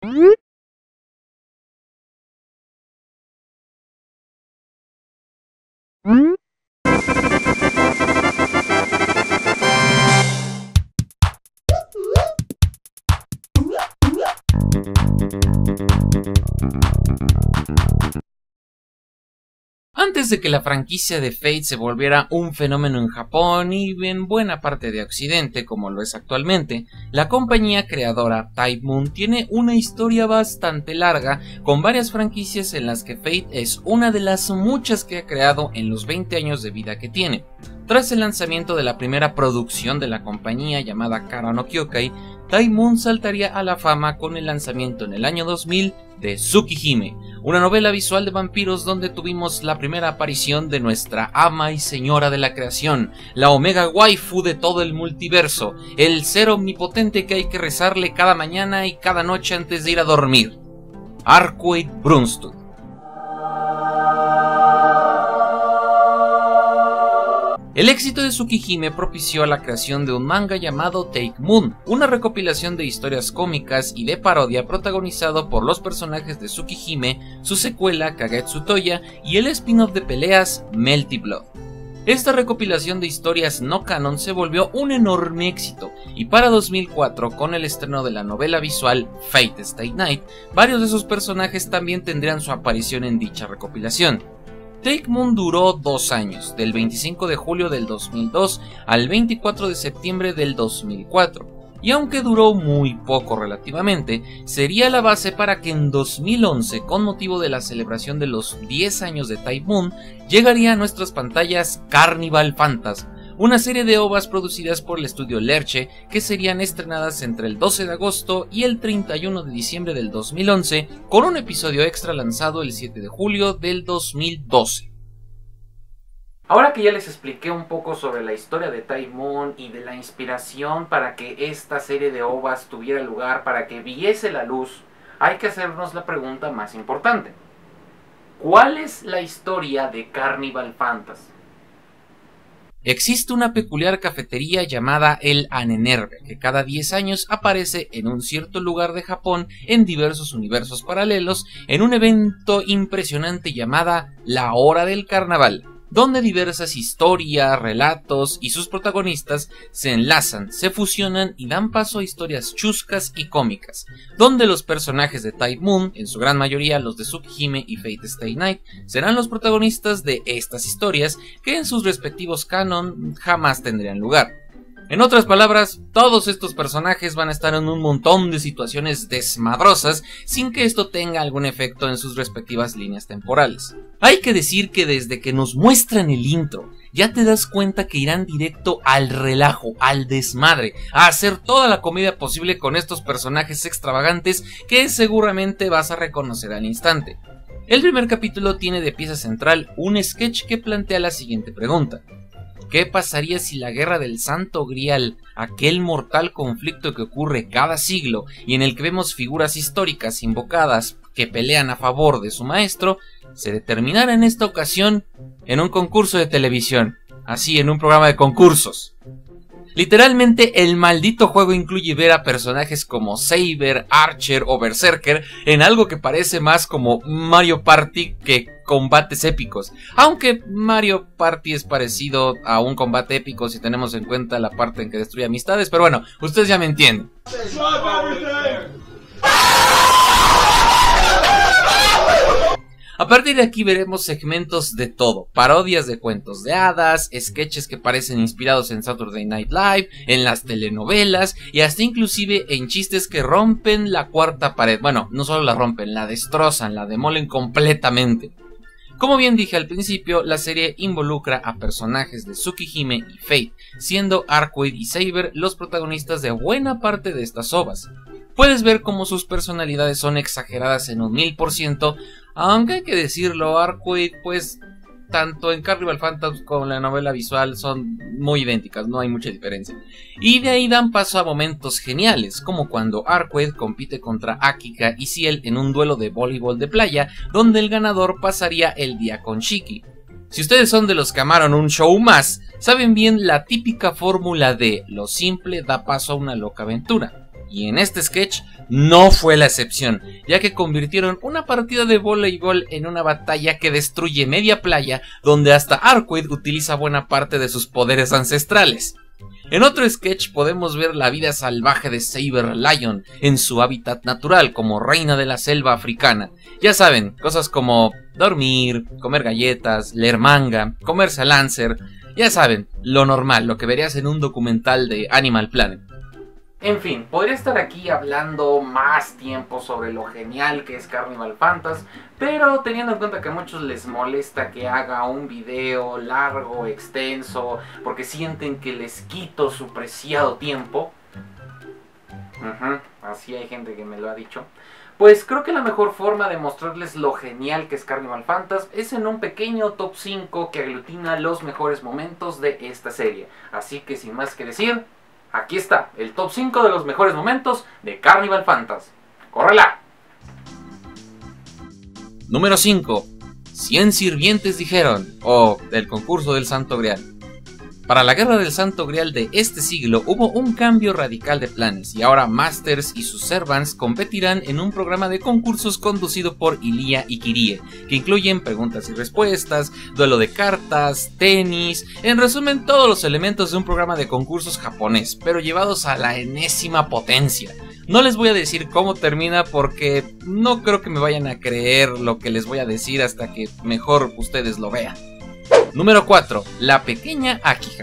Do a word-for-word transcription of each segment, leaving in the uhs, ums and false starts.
Antes de que la franquicia de Fate se volviera un fenómeno en Japón y en buena parte de Occidente como lo es actualmente, la compañía creadora Type Moon tiene una historia bastante larga con varias franquicias en las que Fate es una de las muchas que ha creado en los veinte años de vida que tiene. Tras el lanzamiento de la primera producción de la compañía llamada Kara no Kyokai, Type Moon saltaría a la fama con el lanzamiento en el año dos mil de Tsukihime, una novela visual de vampiros donde tuvimos la primera aparición de nuestra ama y señora de la creación, la omega waifu de todo el multiverso, el ser omnipotente que hay que rezarle cada mañana y cada noche antes de ir a dormir, Arcueid Brunstud. El éxito de Tsukihime propició la creación de un manga llamado Take Moon, una recopilación de historias cómicas y de parodia protagonizado por los personajes de Tsukihime, su secuela Kagetsu Toya y el spin-off de peleas Melty Blood. Esta recopilación de historias no canon se volvió un enorme éxito, y para dos mil cuatro, con el estreno de la novela visual Fate Stay Night, varios de sus personajes también tendrían su aparición en dicha recopilación. Take Moon duró dos años, del veinticinco de julio del dos mil dos al veinticuatro de septiembre del dos mil cuatro, y aunque duró muy poco relativamente, sería la base para que en dos mil once, con motivo de la celebración de los diez años de Type Moon, llegaría a nuestras pantallas Carnival Phantasm, una serie de ovas producidas por el estudio Lerche que serían estrenadas entre el doce de agosto y el treinta y uno de diciembre del dos mil once, con un episodio extra lanzado el siete de julio del dos mil doce. Ahora que ya les expliqué un poco sobre la historia de Type Moon y de la inspiración para que esta serie de ovas tuviera lugar, para que viese la luz, hay que hacernos la pregunta más importante. ¿Cuál es la historia de Carnival Phantasm? Existe una peculiar cafetería llamada el Anenerga, que cada diez años aparece en un cierto lugar de Japón en diversos universos paralelos en un evento impresionante llamada La Hora del Carnaval, donde diversas historias, relatos y sus protagonistas se enlazan, se fusionan y dan paso a historias chuscas y cómicas, donde los personajes de Type Moon, en su gran mayoría los de Tsukihime y Fate Stay Night, serán los protagonistas de estas historias que en sus respectivos canon jamás tendrían lugar. En otras palabras, todos estos personajes van a estar en un montón de situaciones desmadrosas sin que esto tenga algún efecto en sus respectivas líneas temporales. Hay que decir que desde que nos muestran el intro, ya te das cuenta que irán directo al relajo, al desmadre, a hacer toda la comedia posible con estos personajes extravagantes que seguramente vas a reconocer al instante. El primer capítulo tiene de pieza central un sketch que plantea la siguiente pregunta. ¿Qué pasaría si la guerra del Santo Grial, aquel mortal conflicto que ocurre cada siglo y en el que vemos figuras históricas invocadas que pelean a favor de su maestro, se determinara en esta ocasión en un concurso de televisión? Así, en un programa de concursos. Literalmente, el maldito juego incluye ver a personajes como Saber, Archer o Berserker en algo que parece más como Mario Party que combates épicos. Aunque Mario Party es parecido a un combate épico si tenemos en cuenta la parte en que destruye amistades, pero bueno, ustedes ya me entienden. A partir de aquí veremos segmentos de todo, parodias de cuentos de hadas, sketches que parecen inspirados en Saturday Night Live, en las telenovelas y hasta inclusive en chistes que rompen la cuarta pared. Bueno, no solo la rompen, la destrozan, la demolen completamente. Como bien dije al principio, la serie involucra a personajes de Tsukihime y Fate, siendo Arcueid y Saber los protagonistas de buena parte de estas ovas. Puedes ver cómo sus personalidades son exageradas en un mil por ciento, aunque hay que decirlo, Arcueid pues tanto en Carnival Phantasm como en la novela visual son muy idénticas, no hay mucha diferencia. Y de ahí dan paso a momentos geniales, como cuando Arcueid compite contra Akika y Ciel en un duelo de voleibol de playa, donde el ganador pasaría el día con Shiki. Si ustedes son de los que amaron un show más, saben bien la típica fórmula de lo simple da paso a una loca aventura. Y en este sketch no fue la excepción, ya que convirtieron una partida de voleibol en una batalla que destruye media playa, donde hasta Arquid utiliza buena parte de sus poderes ancestrales. En otro sketch podemos ver la vida salvaje de Saber Lion en su hábitat natural como reina de la selva africana. Ya saben, cosas como dormir, comer galletas, leer manga, comerse a Lancer, ya saben, lo normal, lo que verías en un documental de Animal Planet. En fin, podría estar aquí hablando más tiempo sobre lo genial que es Carnival Phantas, pero teniendo en cuenta que a muchos les molesta que haga un video largo, extenso, porque sienten que les quito su preciado tiempo, uh-huh, así hay gente que me lo ha dicho, pues creo que la mejor forma de mostrarles lo genial que es Carnival Phantas es en un pequeño top cinco que aglutina los mejores momentos de esta serie. Así que sin más que decir, aquí está, el top cinco de los mejores momentos de Carnival Phantas. ¡Córrela! Número cinco. cien sirvientes dijeron, o el concurso del Santo Grial. Para la Guerra del Santo Grial de este siglo hubo un cambio radical de planes y ahora Masters y sus servants competirán en un programa de concursos conducido por Ilia y Kirie, que incluyen preguntas y respuestas, duelo de cartas, tenis, en resumen todos los elementos de un programa de concursos japonés, pero llevados a la enésima potencia. No les voy a decir cómo termina porque no creo que me vayan a creer lo que les voy a decir hasta que mejor ustedes lo vean. Número cuatro. La pequeña Akiha.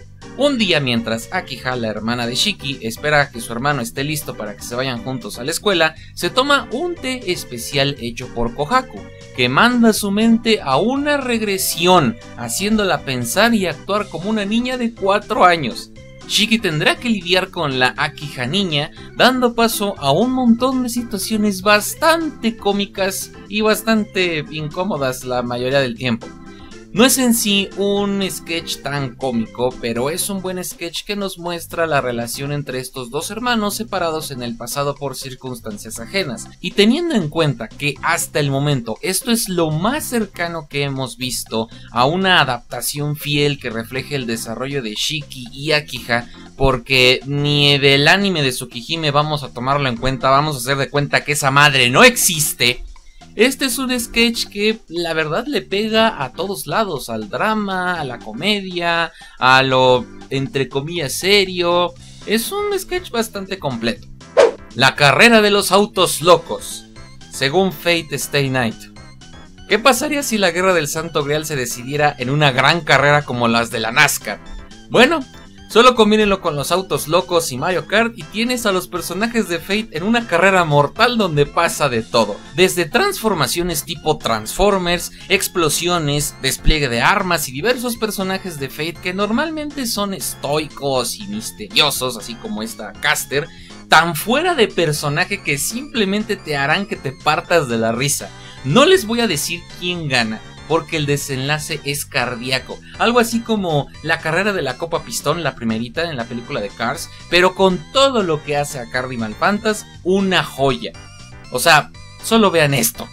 Un día mientras Akiha, la hermana de Shiki, espera a que su hermano esté listo para que se vayan juntos a la escuela, se toma un té especial hecho por Kohaku, que manda su mente a una regresión, haciéndola pensar y actuar como una niña de cuatro años. Shiki tendrá que lidiar con la Akiha niña, dando paso a un montón de situaciones bastante cómicas y bastante incómodas la mayoría del tiempo. No es en sí un sketch tan cómico, pero es un buen sketch que nos muestra la relación entre estos dos hermanos separados en el pasado por circunstancias ajenas. Y teniendo en cuenta que hasta el momento esto es lo más cercano que hemos visto a una adaptación fiel que refleje el desarrollo de Shiki y Akiha, porque ni del anime de Tsukihime vamos a tomarlo en cuenta, vamos a hacer de cuenta que esa madre no existe. Este es un sketch que la verdad le pega a todos lados, al drama, a la comedia, a lo entre comillas serio. Es un sketch bastante completo. La carrera de los autos locos, según Fate Stay Night. ¿Qué pasaría si la Guerra del Santo Grial se decidiera en una gran carrera como las de la NASCAR? Bueno, solo combínenlo con los autos locos y Mario Kart y tienes a los personajes de Fate en una carrera mortal donde pasa de todo. Desde transformaciones tipo Transformers, explosiones, despliegue de armas y diversos personajes de Fate que normalmente son estoicos y misteriosos, así como esta Caster, tan fuera de personaje que simplemente te harán que te partas de la risa. No les voy a decir quién gana, porque el desenlace es cardíaco, algo así como la carrera de la Copa Pistón, la primerita en la película de Cars, pero con todo lo que hace a Carnival Phantas una joya. O sea, solo vean esto.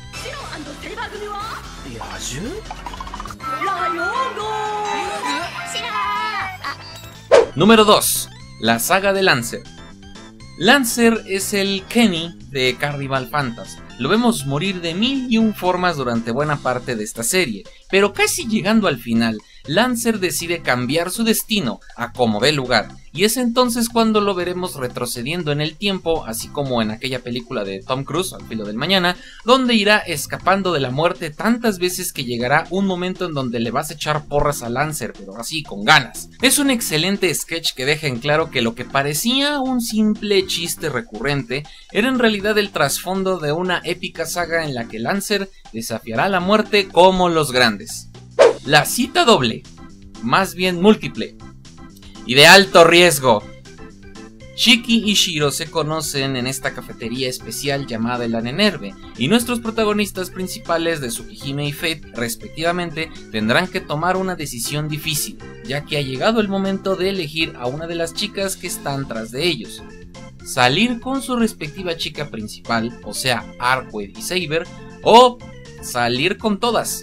Número dos. La saga de Lancer. Lancer es el Kenny de Carnival Phantas. Lo vemos morir de mil y un formas durante buena parte de esta serie, pero casi llegando al final, Lancer decide cambiar su destino a como dé lugar, y es entonces cuando lo veremos retrocediendo en el tiempo, así como en aquella película de Tom Cruise, Al filo del mañana, donde irá escapando de la muerte tantas veces que llegará un momento en donde le vas a echar porras a Lancer, pero así con ganas. Es un excelente sketch que deja en claro que lo que parecía un simple chiste recurrente era en realidad el trasfondo de una épica saga en la que Lancer desafiará a la muerte como los grandes. La cita doble, más bien múltiple, y de alto riesgo. Shiki y Shiro se conocen en esta cafetería especial llamada el Anenerbe, y nuestros protagonistas principales de Tsukihime y Fate, respectivamente, tendrán que tomar una decisión difícil, ya que ha llegado el momento de elegir a una de las chicas que están tras de ellos. Salir con su respectiva chica principal, o sea, Arquid y Saber, o salir con todas.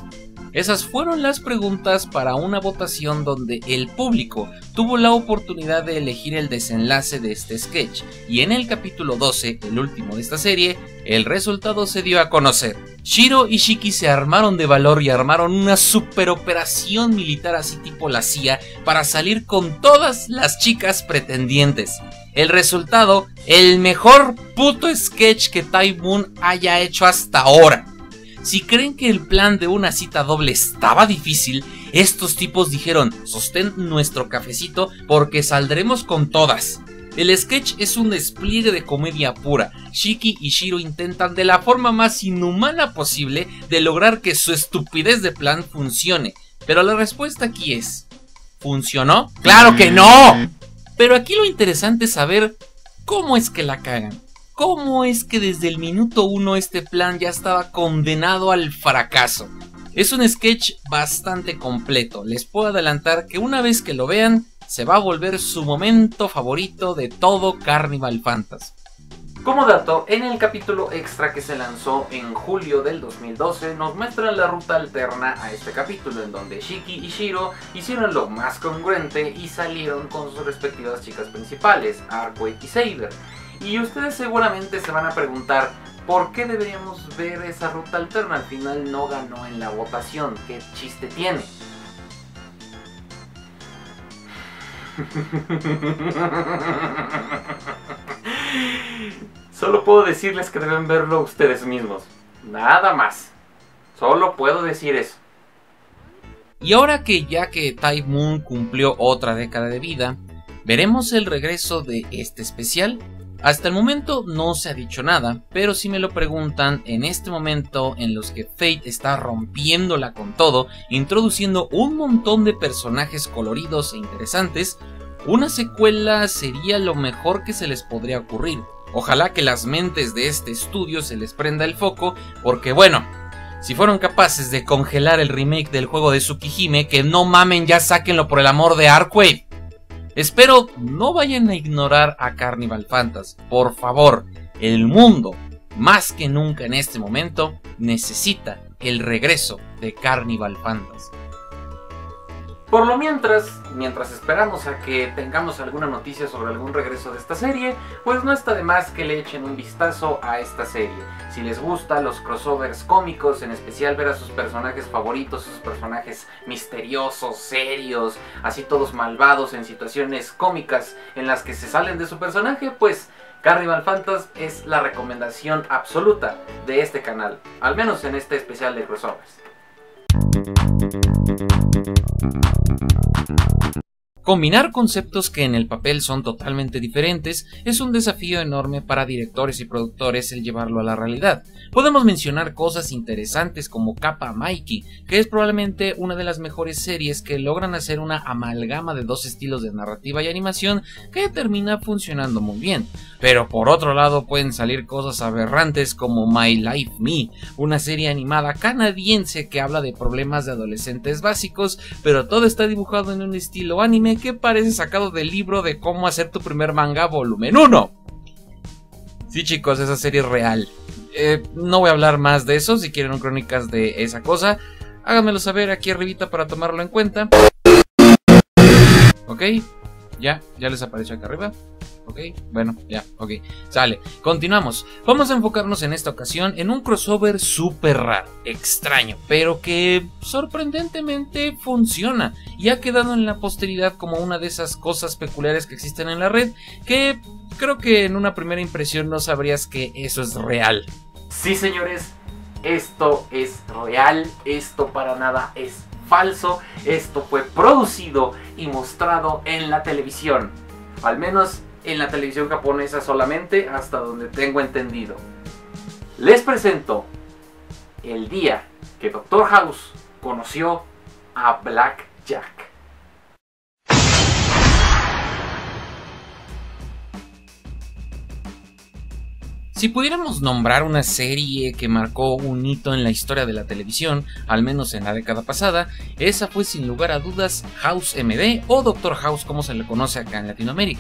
Esas fueron las preguntas para una votación donde el público tuvo la oportunidad de elegir el desenlace de este sketch, y en el capítulo doce, el último de esta serie, el resultado se dio a conocer. Shiro y Shiki se armaron de valor y armaron una super operación militar así tipo la C I A para salir con todas las chicas pretendientes. El resultado, el mejor puto sketch que Type Moon haya hecho hasta ahora. Si creen que el plan de una cita doble estaba difícil, estos tipos dijeron: sostén nuestro cafecito porque saldremos con todas. El sketch es un despliegue de comedia pura. Shiki y Shiro intentan de la forma más inhumana posible de lograr que su estupidez de plan funcione. Pero la respuesta aquí es: ¿funcionó? ¡Claro que no! Pero aquí lo interesante es saber cómo es que la cagan. ¿Cómo es que desde el minuto uno este plan ya estaba condenado al fracaso? Es un sketch bastante completo. Les puedo adelantar que una vez que lo vean, se va a volver su momento favorito de todo Carnival Phantasm. Como dato, en el capítulo extra que se lanzó en julio del dos mil doce, nos muestran la ruta alterna a este capítulo, en donde Shiki y Shiro hicieron lo más congruente y salieron con sus respectivas chicas principales, Arcway y Saber. Y ustedes seguramente se van a preguntar: ¿por qué deberíamos ver esa ruta alterna? Al final no ganó en la votación. ¿Qué chiste tiene? Solo puedo decirles que deben verlo ustedes mismos. Nada más. Solo puedo decir eso. Y ahora que ya que Type Moon cumplió otra década de vida, ¿veremos el regreso de este especial? Hasta el momento no se ha dicho nada, pero si me lo preguntan, en este momento en los que Fate está rompiéndola con todo, introduciendo un montón de personajes coloridos e interesantes, una secuela sería lo mejor que se les podría ocurrir. Ojalá que las mentes de este estudio se les prenda el foco, porque bueno, si fueron capaces de congelar el remake del juego de Tsukihime, que no mamen, ya sáquenlo por el amor de Arcway. Espero no vayan a ignorar a Carnival Phantasm, por favor. El mundo, más que nunca en este momento, necesita el regreso de Carnival Phantasm. Por lo mientras, mientras esperamos a que tengamos alguna noticia sobre algún regreso de esta serie, pues no está de más que le echen un vistazo a esta serie. Si les gustan los crossovers cómicos, en especial ver a sus personajes favoritos, sus personajes misteriosos, serios, así todos malvados en situaciones cómicas en las que se salen de su personaje, pues Carnival Phantasm es la recomendación absoluta de este canal, al menos en este especial de crossovers. Combinar conceptos que en el papel son totalmente diferentes es un desafío enorme para directores y productores el llevarlo a la realidad. Podemos mencionar cosas interesantes como Kappa Mikey, que es probablemente una de las mejores series que logran hacer una amalgama de dos estilos de narrativa y animación que termina funcionando muy bien. Pero por otro lado pueden salir cosas aberrantes como My Life Me, una serie animada canadiense que habla de problemas de adolescentes básicos, pero todo está dibujado en un estilo anime que parece sacado del libro de cómo hacer tu primer manga volumen uno. Sí chicos, esa serie es real. Eh, no voy a hablar más de eso. Si quieren crónicas de esa cosa, háganmelo saber aquí arribita para tomarlo en cuenta. Ok, ya, ya les apareció acá arriba. Ok, bueno, ya, ok, sale. Continuamos. Vamos a enfocarnos en esta ocasión en un crossover súper raro, extraño, pero que sorprendentemente funciona y ha quedado en la posteridad como una de esas cosas peculiares que existen en la red, que creo que en una primera impresión no sabrías que eso es real. Sí señores, esto es real, esto para nada es falso, esto fue producido y mostrado en la televisión, al menos en la televisión japonesa solamente, hasta donde tengo entendido. Les presento el día que Doctor House conoció a Black Jack. Si pudiéramos nombrar una serie que marcó un hito en la historia de la televisión, al menos en la década pasada, esa fue sin lugar a dudas House M D o Doctor House como se le conoce acá en Latinoamérica.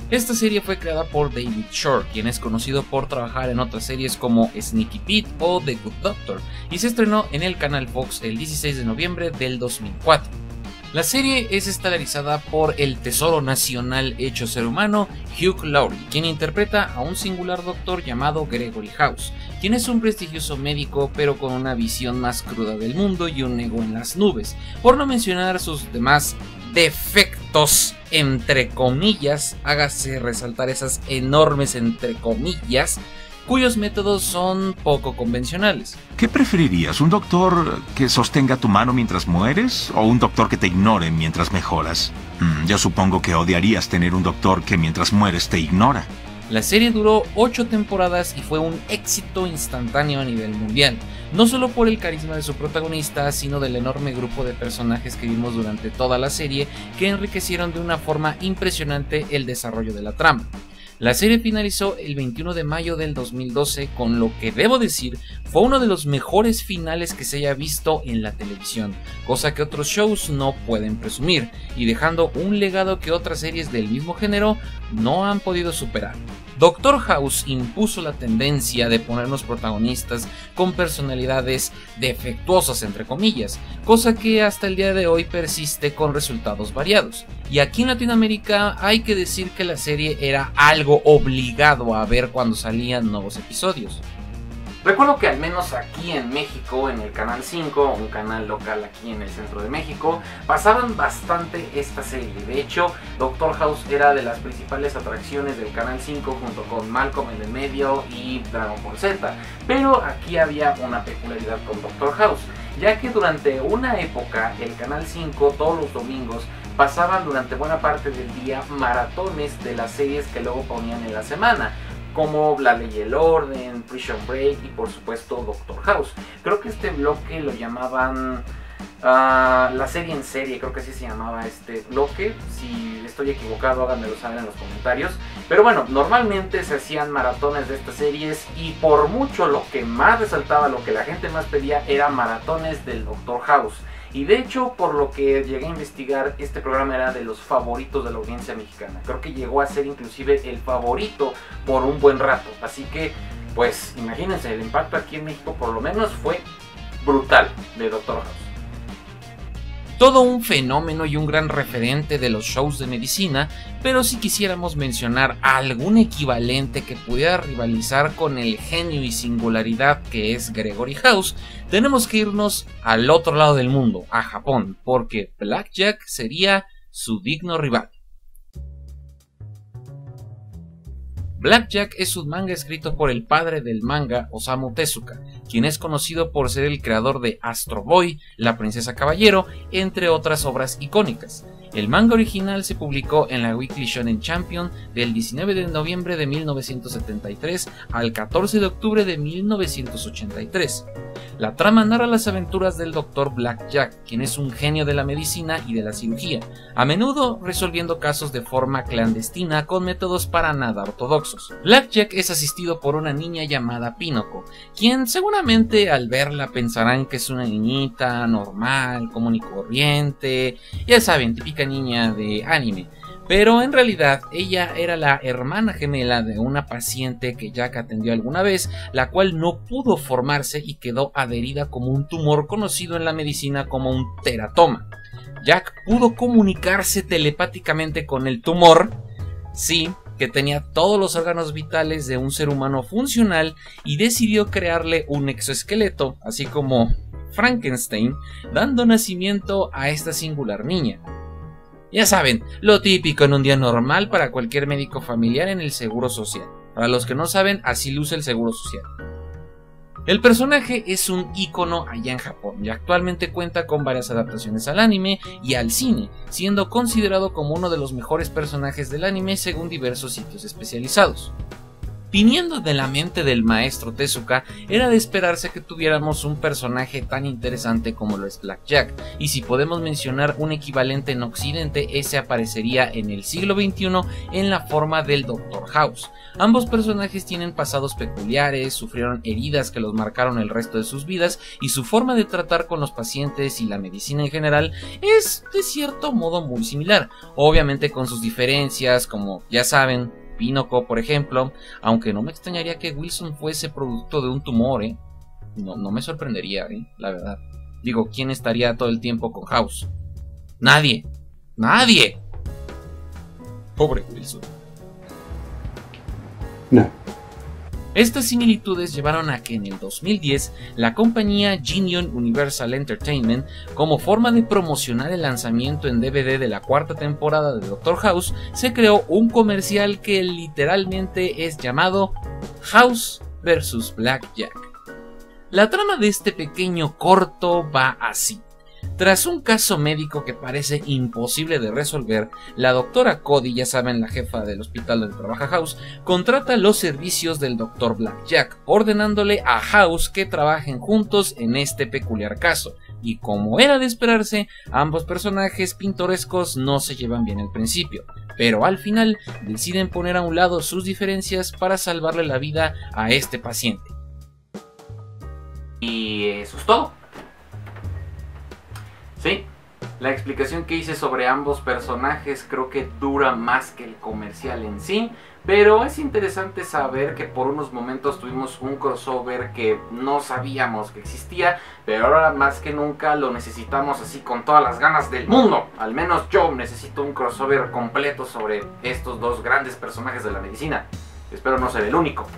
Esta serie fue creada por David Shore, quien es conocido por trabajar en otras series como Sneaky Pete o The Good Doctor, y se estrenó en el canal Fox el dieciséis de noviembre del dos mil cuatro. La serie es estelarizada por el tesoro nacional hecho ser humano, Hugh Laurie, quien interpreta a un singular doctor llamado Gregory House, quien es un prestigioso médico pero con una visión más cruda del mundo y un ego en las nubes, por no mencionar sus demás defectos, entre comillas, hágase resaltar esas enormes entre comillas, cuyos métodos son poco convencionales. ¿Qué preferirías? ¿Un doctor que sostenga tu mano mientras mueres o un doctor que te ignore mientras mejoras? Mm, yo supongo que odiarías tener un doctor que mientras mueres te ignora. La serie duró ocho temporadas y fue un éxito instantáneo a nivel mundial, no solo por el carisma de su protagonista, sino del enorme grupo de personajes que vimos durante toda la serie que enriquecieron de una forma impresionante el desarrollo de la trama. La serie finalizó el veintiuno de mayo del dos mil doce con lo que debo decir fue uno de los mejores finales que se haya visto en la televisión, cosa que otros shows no pueden presumir, y dejando un legado que otras series del mismo género no han podido superar. Doctor House impuso la tendencia de ponernos protagonistas con personalidades defectuosas entre comillas, cosa que hasta el día de hoy persiste con resultados variados. Y aquí en Latinoamérica hay que decir que la serie era algo obligado a ver cuando salían nuevos episodios. Recuerdo que al menos aquí en México, en el Canal cinco, un canal local aquí en el centro de México, pasaban bastante esta serie. De hecho, Doctor House era de las principales atracciones del Canal cinco junto con Malcolm en el medio y Dragon Ball Z. Pero aquí había una peculiaridad con Doctor House, ya que durante una época el Canal cinco todos los domingos pasaban durante buena parte del día maratones de las series que luego ponían en la semana, como La Ley y el Orden, Prison Break y por supuesto Doctor House. Creo que este bloque lo llamaban uh, la serie en serie, creo que así se llamaba este bloque. Si estoy equivocado, háganmelo saber en los comentarios. Pero bueno, normalmente se hacían maratones de estas series y por mucho lo que más resaltaba, lo que la gente más pedía era maratones del Doctor House. Y de hecho, por lo que llegué a investigar, este programa era de los favoritos de la audiencia mexicana. Creo que llegó a ser inclusive el favorito por un buen rato. Así que, pues, imagínense, el impacto aquí en México por lo menos fue brutal de Doctor House. Todo un fenómeno y un gran referente de los shows de medicina, pero si quisiéramos mencionar algún equivalente que pudiera rivalizar con el genio y singularidad que es Gregory House, tenemos que irnos al otro lado del mundo, a Japón, porque Blackjack sería su digno rival. Blackjack es un manga escrito por el padre del manga, Osamu Tezuka, quien es conocido por ser el creador de Astro Boy, La Princesa Caballero, entre otras obras icónicas. El manga original se publicó en la Weekly Shonen Champion del diecinueve de noviembre de mil novecientos setenta y tres al catorce de octubre de mil novecientos ochenta y tres. La trama narra las aventuras del doctor Blackjack, quien es un genio de la medicina y de la cirugía, a menudo resolviendo casos de forma clandestina con métodos para nada ortodoxos. Blackjack es asistido por una niña llamada Pinoko, quien seguramente al verla pensarán que es una niñita normal, común y corriente, ya saben, típica niña de anime. Pero en realidad ella era la hermana gemela de una paciente que Jack atendió alguna vez, la cual no pudo formarse y quedó adherida como un tumor conocido en la medicina como un teratoma. Jack pudo comunicarse telepáticamente con el tumor, sí, que tenía todos los órganos vitales de un ser humano funcional, y decidió crearle un exoesqueleto, así como Frankenstein, dando nacimiento a esta singular niña. Ya saben, lo típico en un día normal para cualquier médico familiar en el Seguro Social. Para los que no saben, así luce el Seguro Social. El personaje es un ícono allá en Japón y actualmente cuenta con varias adaptaciones al anime y al cine, siendo considerado como uno de los mejores personajes del anime según diversos sitios especializados. Viniendo de la mente del maestro Tezuka, era de esperarse que tuviéramos un personaje tan interesante como lo es Black Jack, y si podemos mencionar un equivalente en Occidente, ese aparecería en el siglo veintiuno en la forma del doctor House. Ambos personajes tienen pasados peculiares, sufrieron heridas que los marcaron el resto de sus vidas, y su forma de tratar con los pacientes y la medicina en general es de cierto modo muy similar, obviamente con sus diferencias, como ya saben, Pinocchio, por ejemplo, aunque no me extrañaría que Wilson fuese producto de un tumor, ¿eh? No, no me sorprendería, ¿eh? La verdad. Digo, ¿quién estaría todo el tiempo con House? Nadie. ¡Nadie! Pobre Wilson. No. Estas similitudes llevaron a que en el dos mil diez la compañía Genion Universal Entertainment, como forma de promocionar el lanzamiento en D V D de la cuarta temporada de Doctor House, se creó un comercial que literalmente es llamado House versus Black Jack. La trama de este pequeño corto va así. Tras un caso médico que parece imposible de resolver, la doctora Cody, ya saben, la jefa del hospital donde trabaja House, contrata los servicios del doctor Blackjack, ordenándole a House que trabajen juntos en este peculiar caso. Y como era de esperarse, ambos personajes pintorescos no se llevan bien al principio, pero al final deciden poner a un lado sus diferencias para salvarle la vida a este paciente. Y eso es todo. Sí, la explicación que hice sobre ambos personajes creo que dura más que el comercial en sí, pero es interesante saber que por unos momentos tuvimos un crossover que no sabíamos que existía, pero ahora más que nunca lo necesitamos así con todas las ganas del mundo. Al menos yo necesito un crossover completo sobre estos dos grandes personajes de la medicina. Espero no ser el único.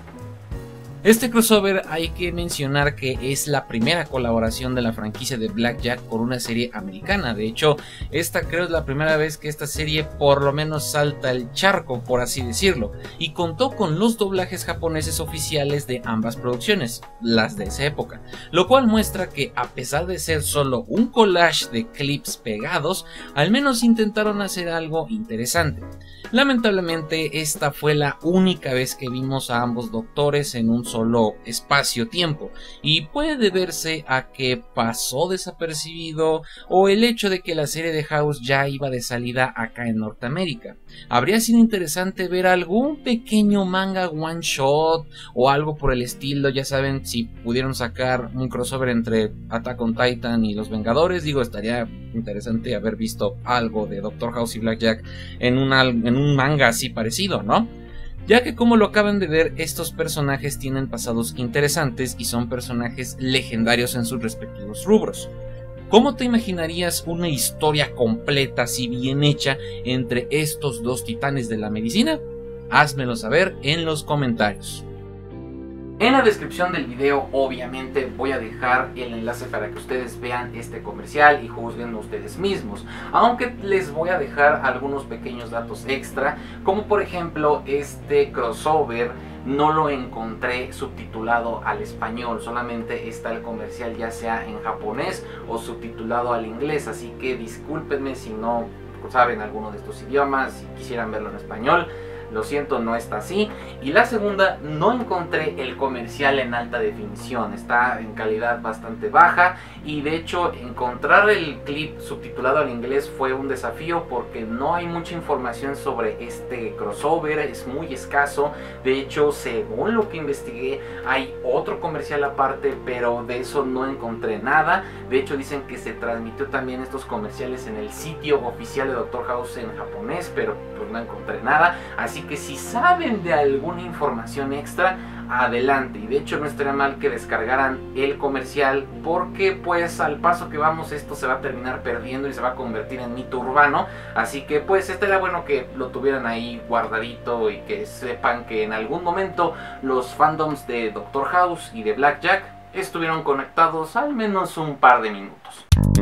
Este crossover hay que mencionar que es la primera colaboración de la franquicia de Black Jack con una serie americana. De hecho, esta creo es la primera vez que esta serie por lo menos salta el charco, por así decirlo, y contó con los doblajes japoneses oficiales de ambas producciones, las de esa época, lo cual muestra que a pesar de ser solo un collage de clips pegados, al menos intentaron hacer algo interesante. Lamentablemente esta fue la única vez que vimos a ambos doctores en un solo espacio-tiempo, y puede deberse a que pasó desapercibido o el hecho de que la serie de House ya iba de salida acá en Norteamérica. Habría sido interesante ver algún pequeño manga one shot o algo por el estilo, ya saben, si pudieron sacar un crossover entre Attack on Titan y Los Vengadores, digo, estaría interesante haber visto algo de Doctor House y Black Jack en un, en un manga así parecido, ¿no? Ya que, como lo acaban de ver, estos personajes tienen pasados interesantes y son personajes legendarios en sus respectivos rubros. ¿Cómo te imaginarías una historia completa, así bien hecha, entre estos dos titanes de la medicina? Házmelo saber en los comentarios. En la descripción del video obviamente voy a dejar el enlace para que ustedes vean este comercial y juzguen ustedes mismos, aunque les voy a dejar algunos pequeños datos extra, como por ejemplo este crossover no lo encontré subtitulado al español, solamente está el comercial ya sea en japonés o subtitulado al inglés, así que discúlpenme si no saben alguno de estos idiomas, si quisieran verlo en español. Lo siento, no está así. Y la segunda, no encontré el comercial en alta definición, está en calidad bastante baja, y de hecho encontrar el clip subtitulado al inglés fue un desafío porque no hay mucha información sobre este crossover, es muy escaso. De hecho, según lo que investigué, hay otro comercial aparte, pero de eso no encontré nada. De hecho, dicen que se transmitió también estos comerciales en el sitio oficial de Doctor House en japonés, pero pues no encontré nada. Así Así que si saben de alguna información extra, adelante. Y de hecho no estaría mal que descargaran el comercial, porque pues al paso que vamos esto se va a terminar perdiendo y se va a convertir en mito urbano. Así que pues estaría bueno que lo tuvieran ahí guardadito y que sepan que en algún momento los fandoms de Doctor House y de Black Jack estuvieron conectados al menos un par de minutos.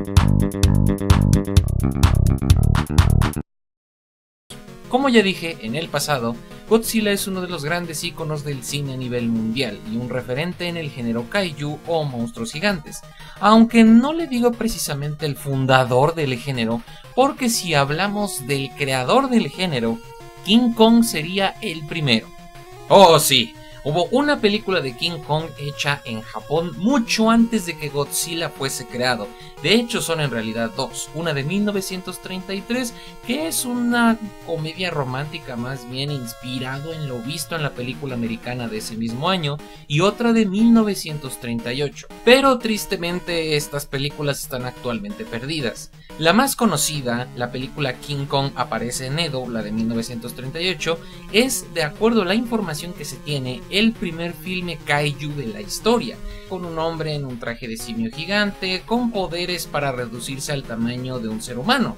Como ya dije en el pasado, Godzilla es uno de los grandes íconos del cine a nivel mundial y un referente en el género kaiju o monstruos gigantes, aunque no le digo precisamente el fundador del género, porque si hablamos del creador del género, King Kong sería el primero. Oh sí, Hubo una película de King Kong hecha en Japón mucho antes de que Godzilla fuese creado. De hecho son en realidad dos, una de mil novecientos treinta y tres, que es una comedia romántica más bien inspirado en lo visto en la película americana de ese mismo año, y otra de mil novecientos treinta y ocho, pero tristemente estas películas están actualmente perdidas. La más conocida, la película King Kong aparece en Edo, la de mil novecientos treinta y ocho, es, de acuerdo a la información que se tiene, el primer filme kaiju de la historia, con un hombre en un traje de simio gigante, con poderes para reducirse al tamaño de un ser humano.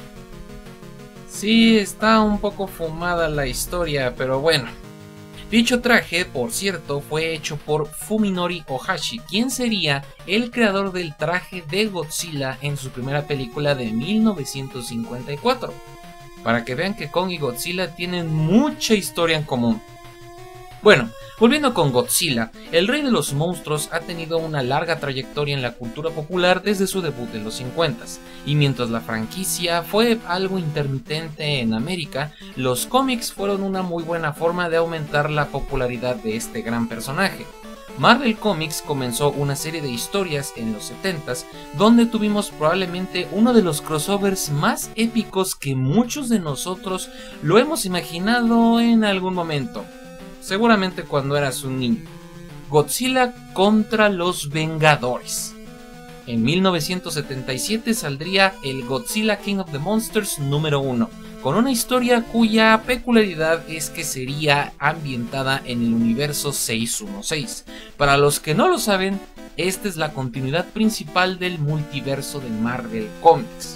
Sí, está un poco fumada la historia, pero bueno. Dicho traje, por cierto, fue hecho por Fuminori Ohashi, quien sería el creador del traje de Godzilla en su primera película de mil novecientos cincuenta y cuatro. Para que vean que Kong y Godzilla tienen mucha historia en común. Bueno, volviendo con Godzilla, el rey de los monstruos ha tenido una larga trayectoria en la cultura popular desde su debut en los cincuenta, y mientras la franquicia fue algo intermitente en América, los cómics fueron una muy buena forma de aumentar la popularidad de este gran personaje. Marvel Comics comenzó una serie de historias en los setentas, donde tuvimos probablemente uno de los crossovers más épicos que muchos de nosotros lo hemos imaginado en algún momento. Seguramente cuando eras un niño. Godzilla contra los Vengadores. En mil novecientos setenta y siete saldría el Godzilla King of the Monsters número uno, con una historia cuya peculiaridad es que sería ambientada en el universo seiscientos dieciséis. Para los que no lo saben, esta es la continuidad principal del multiverso de Marvel Comics.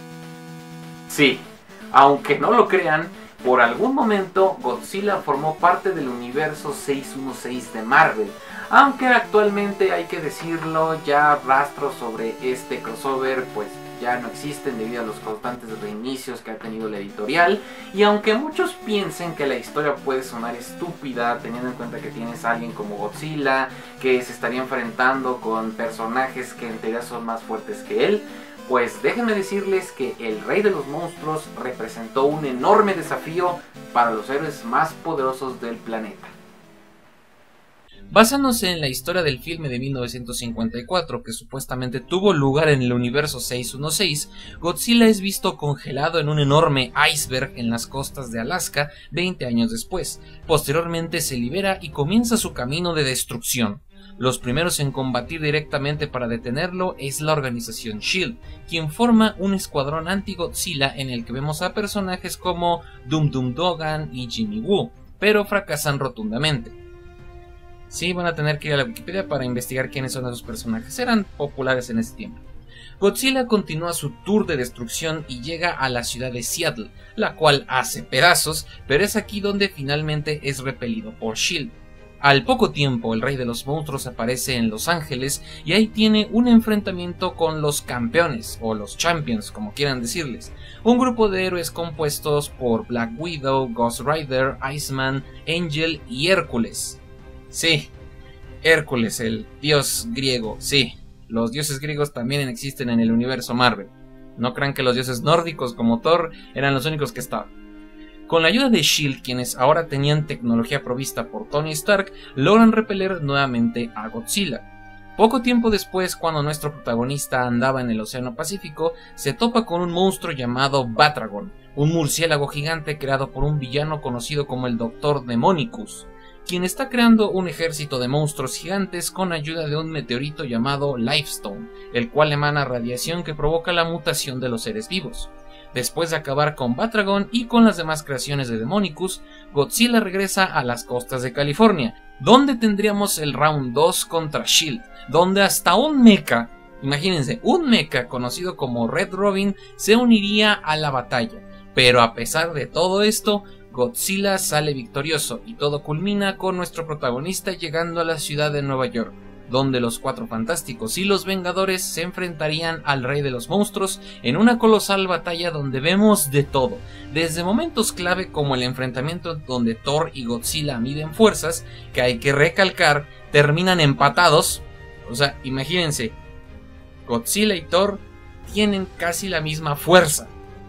Sí, aunque no lo crean, por algún momento Godzilla formó parte del universo seiscientos dieciséis de Marvel, aunque actualmente, hay que decirlo, ya rastros sobre este crossover pues ya no existen debido a los constantes reinicios que ha tenido la editorial, y aunque muchos piensen que la historia puede sonar estúpida teniendo en cuenta que tienes a alguien como Godzilla que se estaría enfrentando con personajes que en teoría son más fuertes que él, pues déjenme decirles que el Rey de los Monstruos representó un enorme desafío para los héroes más poderosos del planeta. Basándose en la historia del filme de mil novecientos cincuenta y cuatro, que supuestamente tuvo lugar en el universo seiscientos dieciséis, Godzilla es visto congelado en un enorme iceberg en las costas de Alaska veinte años después. Posteriormente se libera y comienza su camino de destrucción. Los primeros en combatir directamente para detenerlo es la organización Shield, quien forma un escuadrón anti-Godzilla en el que vemos a personajes como Dum Dum Dugan y Jimmy Woo, pero fracasan rotundamente. Sí, van a tener que ir a la Wikipedia para investigar quiénes son esos personajes, eran populares en ese tiempo. Godzilla continúa su tour de destrucción y llega a la ciudad de Seattle, la cual hace pedazos, pero es aquí donde finalmente es repelido por Shield. Al poco tiempo, el Rey de los Monstruos aparece en Los Ángeles y ahí tiene un enfrentamiento con los campeones, o los champions, como quieran decirles, un grupo de héroes compuestos por Black Widow, Ghost Rider, Iceman, Angel y Hércules. Sí, Hércules, el dios griego, sí, los dioses griegos también existen en el universo Marvel. No crean que los dioses nórdicos como Thor eran los únicos que estaban. Con la ayuda de Shield, quienes ahora tenían tecnología provista por Tony Stark, logran repeler nuevamente a Godzilla. Poco tiempo después, cuando nuestro protagonista andaba en el Océano Pacífico, se topa con un monstruo llamado Batragon, un murciélago gigante creado por un villano conocido como el Doctor Demonicus, quien está creando un ejército de monstruos gigantes con ayuda de un meteorito llamado Lifestone, el cual emana radiación que provoca la mutación de los seres vivos. Después de acabar con Batragon y con las demás creaciones de Demonicus, Godzilla regresa a las costas de California, donde tendríamos el Round dos contra Shield, donde hasta un mecha, imagínense, un mecha conocido como Red Robin se uniría a la batalla, pero a pesar de todo esto, Godzilla sale victorioso y todo culmina con nuestro protagonista llegando a la ciudad de Nueva York, donde los Cuatro Fantásticos y los Vengadores se enfrentarían al Rey de los Monstruos en una colosal batalla donde vemos de todo, desde momentos clave como el enfrentamiento donde Thor y Godzilla miden fuerzas, que hay que recalcar, terminan empatados. O sea, imagínense, Godzilla y Thor tienen casi la misma fuerza,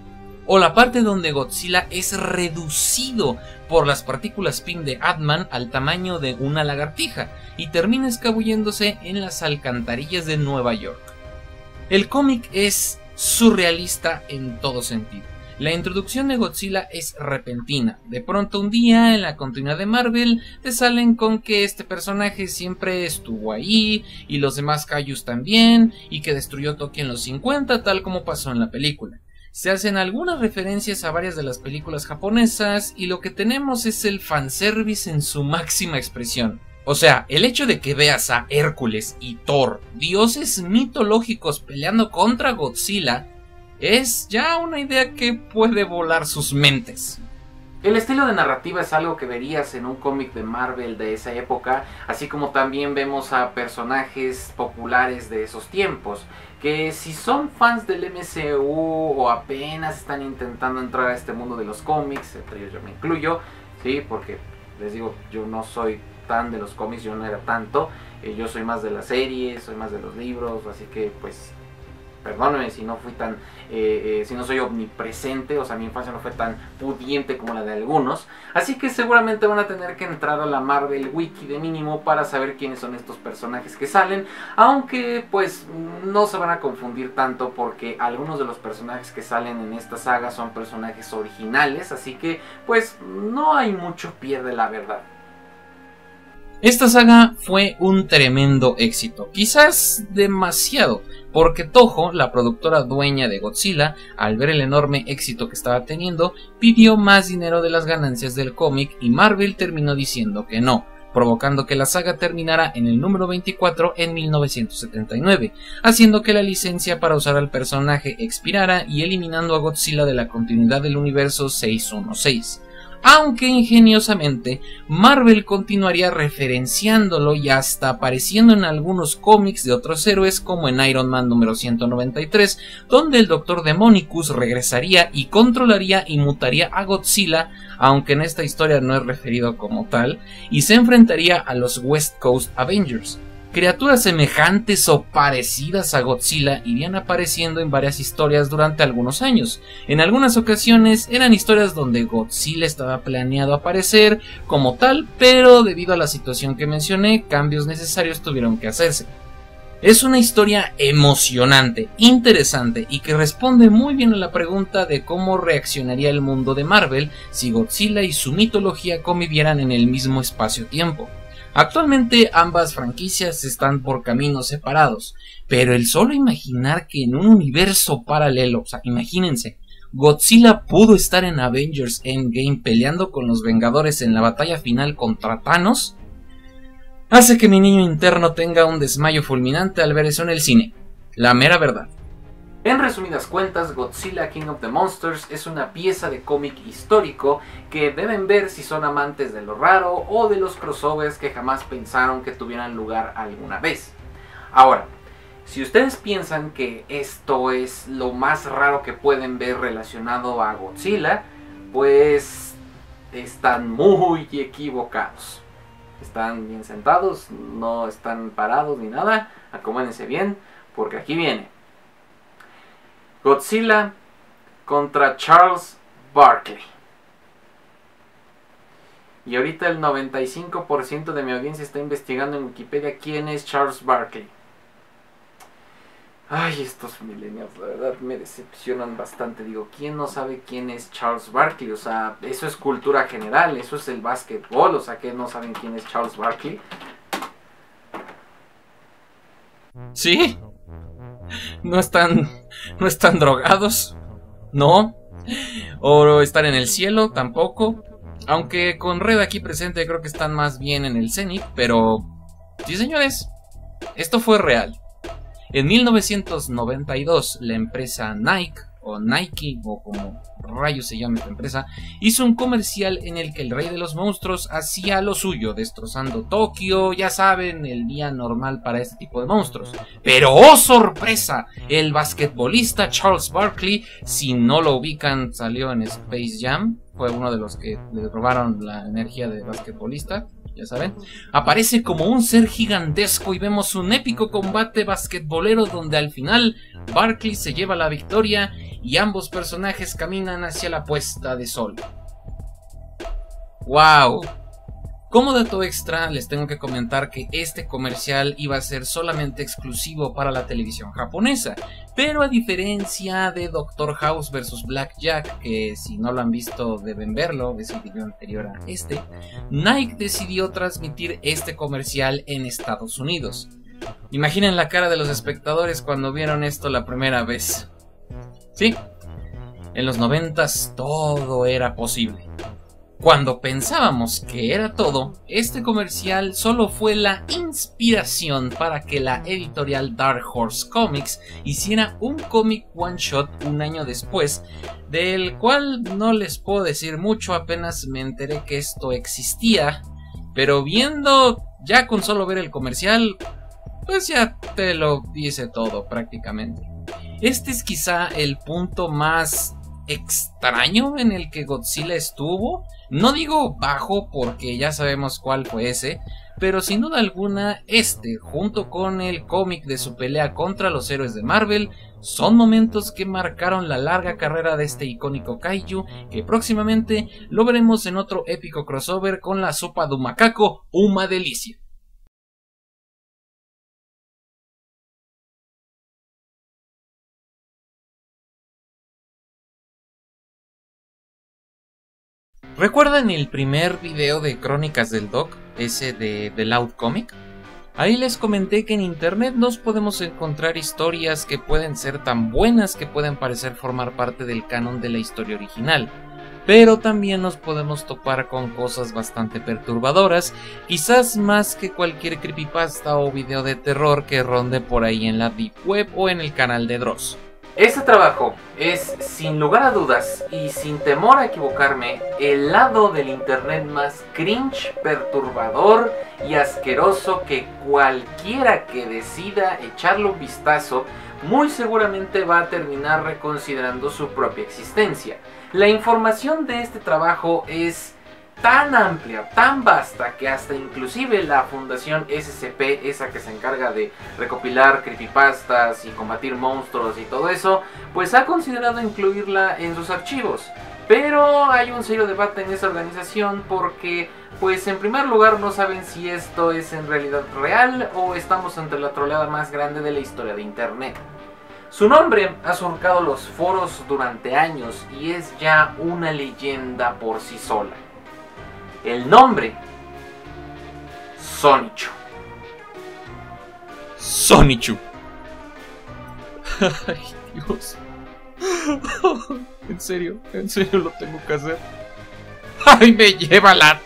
o la parte donde Godzilla es reducido por las partículas P I M de Ant-Man al tamaño de una lagartija y termina escabulléndose en las alcantarillas de Nueva York. El cómic es surrealista en todo sentido. La introducción de Godzilla es repentina. De pronto un día en la continuidad de Marvel te salen con que este personaje siempre estuvo ahí y los demás kaijus también y que destruyó Tokio en los cincuenta, tal como pasó en la película. Se hacen algunas referencias a varias de las películas japonesas y lo que tenemos es el fanservice en su máxima expresión. O sea, el hecho de que veas a Hércules y Thor, dioses mitológicos peleando contra Godzilla, es ya una idea que puede volar sus mentes. El estilo de narrativa es algo que verías en un cómic de Marvel de esa época, así como también vemos a personajes populares de esos tiempos, que si son fans del M C U o apenas están intentando entrar a este mundo de los cómics, entre ellos yo me incluyo, sí, porque les digo, yo no soy tan de los cómics, yo no era tanto, eh, yo soy más de las series, soy más de los libros, así que pues perdónenme si no fui tan, eh, eh, si no soy omnipresente, o sea, mi infancia no fue tan pudiente como la de algunos, así que seguramente van a tener que entrar a la Marvel Wiki de mínimo para saber quiénes son estos personajes que salen, aunque pues no se van a confundir tanto porque algunos de los personajes que salen en esta saga son personajes originales, así que pues no hay mucho pierde la verdad. Esta saga fue un tremendo éxito, quizás demasiado, porque Toho, la productora dueña de Godzilla, al ver el enorme éxito que estaba teniendo, pidió más dinero de las ganancias del cómic y Marvel terminó diciendo que no, provocando que la saga terminara en el número veinticuatro en mil novecientos setenta y nueve, haciendo que la licencia para usar al personaje expirara y eliminando a Godzilla de la continuidad del universo seiscientos dieciséis. Aunque ingeniosamente Marvel continuaría referenciándolo y hasta apareciendo en algunos cómics de otros héroes como en Iron Man número ciento noventa y tres, donde el Doctor Demonicus regresaría y controlaría y mutaría a Godzilla, aunque en esta historia no es referido como tal, y se enfrentaría a los West Coast Avengers. Criaturas semejantes o parecidas a Godzilla irían apareciendo en varias historias durante algunos años. En algunas ocasiones eran historias donde Godzilla estaba planeado aparecer como tal, pero debido a la situación que mencioné, cambios necesarios tuvieron que hacerse. Es una historia emocionante, interesante y que responde muy bien a la pregunta de cómo reaccionaría el mundo de Marvel si Godzilla y su mitología convivieran en el mismo espacio-tiempo. Actualmente ambas franquicias están por caminos separados, pero el solo imaginar que en un universo paralelo, o sea, imagínense, Godzilla pudo estar en Avengers Endgame peleando con los Vengadores en la batalla final contra Thanos, hace que mi niño interno tenga un desmayo fulminante al ver eso en el cine. La mera verdad. En resumidas cuentas, Godzilla King of the Monsters es una pieza de cómic histórico que deben ver si son amantes de lo raro o de los crossovers que jamás pensaron que tuvieran lugar alguna vez. Ahora, si ustedes piensan que esto es lo más raro que pueden ver relacionado a Godzilla, pues están muy equivocados. Están bien sentados, no están parados ni nada, acomódense bien, porque aquí viene. Godzilla contra Charles Barkley. Y ahorita el noventa y cinco por ciento de mi audiencia está investigando en Wikipedia quién es Charles Barkley. Ay, estos millennials, la verdad me decepcionan bastante. Digo, ¿quién no sabe quién es Charles Barkley? O sea, eso es cultura general, eso es el básquetbol. O sea, ¿qué no saben quién es Charles Barkley? ¿Sí? ¿No están, no están drogados? ¿No? ¿O están en el cielo? Tampoco. Aunque con Red aquí presente creo que están más bien en el cenit. Pero sí, señores, esto fue real. En mil novecientos noventa y dos la empresa Nike, o Nike, o como rayos se llama esta empresa, hizo un comercial en el que el rey de los monstruos hacía lo suyo, destrozando Tokio, ya saben, el día normal para este tipo de monstruos. Pero ¡oh sorpresa! El basquetbolista Charles Barkley, si no lo ubican, salió en Space Jam, fue uno de los que le robaron la energía de basquetbolista. ya saben, aparece como un ser gigantesco y vemos un épico combate basquetbolero donde al final Barkley se lleva la victoria y ambos personajes caminan hacia la puesta de sol. ¡Wow! Como dato extra, les tengo que comentar que este comercial iba a ser solamente exclusivo para la televisión japonesa, pero a diferencia de Doctor House versus Blackjack, que si no lo han visto deben verlo, es el video anterior a este, Nike decidió transmitir este comercial en Estados Unidos. Imaginen la cara de los espectadores cuando vieron esto la primera vez. Sí, en los noventas todo era posible. Cuando pensábamos que era todo, este comercial solo fue la inspiración para que la editorial Dark Horse Comics hiciera un cómic one shot un año después, del cual no les puedo decir mucho, apenas me enteré que esto existía, pero viendo, ya con solo ver el comercial, pues ya te lo dice todo prácticamente. Este es quizá el punto más extraño en el que Godzilla estuvo. No digo bajo porque ya sabemos cuál fue ese, pero sin duda alguna este, junto con el cómic de su pelea contra los héroes de Marvel, son momentos que marcaron la larga carrera de este icónico kaiju, que próximamente lo veremos en otro épico crossover con la sopa de un macaco, una delicia. ¿Recuerdan el primer video de Crónicas del Doc? Ese de The Loud Comic. Ahí les comenté que en internet nos podemos encontrar historias que pueden ser tan buenas que pueden parecer formar parte del canon de la historia original, pero también nos podemos topar con cosas bastante perturbadoras, quizás más que cualquier creepypasta o video de terror que ronde por ahí en la Deep Web o en el canal de Dross. Este trabajo es, sin lugar a dudas y sin temor a equivocarme, el lado del internet más cringe, perturbador y asqueroso que cualquiera que decida echarle un vistazo muy seguramente va a terminar reconsiderando su propia existencia. La información de este trabajo es tan amplia, tan vasta, que hasta inclusive la fundación S C P, esa que se encarga de recopilar creepypastas y combatir monstruos y todo eso, pues ha considerado incluirla en sus archivos. Pero hay un serio debate en esa organización porque, pues en primer lugar no saben si esto es en realidad real o estamos ante la troleada más grande de la historia de internet. Su nombre ha surcado los foros durante años y es ya una leyenda por sí sola. El nombre, Sonichu. Sonichu. Ay, Dios. En serio, en serio lo tengo que hacer. Ay, me lleva la...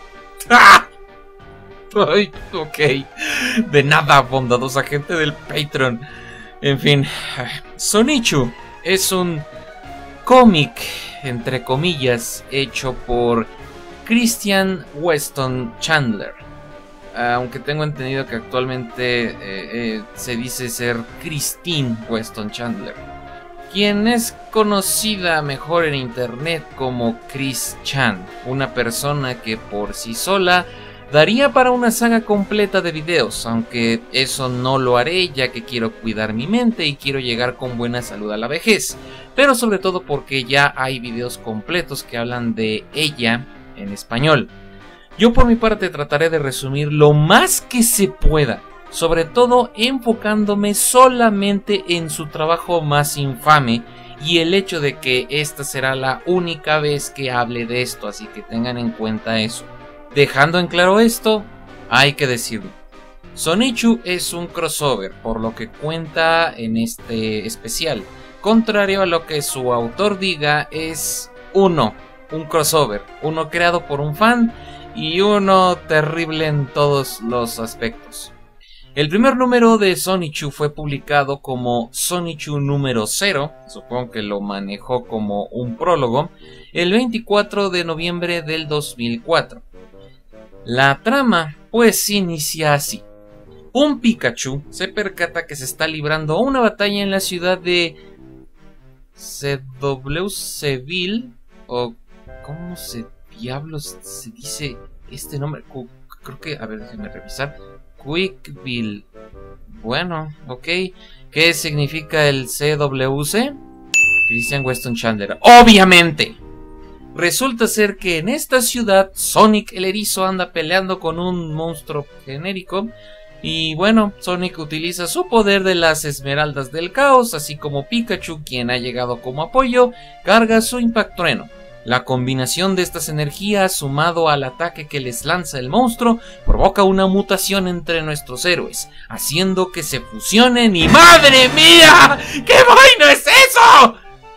Ay, ok. De nada, bondadosa gente del Patreon. En fin, Sonichu es un cómic, entre comillas, hecho por Christian Weston Chandler, aunque tengo entendido que actualmente eh, eh, se dice ser Christine Weston Chandler, quien es conocida mejor en internet como Chris Chan, una persona que por sí sola daría para una saga completa de videos, aunque eso no lo haré ya que quiero cuidar mi mente y quiero llegar con buena salud a la vejez, pero sobre todo porque ya hay videos completos que hablan de ella en español. Yo por mi parte trataré de resumir lo más que se pueda, sobre todo enfocándome solamente en su trabajo más infame y el hecho de que esta será la única vez que hable de esto, así que tengan en cuenta eso. Dejando en claro esto, hay que decirlo. Sonichu es un crossover, por lo que cuenta en este especial. Contrario a lo que su autor diga, es uno, un crossover, uno creado por un fan y uno terrible en todos los aspectos. El primer número de Sonichu fue publicado como Sonichu número cero, supongo que lo manejó como un prólogo, el veinticuatro de noviembre del dos mil cuatro. La trama pues inicia así. Un Pikachu se percata que se está librando una batalla en la ciudad de C W Seville, o ¿cómo se diablos se dice este nombre? creo que, a ver, déjenme revisar. Quickbill. Bueno, ok. ¿Qué significa el C W C? Christian Weston Chandler. ¡Obviamente! Resulta ser que en esta ciudad Sonic el Erizo anda peleando con un monstruo genérico. Y bueno, Sonic utiliza su poder de las esmeraldas del caos, así como Pikachu, quien ha llegado como apoyo, carga su impactrueno. La combinación de estas energías, sumado al ataque que les lanza el monstruo, provoca una mutación entre nuestros héroes, haciendo que se fusionen y... ¡Madre mía! ¡Qué vaina es eso!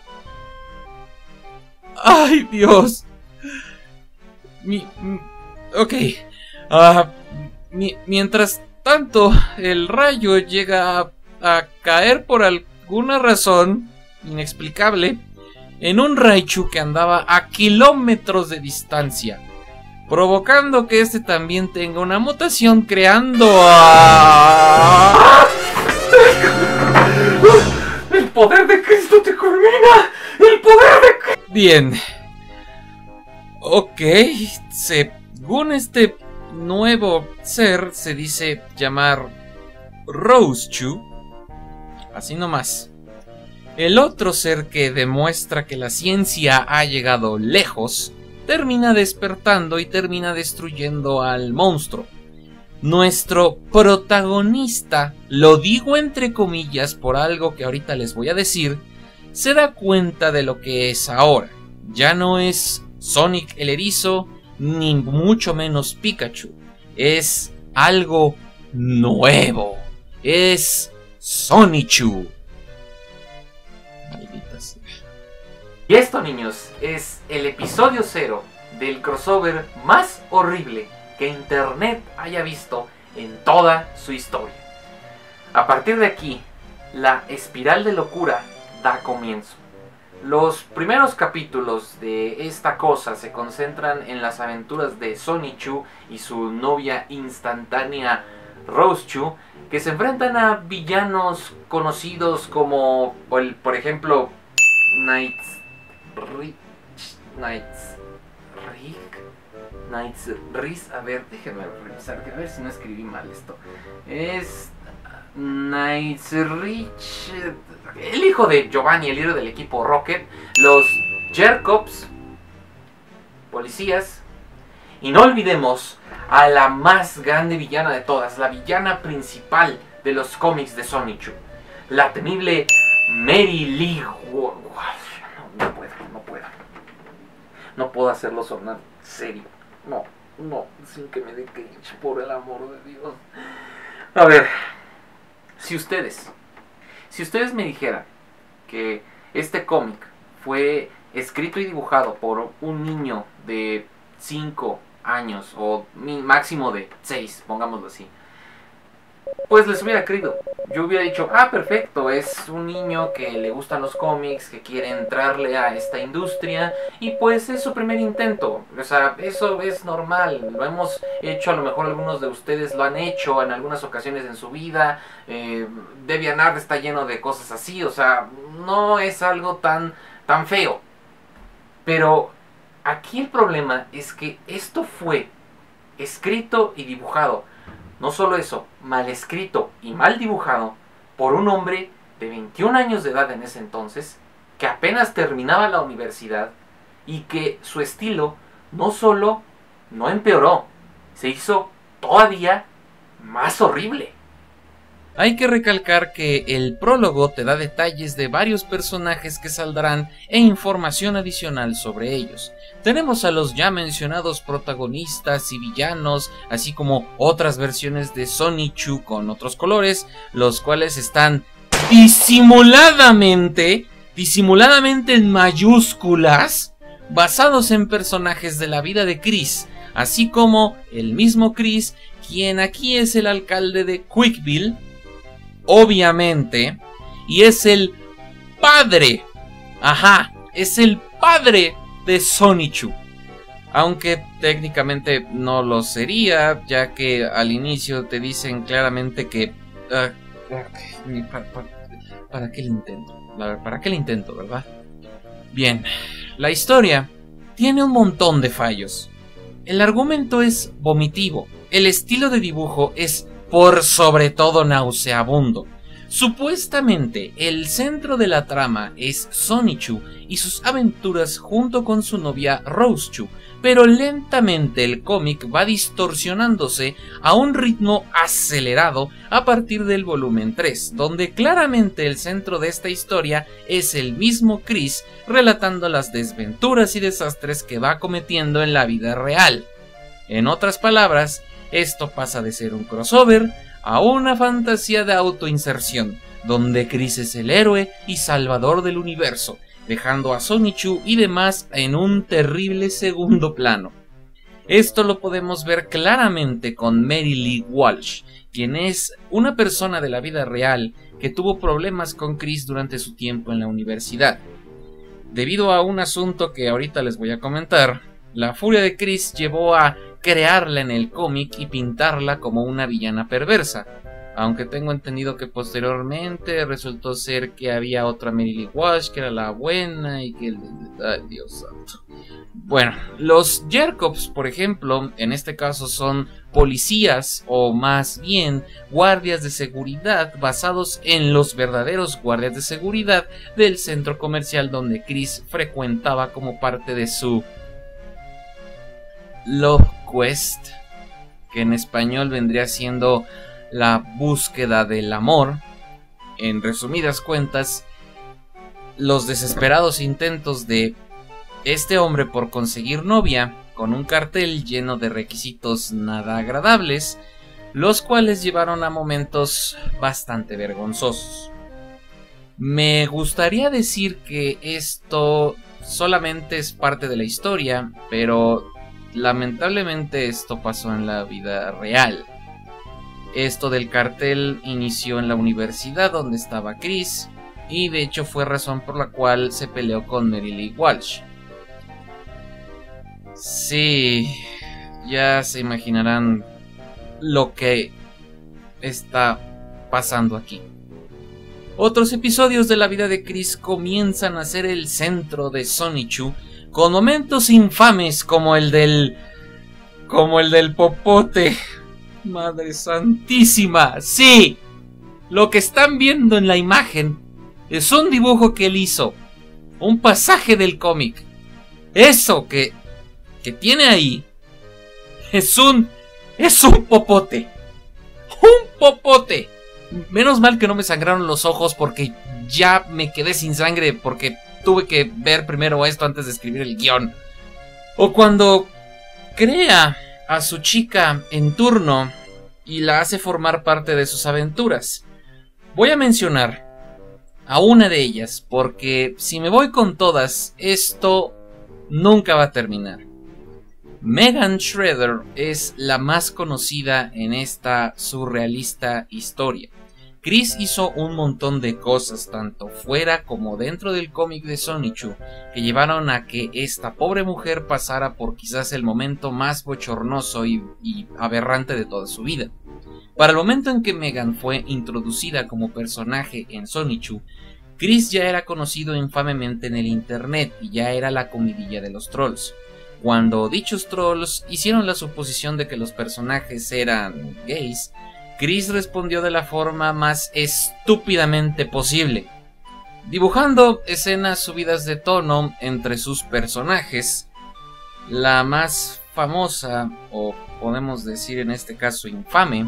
¡Ay, Dios! Mi, mi, ok. Uh, mi, mientras tanto, el rayo llega a, a caer por alguna razón inexplicable en un Raichu que andaba a kilómetros de distancia, provocando que este también tenga una mutación, creando a... ¡El poder de Cristo te culmina! ¡El poder de Cristo! Bien. Ok, según este nuevo ser, se dice llamar Rose-Chu. Así nomás. El otro ser que demuestra que la ciencia ha llegado lejos, termina despertando y termina destruyendo al monstruo. Nuestro protagonista, lo digo entre comillas por algo que ahorita les voy a decir, se da cuenta de lo que es ahora. Ya no es Sonic el Erizo, ni mucho menos Pikachu. Es algo nuevo. Es Sonichu. Maldita sea. Y esto, niños, es el episodio cero del crossover más horrible que internet haya visto en toda su historia. A partir de aquí, la espiral de locura da comienzo. Los primeros capítulos de esta cosa se concentran en las aventuras de Sonichu y su novia instantánea Rose-Chu, que se enfrentan a villanos conocidos como, por, por ejemplo, Knights Rich, Knights Rick, Knights Riz, a ver, déjenme revisar, a ver si no escribí mal esto. Es Knights Rich, el hijo de Giovanni, el líder del equipo Rocket, los Jerkops, policías, y no olvidemos a la más grande villana de todas, la villana principal de los cómics de Sonichu, la temible Mary Lee. No, no puedo, no puedo. No puedo hacerlo sonar serio. No, no, sin que me dé cringe, por el amor de Dios. A ver, si ustedes, si ustedes me dijeran que este cómic fue escrito y dibujado por un niño de cinco años o máximo de seis, pongámoslo así, pues les hubiera creído. Yo hubiera dicho, ah, perfecto, es un niño que le gustan los cómics, que quiere entrarle a esta industria y pues es su primer intento. O sea, eso es normal, lo hemos hecho, a lo mejor algunos de ustedes lo han hecho en algunas ocasiones en su vida. eh, DeviantArt está lleno de cosas así, o sea, no es algo tan, tan feo. Pero aquí el problema es que esto fue escrito y dibujado, no solo eso, mal escrito y mal dibujado por un hombre de veintiún años de edad en ese entonces, que apenas terminaba la universidad y que su estilo no solo no empeoró, se hizo todavía más horrible. Hay que recalcar que el prólogo te da detalles de varios personajes que saldrán e información adicional sobre ellos. Tenemos a los ya mencionados protagonistas y villanos, así como otras versiones de Sonichu con otros colores, los cuales están disimuladamente, disimuladamente en mayúsculas, basados en personajes de la vida de Chris, así como el mismo Chris, quien aquí es el alcalde de Quickbill, obviamente, y es el padre, ajá, es el padre de Sonichu, aunque técnicamente no lo sería, ya que al inicio te dicen claramente que uh, para, para, para qué el intento, para qué el intento, ¿verdad? Bien, la historia tiene un montón de fallos. El argumento es vomitivo, el estilo de dibujo es por sobre todo nauseabundo. Supuestamente, el centro de la trama es Sonichu y sus aventuras junto con su novia Rosechu, pero lentamente el cómic va distorsionándose a un ritmo acelerado a partir del volumen tres, donde claramente el centro de esta historia es el mismo Chris relatando las desventuras y desastres que va cometiendo en la vida real. En otras palabras, esto pasa de ser un crossover a una fantasía de autoinserción, donde Chris es el héroe y salvador del universo, dejando a Sonichu y demás en un terrible segundo plano. Esto lo podemos ver claramente con Mary Lee Walsh, quien es una persona de la vida real que tuvo problemas con Chris durante su tiempo en la universidad. Debido a un asunto que ahorita les voy a comentar, la furia de Chris llevó a crearla en el cómic y pintarla como una villana perversa, aunque tengo entendido que posteriormente resultó ser que había otra Mary Lee Walsh que era la buena y que... ¡Ay, Dios santo! Bueno, los Jacobs, por ejemplo, en este caso son policías o más bien guardias de seguridad basados en los verdaderos guardias de seguridad del centro comercial donde Chris frecuentaba como parte de su Love Quest, que en español vendría siendo la búsqueda del amor. En resumidas cuentas, los desesperados intentos de este hombre por conseguir novia con un cartel lleno de requisitos nada agradables, los cuales llevaron a momentos bastante vergonzosos. Me gustaría decir que esto solamente es parte de la historia, pero lamentablemente esto pasó en la vida real. Esto del cartel inició en la universidad donde estaba Chris, y de hecho fue razón por la cual se peleó con Mary Lee Walsh. Sí, ya se imaginarán lo que está pasando aquí. Otros episodios de la vida de Chris comienzan a ser el centro de Sonichu, con momentos infames como el del... como el del popote. Madre santísima, sí, lo que están viendo en la imagen es un dibujo que él hizo, un pasaje del cómic. Eso que, que tiene ahí es un, es un popote, un popote. Menos mal que no me sangraron los ojos porque ya me quedé sin sangre porque tuve que ver primero esto antes de escribir el guión. O cuando crea a su chica en turno y la hace formar parte de sus aventuras. Voy a mencionar a una de ellas porque si me voy con todas, esto nunca va a terminar. Megan Shredder es la más conocida en esta surrealista historia. Chris hizo un montón de cosas, tanto fuera como dentro del cómic de Sonichu, que llevaron a que esta pobre mujer pasara por quizás el momento más bochornoso y, y aberrante de toda su vida. Para el momento en que Megan fue introducida como personaje en Sonichu, Chris ya era conocido infamemente en el internet y ya era la comidilla de los trolls. Cuando dichos trolls hicieron la suposición de que los personajes eran gays, Chris respondió de la forma más estúpidamente posible, dibujando escenas subidas de tono entre sus personajes. La más famosa, o podemos decir en este caso infame,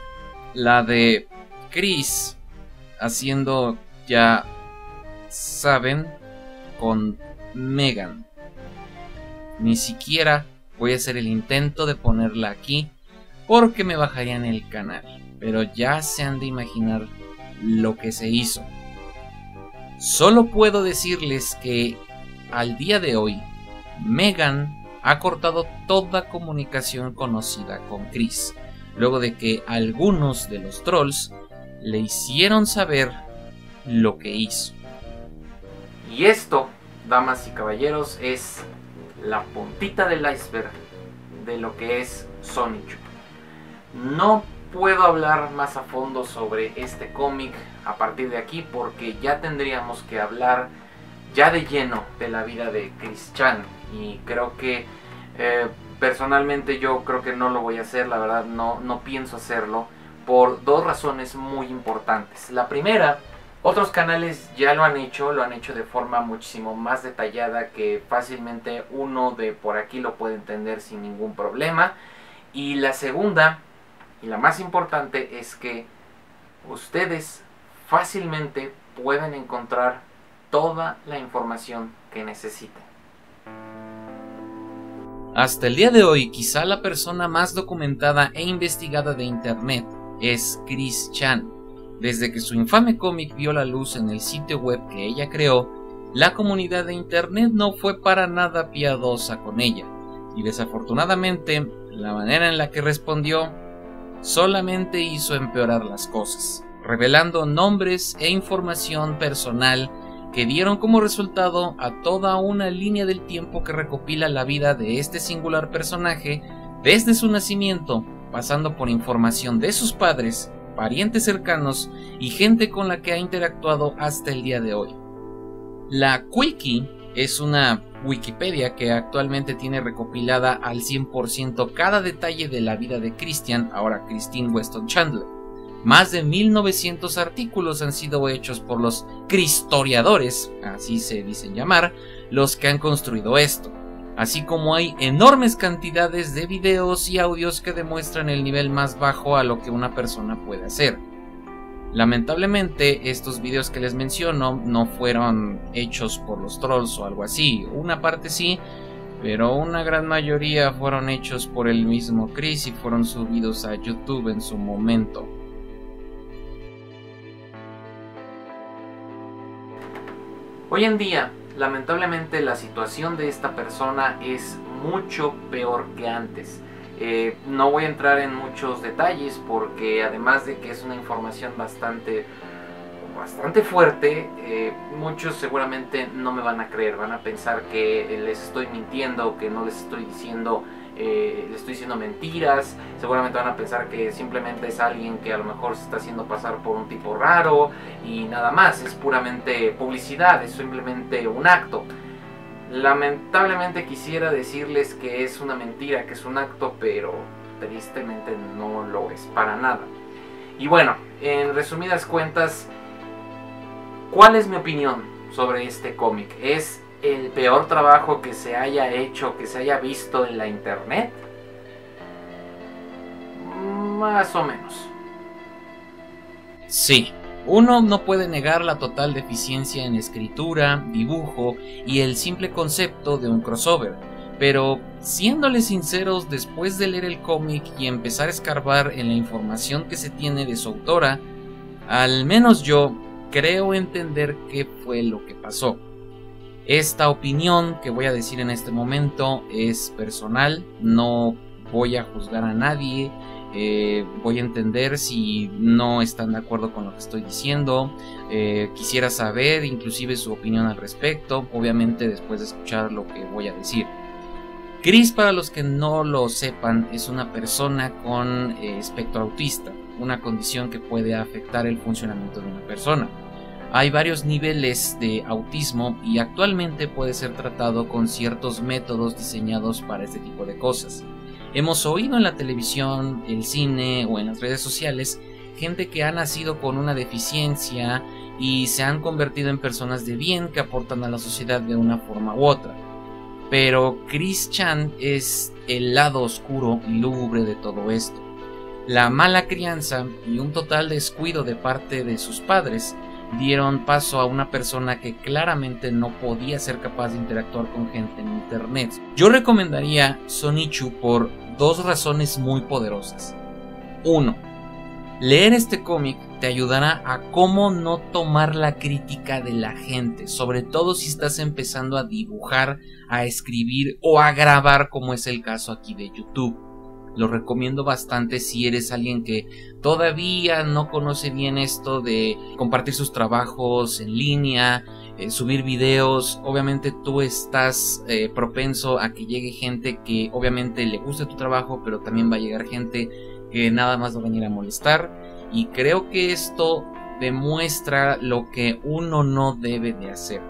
la de Chris haciendo, ya saben, con Megan. Ni siquiera voy a hacer el intento de ponerla aquí porque me bajarían el canal, pero ya se han de imaginar lo que se hizo. Solo puedo decirles que al día de hoy Megan ha cortado toda comunicación conocida con Chris, luego de que algunos de los trolls le hicieron saber lo que hizo. Y esto, damas y caballeros, es la puntita del iceberg de lo que es Sonichu. No puedo hablar más a fondo sobre este cómic a partir de aquí porque ya tendríamos que hablar ya de lleno de la vida de Chris Chan, y creo que eh, Personalmente yo creo que no lo voy a hacer, la verdad no, no pienso hacerlo, por dos razones muy importantes. La primera, otros canales ya lo han hecho, lo han hecho de forma muchísimo más detallada, que fácilmente uno de por aquí lo puede entender sin ningún problema. Y la segunda, y la más importante, es que ustedes fácilmente pueden encontrar toda la información que necesiten. Hasta el día de hoy, quizá la persona más documentada e investigada de internet es Chris Chan. Desde que su infame cómic vio la luz en el sitio web que ella creó, la comunidad de internet no fue para nada piadosa con ella, y desafortunadamente, la manera en la que respondió solamente hizo empeorar las cosas, revelando nombres e información personal que dieron como resultado a toda una línea del tiempo que recopila la vida de este singular personaje desde su nacimiento, pasando por información de sus padres, parientes cercanos y gente con la que ha interactuado hasta el día de hoy. La Wiki es una Wikipedia que actualmente tiene recopilada al cien por ciento cada detalle de la vida de Christian, ahora Christine Weston Chandler. Más de mil novecientos artículos han sido hechos por los cristoriadores, así se dicen llamar, los que han construido esto, así como hay enormes cantidades de videos y audios que demuestran el nivel más bajo a lo que una persona puede hacer. Lamentablemente, estos videos que les menciono no fueron hechos por los trolls o algo así, una parte sí, pero una gran mayoría fueron hechos por el mismo Chris y fueron subidos a YouTube en su momento. Hoy en día, lamentablemente, la situación de esta persona es mucho peor que antes. Eh, no voy a entrar en muchos detalles porque además de que es una información bastante, bastante fuerte, eh, muchos seguramente no me van a creer, van a pensar que les estoy mintiendo, que no les estoy diciendo, eh, les estoy diciendo mentiras, seguramente van a pensar que simplemente es alguien que a lo mejor se está haciendo pasar por un tipo raro y nada más, es puramente publicidad, es simplemente un acto. Lamentablemente quisiera decirles que es una mentira, que es un acto, pero tristemente no lo es para nada. Y bueno, en resumidas cuentas, ¿cuál es mi opinión sobre este cómic? ¿Es el peor trabajo que se haya hecho, que se haya visto en la internet? Más o menos. Sí. Uno no puede negar la total deficiencia en escritura, dibujo y el simple concepto de un crossover, pero siéndoles sinceros, después de leer el cómic y empezar a escarbar en la información que se tiene de su autora, al menos yo creo entender qué fue lo que pasó. Esta opinión que voy a decir en este momento es personal, no voy a juzgar a nadie. Eh, voy a entender si no están de acuerdo con lo que estoy diciendo. eh, Quisiera saber inclusive su opinión al respecto, obviamente después de escuchar lo que voy a decir. Chris, para los que no lo sepan, es una persona con eh, espectro autista, una condición que puede afectar el funcionamiento de una persona. Hay varios niveles de autismo y actualmente puede ser tratado con ciertos métodos diseñados para este tipo de cosas. Hemos oído en la televisión, el cine o en las redes sociales gente que ha nacido con una deficiencia y se han convertido en personas de bien que aportan a la sociedad de una forma u otra. Pero Chris Chan es el lado oscuro y lúgubre de todo esto. La mala crianza y un total descuido de parte de sus padres dieron paso a una persona que claramente no podía ser capaz de interactuar con gente en internet. Yo recomendaría Sonichu por dos razones muy poderosas. Uno, leer este cómic te ayudará a cómo no tomar la crítica de la gente, sobre todo si estás empezando a dibujar, a escribir o a grabar, como es el caso aquí de YouTube. Lo recomiendo bastante si eres alguien que todavía no conoce bien esto de compartir sus trabajos en línea, eh, subir videos. Obviamente tú estás eh, propenso a que llegue gente que obviamente le guste tu trabajo, pero también va a llegar gente que nada más va a venir a molestar. Y creo que esto demuestra lo que uno no debe de hacer.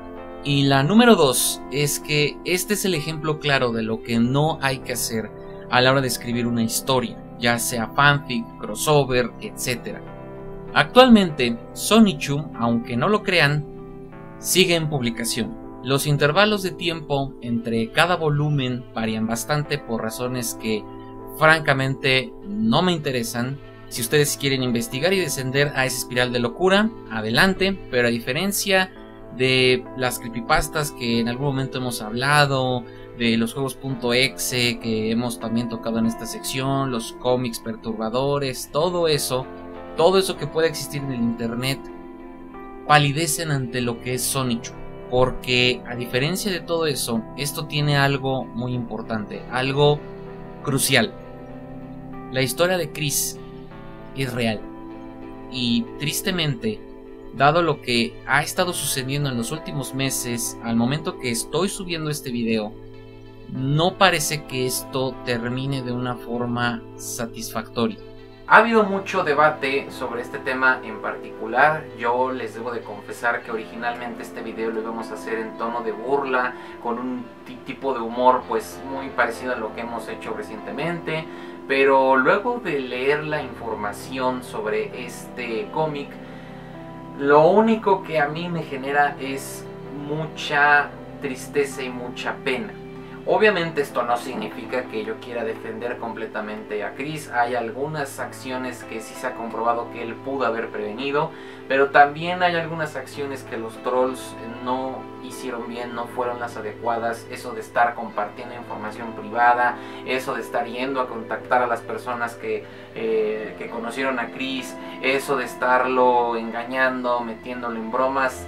Y la número dos es que este es el ejemplo claro de lo que no hay que hacer a la hora de escribir una historia, ya sea fanfic, crossover, etcétera. Actualmente, Shonichu, aunque no lo crean, sigue en publicación. Los intervalos de tiempo entre cada volumen varían bastante por razones que francamente no me interesan. Si ustedes quieren investigar y descender a esa espiral de locura, adelante, pero a diferencia de las creepypastas que en algún momento hemos hablado, de los juegos .exe que hemos también tocado en esta sección, los cómics perturbadores, todo eso, todo eso que puede existir en el internet, palidecen ante lo que es Shonichu, porque a diferencia de todo eso, esto tiene algo muy importante, algo crucial. La historia de Chris es real y tristemente, dado lo que ha estado sucediendo en los últimos meses, al momento que estoy subiendo este video, no parece que esto termine de una forma satisfactoria. Ha habido mucho debate sobre este tema en particular. Yo les debo de confesar que originalmente este video lo íbamos a hacer en tono de burla, con un tipo de humor pues muy parecido a lo que hemos hecho recientemente, pero luego de leer la información sobre este cómic, lo único que a mí me genera es mucha tristeza y mucha pena. Obviamente esto no significa que yo quiera defender completamente a Chris. Hay algunas acciones que sí se ha comprobado que él pudo haber prevenido, pero también hay algunas acciones que los trolls no hicieron bien, no fueron las adecuadas. Eso de estar compartiendo información privada, eso de estar yendo a contactar a las personas que, eh, que conocieron a Chris, eso de estarlo engañando, metiéndolo en bromas,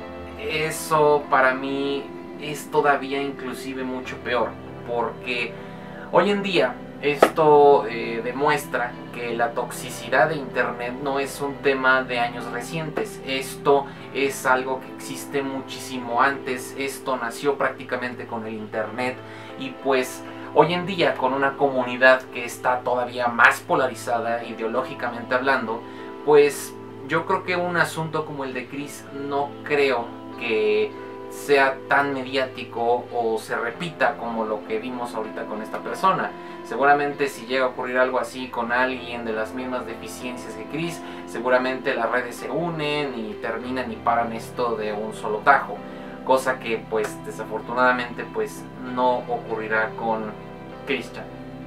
eso para mí es todavía inclusive mucho peor, porque hoy en día esto eh, demuestra que la toxicidad de internet no es un tema de años recientes. Esto es algo que existe muchísimo antes. Esto nació prácticamente con el internet, y pues hoy en día, con una comunidad que está todavía más polarizada ideológicamente hablando, pues yo creo que un asunto como el de Chris no creo que sea tan mediático o se repita como lo que vimos ahorita con esta persona. Seguramente si llega a ocurrir algo así con alguien de las mismas deficiencias que Chris, seguramente las redes se unen y terminan y paran esto de un solo tajo, cosa que pues desafortunadamente pues no ocurrirá con Christian.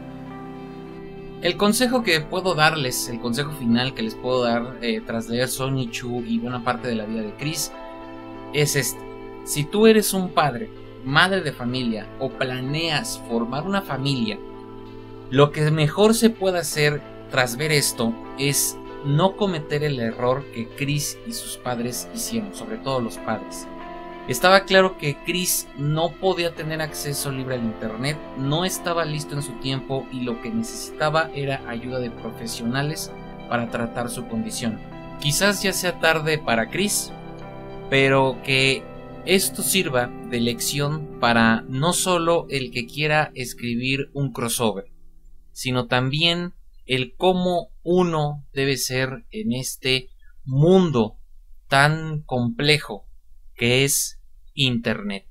El consejo que puedo darles, el consejo final que les puedo dar eh, tras leer Shonichu y buena parte de la vida de Chris, es este. Si tú eres un padre, madre de familia o planeas formar una familia, lo que mejor se puede hacer tras ver esto es no cometer el error que Chris y sus padres hicieron, sobre todo los padres. Estaba claro que Chris no podía tener acceso libre al internet, no estaba listo en su tiempo y lo que necesitaba era ayuda de profesionales para tratar su condición. Quizás ya sea tarde para Chris, pero que esto sirva de lección para no solo el que quiera escribir un crossover, sino también el cómo uno debe ser en este mundo tan complejo que es Internet.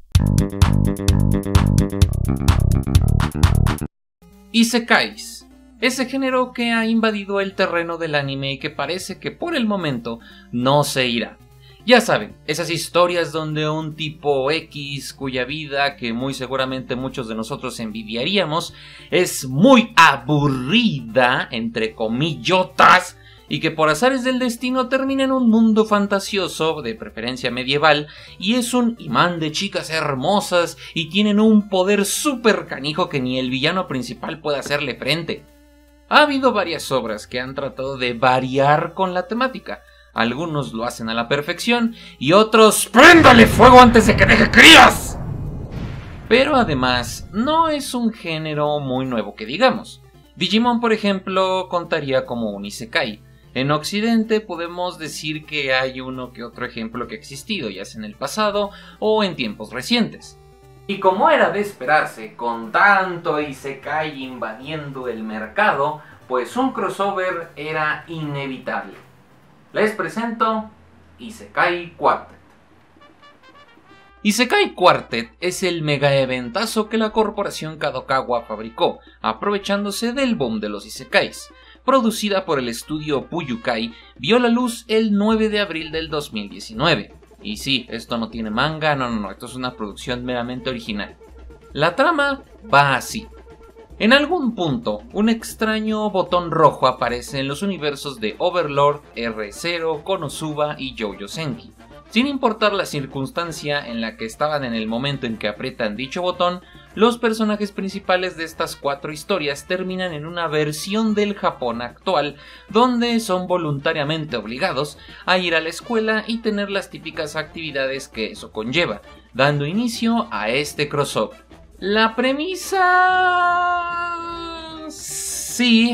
Isekais, ese género que ha invadido el terreno del anime y que parece que por el momento no se irá. Ya saben, esas historias donde un tipo X, cuya vida, que muy seguramente muchos de nosotros envidiaríamos, es muy aburrida, entre comillotas, y que por azares del destino termina en un mundo fantasioso, de preferencia medieval, y es un imán de chicas hermosas y tienen un poder súper canijo que ni el villano principal puede hacerle frente. Ha habido varias obras que han tratado de variar con la temática. Algunos lo hacen a la perfección y otros ¡préndale fuego antes de que deje crías! Pero además no es un género muy nuevo que digamos. Digimon, por ejemplo, contaría como un isekai. En Occidente podemos decir que hay uno que otro ejemplo que ha existido, ya sea en el pasado o en tiempos recientes. Y como era de esperarse, con tanto isekai invadiendo el mercado, pues un crossover era inevitable. Les presento Isekai Quartet. Isekai Quartet es el mega eventazo que la corporación Kadokawa fabricó, aprovechándose del boom de los isekais. Producida por el estudio Puyukai, vio la luz el nueve de abril del dos mil diecinueve. Y sí, esto no tiene manga, no, no, no, esto es una producción meramente original. La trama va así. En algún punto, un extraño botón rojo aparece en los universos de Overlord, R cero, Konosuba y JoJo Senki. Sin importar la circunstancia en la que estaban en el momento en que aprietan dicho botón, los personajes principales de estas cuatro historias terminan en una versión del Japón actual, donde son voluntariamente obligados a ir a la escuela y tener las típicas actividades que eso conlleva, dando inicio a este crossover. La premisa... sí,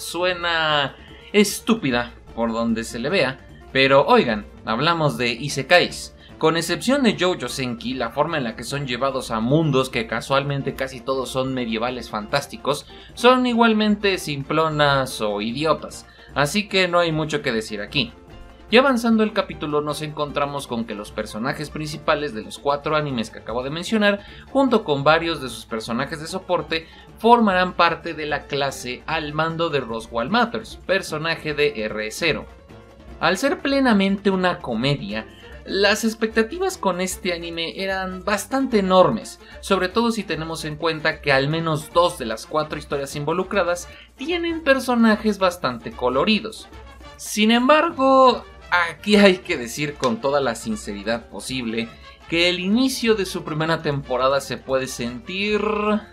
suena estúpida por donde se le vea, pero oigan, hablamos de isekais. Con excepción de JoJo Senki, la forma en la que son llevados a mundos que casualmente casi todos son medievales fantásticos, son igualmente simplonas o idiotas, así que no hay mucho que decir aquí. Y avanzando el capítulo nos encontramos con que los personajes principales de los cuatro animes que acabo de mencionar, junto con varios de sus personajes de soporte, formarán parte de la clase al mando de Roswell Matters, personaje de R cero. Al ser plenamente una comedia, las expectativas con este anime eran bastante enormes, sobre todo si tenemos en cuenta que al menos dos de las cuatro historias involucradas tienen personajes bastante coloridos. Sin embargo, aquí hay que decir con toda la sinceridad posible que el inicio de su primera temporada se puede sentir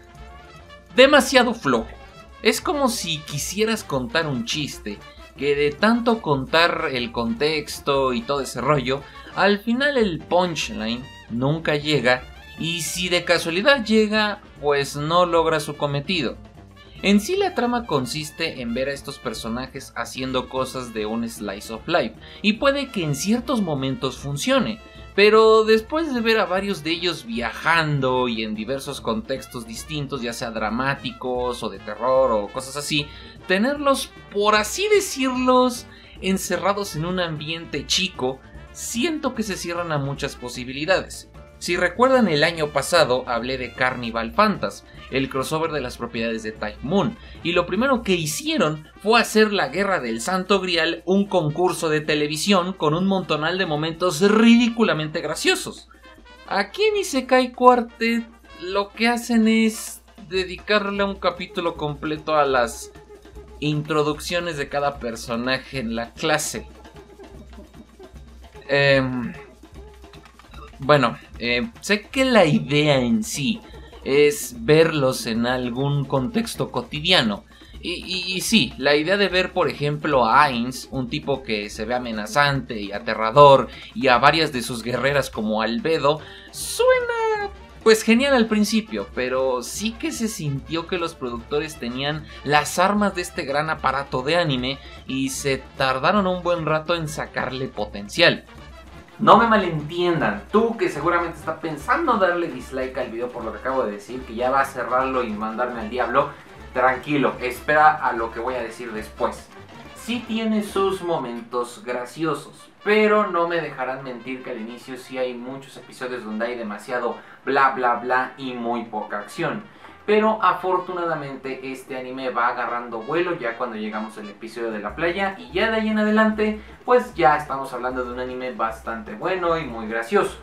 demasiado flojo. Es como si quisieras contar un chiste, que de tanto contar el contexto y todo ese rollo, al final el punchline nunca llega, y si de casualidad llega, pues no logra su cometido. En sí la trama consiste en ver a estos personajes haciendo cosas de un slice of life, y puede que en ciertos momentos funcione, pero después de ver a varios de ellos viajando y en diversos contextos distintos, ya sea dramáticos o de terror o cosas así, tenerlos, por así decirlos, encerrados en un ambiente chico, siento que se cierran a muchas posibilidades. Si recuerdan, el año pasado hablé de Carnival Phantasm, el crossover de las propiedades de Type Moon, y lo primero que hicieron fue hacer la Guerra del Santo Grial un concurso de televisión con un montonal de momentos ridículamente graciosos. Aquí en Isekai Quartet lo que hacen es dedicarle un capítulo completo a las introducciones de cada personaje en la clase. Eh... Bueno, eh, sé que la idea en sí es verlos en algún contexto cotidiano. Y, y, y sí, la idea de ver, por ejemplo, a Ainz, un tipo que se ve amenazante y aterrador, y a varias de sus guerreras como Albedo, suena pues genial al principio, pero sí que se sintió que los productores tenían las armas de este gran aparato de anime y se tardaron un buen rato en sacarle potencial. No me malentiendan, tú que seguramente está pensando darle dislike al video por lo que acabo de decir, que ya va a cerrarlo y mandarme al diablo, tranquilo, espera a lo que voy a decir después. Sí tiene sus momentos graciosos, pero no me dejarán mentir que al inicio sí hay muchos episodios donde hay demasiado bla bla bla y muy poca acción. Pero afortunadamente este anime va agarrando vuelo ya cuando llegamos al episodio de la playa, y ya de ahí en adelante pues ya estamos hablando de un anime bastante bueno y muy gracioso.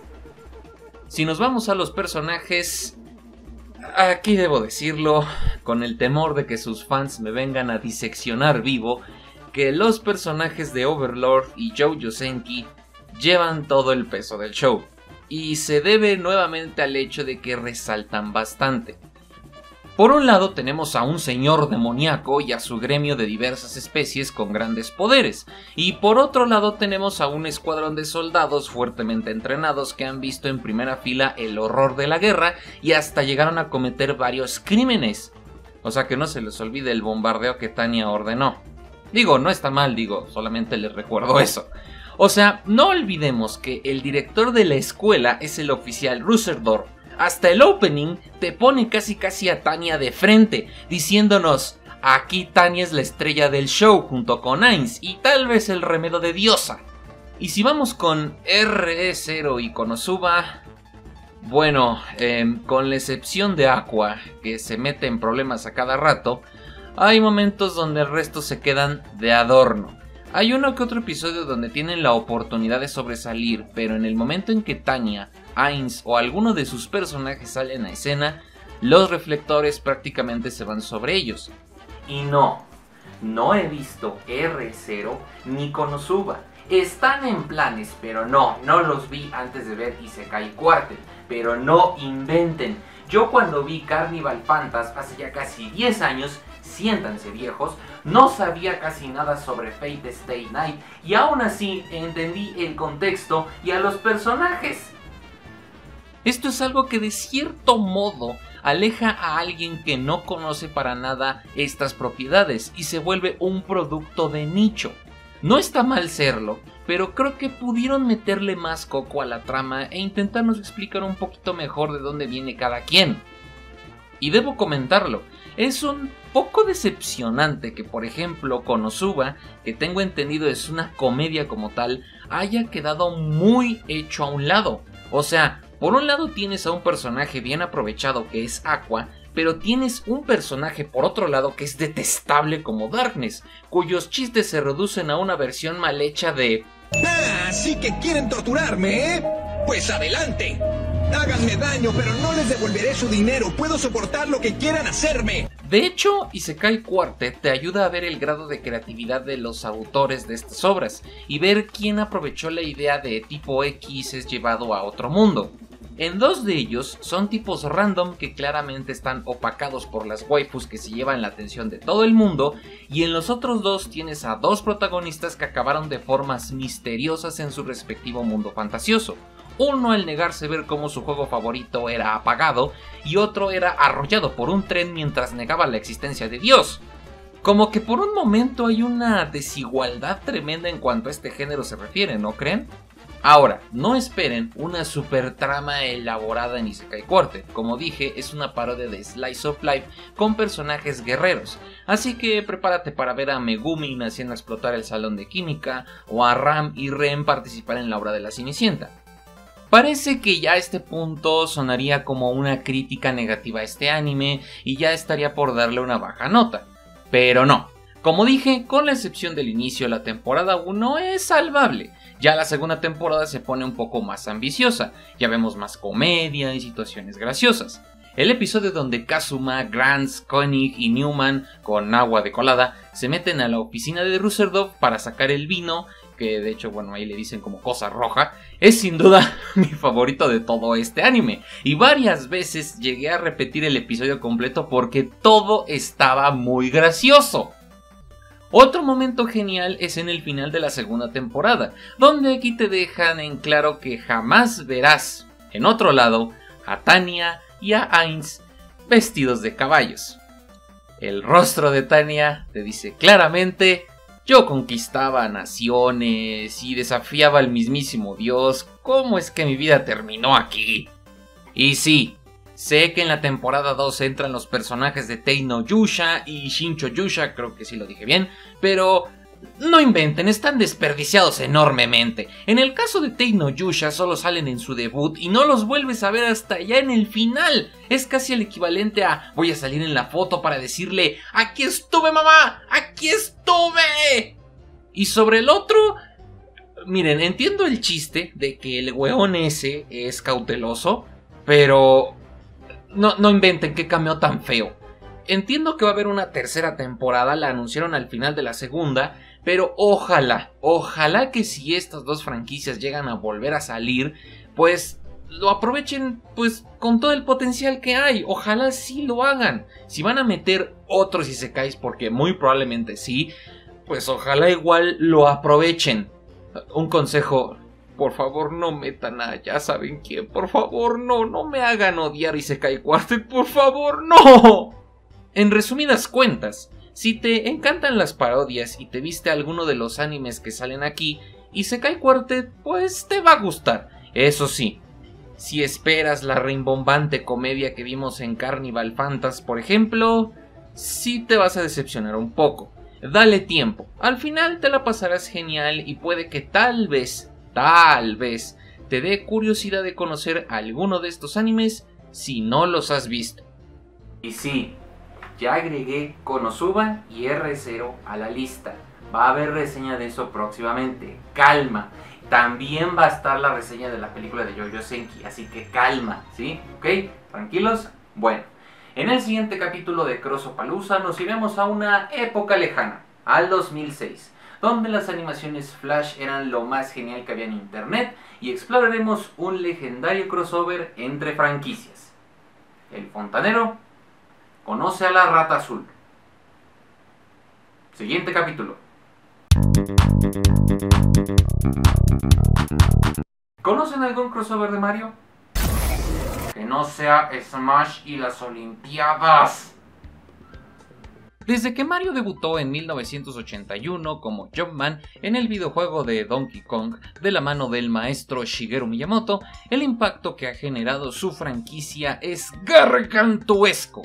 Si nos vamos a los personajes, aquí debo decirlo, con el temor de que sus fans me vengan a diseccionar vivo, que los personajes de Overlord y JoJo Senki llevan todo el peso del show, y se debe nuevamente al hecho de que resaltan bastante. Por un lado tenemos a un señor demoníaco y a su gremio de diversas especies con grandes poderes, y por otro lado tenemos a un escuadrón de soldados fuertemente entrenados que han visto en primera fila el horror de la guerra y hasta llegaron a cometer varios crímenes. O sea que no se les olvide el bombardeo que Tanya ordenó. Digo, no está mal, digo, solamente les recuerdo eso. O sea, no olvidemos que el director de la escuela es el oficial Ruserdorf. Hasta el opening te pone casi casi a Tanya de frente, diciéndonos: aquí Tanya es la estrella del show junto con Ainz y tal vez el remedo de diosa. Y si vamos con R cero y Konosuba, Bueno, eh, con la excepción de Aqua, que se mete en problemas a cada rato, hay momentos donde el resto se quedan de adorno. Hay uno que otro episodio donde tienen la oportunidad de sobresalir, pero en el momento en que Tanya, Ainz o alguno de sus personajes salen a escena, los reflectores prácticamente se van sobre ellos. Y no, no he visto R cero ni Konosuba. Están en planes, pero no, no los vi antes de ver Isekai Quartet. Pero no inventen. Yo cuando vi Carnival Phantas hace ya casi diez años, siéntanse viejos, no sabía casi nada sobre Fate Stay Night y aún así entendí el contexto y a los personajes. Esto es algo que de cierto modo aleja a alguien que no conoce para nada estas propiedades y se vuelve un producto de nicho. No está mal serlo, pero creo que pudieron meterle más coco a la trama e intentarnos explicar un poquito mejor de dónde viene cada quien. Y debo comentarlo, es un poco decepcionante que, por ejemplo, Konosuba, que tengo entendido es una comedia como tal, haya quedado muy hecho a un lado. O sea, por un lado tienes a un personaje bien aprovechado que es Aqua, pero tienes un personaje por otro lado que es detestable como Darkness, cuyos chistes se reducen a una versión mal hecha de... ¡Ah! ¿Sí que quieren torturarme, eh? Pues adelante. Háganme daño, pero no les devolveré su dinero. Puedo soportar lo que quieran hacerme. De hecho, Isekai Quartet te ayuda a ver el grado de creatividad de los autores de estas obras y ver quién aprovechó la idea de tipo X es llevado a otro mundo. En dos de ellos son tipos random que claramente están opacados por las waifus que se llevan la atención de todo el mundo, y en los otros dos tienes a dos protagonistas que acabaron de formas misteriosas en su respectivo mundo fantasioso. Uno al negarse ver cómo su juego favorito era apagado y otro era arrollado por un tren mientras negaba la existencia de Dios. Como que por un momento hay una desigualdad tremenda en cuanto a este género se refiere, ¿no creen? Ahora, no esperen una super trama elaborada en Isekai Quartet. Como dije, es una parodia de Slice of Life con personajes guerreros. Así que prepárate para ver a Megumi haciendo explotar el salón de química o a Ram y Ren participar en la obra de la Cenicienta. Parece que ya a este punto sonaría como una crítica negativa a este anime y ya estaría por darle una baja nota. Pero no. Como dije, con la excepción del inicio, la temporada uno es salvable. Ya la segunda temporada se pone un poco más ambiciosa, ya vemos más comedia y situaciones graciosas. El episodio donde Kazuma, Grants, Koenig y Newman, con agua de colada, se meten a la oficina de Ruserdorf para sacar el vino, que de hecho, bueno, ahí le dicen como cosa roja, es sin duda mi favorito de todo este anime. Y varias veces llegué a repetir el episodio completo porque todo estaba muy gracioso. Otro momento genial es en el final de la segunda temporada, donde aquí te dejan en claro que jamás verás, en otro lado, a Tanya y a Ainz vestidos de caballos. El rostro de Tanya te dice claramente: yo conquistaba naciones y desafiaba al mismísimo Dios, ¿cómo es que mi vida terminó aquí? Y sí, sé que en la temporada dos entran los personajes de Tei no Yusha y Shincho Yusha, creo que sí lo dije bien, pero no inventen, están desperdiciados enormemente. En el caso de Tei no Yusha solo salen en su debut y no los vuelves a ver hasta ya en el final. Es casi el equivalente a voy a salir en la foto para decirle ¡aquí estuve, mamá! ¡Aquí estuve! Y sobre el otro, miren, entiendo el chiste de que el weón ese es cauteloso, pero no, no inventen, qué cameo tan feo. Entiendo que va a haber una tercera temporada, la anunciaron al final de la segunda, pero ojalá, ojalá que si estas dos franquicias llegan a volver a salir, pues lo aprovechen pues con todo el potencial que hay. Ojalá sí lo hagan. Si van a meter otros isekais, porque muy probablemente sí, pues ojalá igual lo aprovechen. Un consejo: por favor no metan a ya saben quién. Por favor no, no me hagan odiar Isekai Quartet, por favor no. En resumidas cuentas, si te encantan las parodias y te viste alguno de los animes que salen aquí, Isekai Quartet pues te va a gustar. Eso sí, si esperas la rimbombante comedia que vimos en Carnival Phantas, por ejemplo, sí te vas a decepcionar un poco. Dale tiempo, al final te la pasarás genial y puede que tal vez, tal vez, te te dé curiosidad de conocer alguno de estos animes si no los has visto. Y sí, ya agregué Konosuba y R cero a la lista. Va a haber reseña de eso próximamente. Calma. También va a estar la reseña de la película de JoJo Senki, así que calma, ¿sí? ¿Ok? ¿Tranquilos? Bueno, en el siguiente capítulo de Crossopalooza nos iremos a una época lejana, al dos mil seis, donde las animaciones Flash eran lo más genial que había en internet, y exploraremos un legendario crossover entre franquicias. El fontanero conoce a la rata azul. Siguiente capítulo. ¿Conocen algún crossover de Mario? Que no sea Smash y las Olimpiadas. Desde que Mario debutó en mil novecientos ochenta y uno como Jumpman en el videojuego de Donkey Kong de la mano del maestro Shigeru Miyamoto, el impacto que ha generado su franquicia es gargantuesco.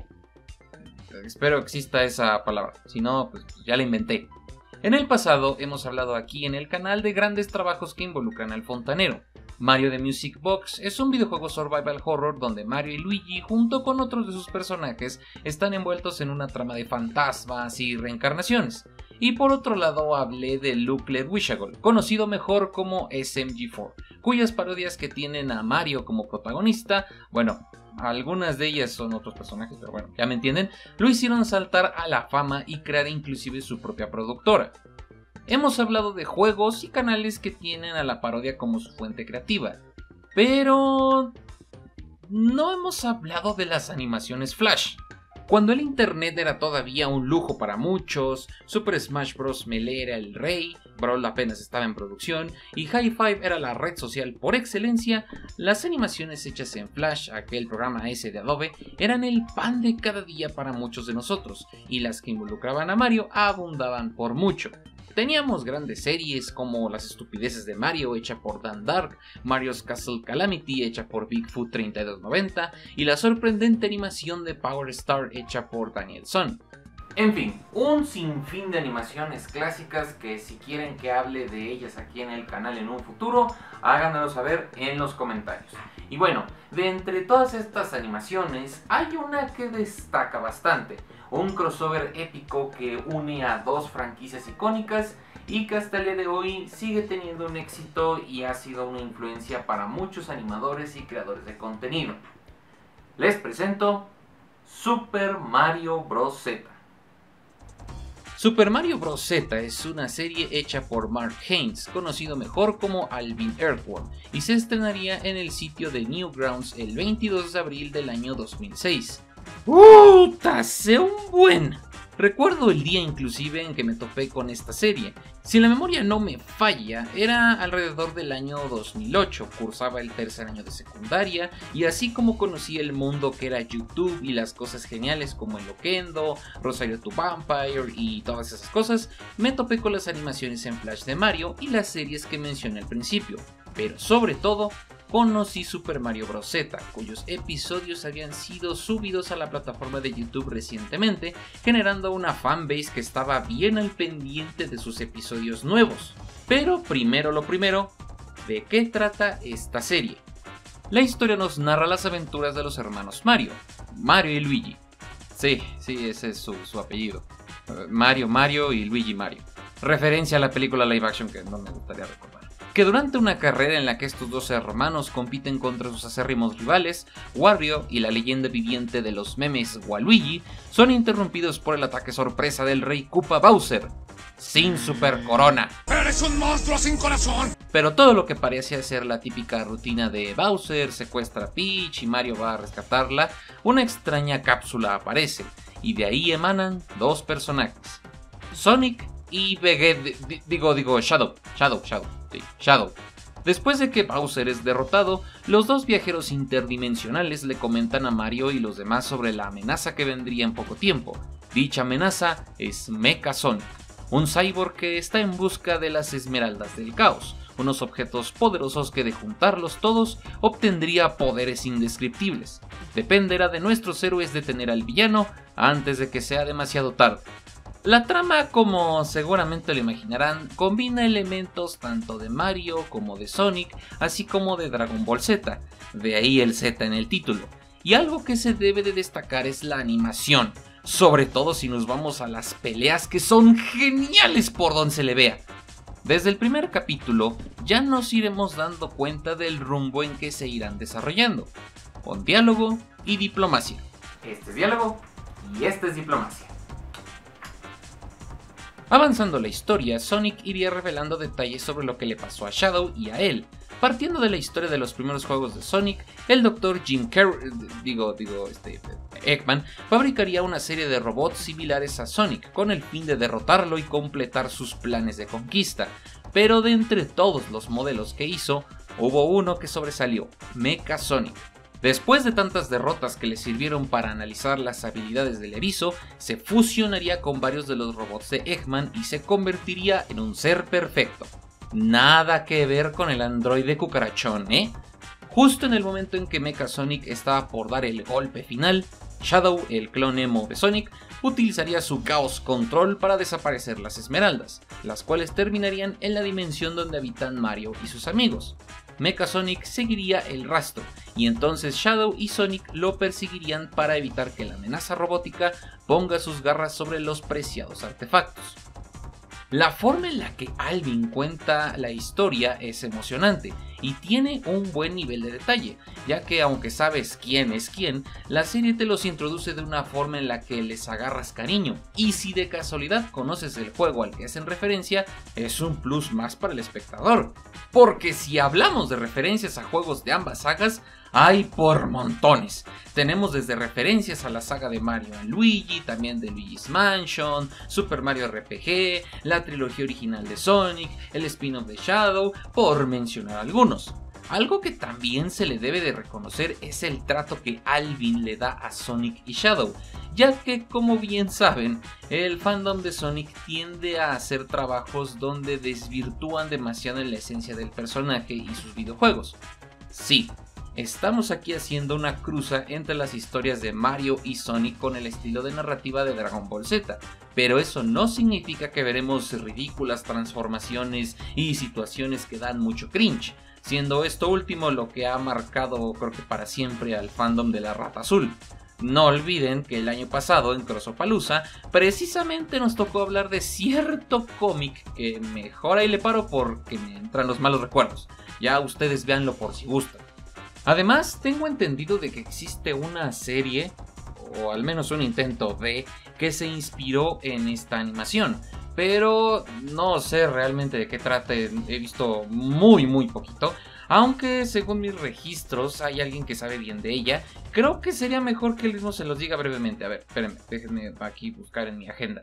Espero que exista esa palabra, si no, pues ya la inventé. En el pasado hemos hablado aquí en el canal de grandes trabajos que involucran al fontanero. Mario The Music Box es un videojuego survival horror donde Mario y Luigi, junto con otros de sus personajes, están envueltos en una trama de fantasmas y reencarnaciones. Y por otro lado hablé de Luke Ledwishagle, conocido mejor como S M G cuatro, cuyas parodias que tienen a Mario como protagonista, bueno, algunas de ellas son otros personajes, pero bueno, ya me entienden, lo hicieron saltar a la fama y crear inclusive su propia productora. Hemos hablado de juegos y canales que tienen a la parodia como su fuente creativa, pero no hemos hablado de las animaciones Flash. Cuando el internet era todavía un lujo para muchos, Super Smash Bros. Melee era el rey, Brawl apenas estaba en producción y High Five era la red social por excelencia, las animaciones hechas en Flash, aquel programa ese de Adobe, eran el pan de cada día para muchos de nosotros, y las que involucraban a Mario abundaban por mucho. Teníamos grandes series como Las estupideces de Mario, hecha por Dan Dark, Mario's Castle Calamity, hecha por Bigfoot treinta y dos noventa, y la sorprendente animación de Power Star, hecha por Daniel Son. En fin, un sinfín de animaciones clásicas que si quieren que hable de ellas aquí en el canal en un futuro, háganmelo saber en los comentarios. Y bueno, de entre todas estas animaciones, hay una que destaca bastante. Un crossover épico que une a dos franquicias icónicas y que hasta el día de hoy sigue teniendo un éxito y ha sido una influencia para muchos animadores y creadores de contenido. Les presento Super Mario Bros. Z. Super Mario Bros. Z es una serie hecha por Mark Haynes, conocido mejor como Alvin Earthworm, y se estrenaría en el sitio de Newgrounds el veintidós de abril del año dos mil seis. ¡Puta! ¡Sé un buen! Recuerdo el día inclusive en que me topé con esta serie. Si la memoria no me falla, era alrededor del año dos mil ocho, cursaba el tercer año de secundaria, y así como conocí el mundo que era YouTube y las cosas geniales como el Loquendo, Rosario to Vampire y todas esas cosas, me topé con las animaciones en Flash de Mario y las series que mencioné al principio, pero sobre todo conocí Super Mario Bros. Z, cuyos episodios habían sido subidos a la plataforma de YouTube recientemente, generando una fanbase que estaba bien al pendiente de sus episodios nuevos. Pero primero lo primero, ¿de qué trata esta serie? La historia nos narra las aventuras de los hermanos Mario, Mario y Luigi. Sí, sí, ese es su, su apellido. Mario, Mario y Luigi Mario. Referencia a la película live action que no me gustaría recordar. Que durante una carrera en la que estos dos hermanos compiten contra sus acérrimos rivales, Wario y la leyenda viviente de los memes Waluigi, son interrumpidos por el ataque sorpresa del rey Koopa Bowser, sin super corona. ¡Eres un monstruo sin corazón! Pero todo lo que parece ser la típica rutina de Bowser secuestra a Peach y Mario va a rescatarla, una extraña cápsula aparece, y de ahí emanan dos personajes, Sonic y Vegeta, digo, digo, Shadow, Shadow, Shadow, sí, Shadow. Después de que Bowser es derrotado, los dos viajeros interdimensionales le comentan a Mario y los demás sobre la amenaza que vendría en poco tiempo. Dicha amenaza es Mecha Sonic, un cyborg que está en busca de las Esmeraldas del Caos, unos objetos poderosos que de juntarlos todos obtendría poderes indescriptibles. Dependerá de nuestros héroes detener al villano antes de que sea demasiado tarde. La trama, como seguramente lo imaginarán, combina elementos tanto de Mario como de Sonic, así como de Dragon Ball Z, de ahí el Z en el título. Y algo que se debe de destacar es la animación, sobre todo si nos vamos a las peleas, que son geniales por donde se le vea. Desde el primer capítulo ya nos iremos dando cuenta del rumbo en que se irán desarrollando, con diálogo y diplomacia. Este es diálogo y este es diplomacia. Avanzando la historia, Sonic iría revelando detalles sobre lo que le pasó a Shadow y a él. Partiendo de la historia de los primeros juegos de Sonic, el doctor Jim Carrey, digo, digo, este, Eggman, fabricaría una serie de robots similares a Sonic, con el fin de derrotarlo y completar sus planes de conquista. Pero de entre todos los modelos que hizo, hubo uno que sobresalió, Mecha Sonic. Después de tantas derrotas que le sirvieron para analizar las habilidades del erizo, se fusionaría con varios de los robots de Eggman y se convertiría en un ser perfecto. Nada que ver con el androide cucarachón, ¿eh? Justo en el momento en que Mecha Sonic estaba por dar el golpe final, Shadow, el clon emo de Sonic, utilizaría su Chaos Control para desaparecer las esmeraldas, las cuales terminarían en la dimensión donde habitan Mario y sus amigos. Mecha Sonic seguiría el rastro, y entonces Shadow y Sonic lo perseguirían para evitar que la amenaza robótica ponga sus garras sobre los preciados artefactos. La forma en la que Alvin cuenta la historia es emocionante y tiene un buen nivel de detalle, ya que aunque sabes quién es quién, la serie te los introduce de una forma en la que les agarras cariño, y si de casualidad conoces el juego al que hacen referencia, es un plus más para el espectador. Porque si hablamos de referencias a juegos de ambas sagas, hay por montones. Tenemos desde referencias a la saga de Mario and Luigi, también de Luigi's Mansion, Super Mario R P G, la trilogía original de Sonic, el spin-off de Shadow, por mencionar algunos. Algo que también se le debe de reconocer es el trato que Alvin le da a Sonic y Shadow, ya que, como bien saben, el fandom de Sonic tiende a hacer trabajos donde desvirtúan demasiado en la esencia del personaje y sus videojuegos. Sí, estamos aquí haciendo una cruza entre las historias de Mario y Sonic con el estilo de narrativa de Dragon Ball Z, pero eso no significa que veremos ridículas transformaciones y situaciones que dan mucho cringe, siendo esto último lo que ha marcado, creo que para siempre, al fandom de la Rata Azul. No olviden que el año pasado en Crossopalooza precisamente nos tocó hablar de cierto cómic que mejor ahí le paro porque me entran los malos recuerdos. Ya ustedes véanlo por si gustan. Además, tengo entendido de que existe una serie, o al menos un intento de, que se inspiró en esta animación, pero no sé realmente de qué trate, he visto muy muy poquito, aunque según mis registros hay alguien que sabe bien de ella. Creo que sería mejor que él mismo se los diga brevemente. A ver, espérenme, déjenme aquí buscar en mi agenda.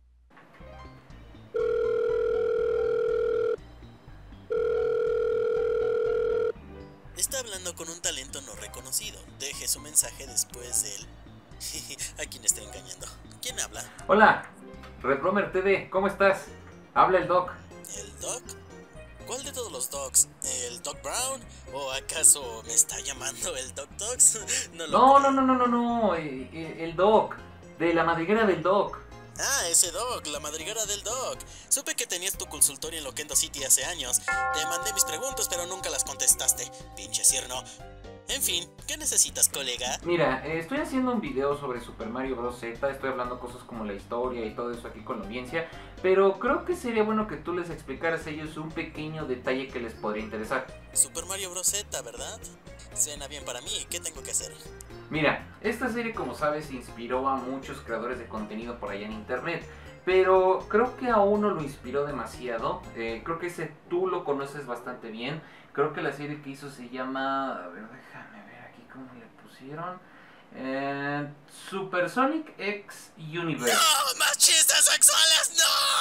Está hablando con un talento no reconocido. Deje su mensaje después de él. ¿A quién está engañando? ¿Quién habla? Hola, Repromer T V, ¿cómo estás? Habla el Doc. ¿El Doc? ¿Cuál de todos los Docs? ¿El Doc Brown? ¿O acaso me está llamando el Doc Docs? No, lo no, no, no, no, no, no, el, el Doc, de la madriguera del Doc. Ah, ese Doc, la madriguera del Doc. Supe que tenías tu consultorio en Loquendo City hace años. Te mandé mis preguntas, pero nunca las contestaste. Pinche cierno. En fin, ¿qué necesitas, colega? Mira, eh, estoy haciendo un video sobre Super Mario Bros. Z. Estoy hablando cosas como la historia y todo eso aquí con la audiencia, pero creo que sería bueno que tú les explicaras a ellos un pequeño detalle que les podría interesar. Super Mario Bros. Z, ¿verdad? Suena bien para mí. ¿Qué tengo que hacer? Mira, esta serie, como sabes, inspiró a muchos creadores de contenido por allá en internet, pero creo que a uno lo inspiró demasiado. eh, Creo que ese tú lo conoces bastante bien. Creo que la serie que hizo se llama... A ver, déjame ver aquí cómo le pusieron. Eh, Super Sonic X Universe. ¡No! ¡Más chistes sexuales!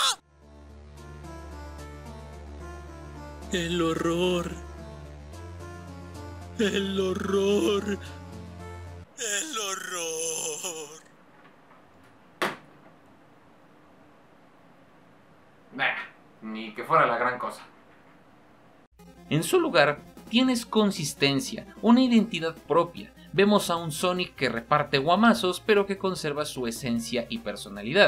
¡No! El horror. El horror. El horror. Nah, ni que fuera la gran cosa. En su lugar, tienes consistencia, una identidad propia. Vemos a un Sonic que reparte guamazos, pero que conserva su esencia y personalidad.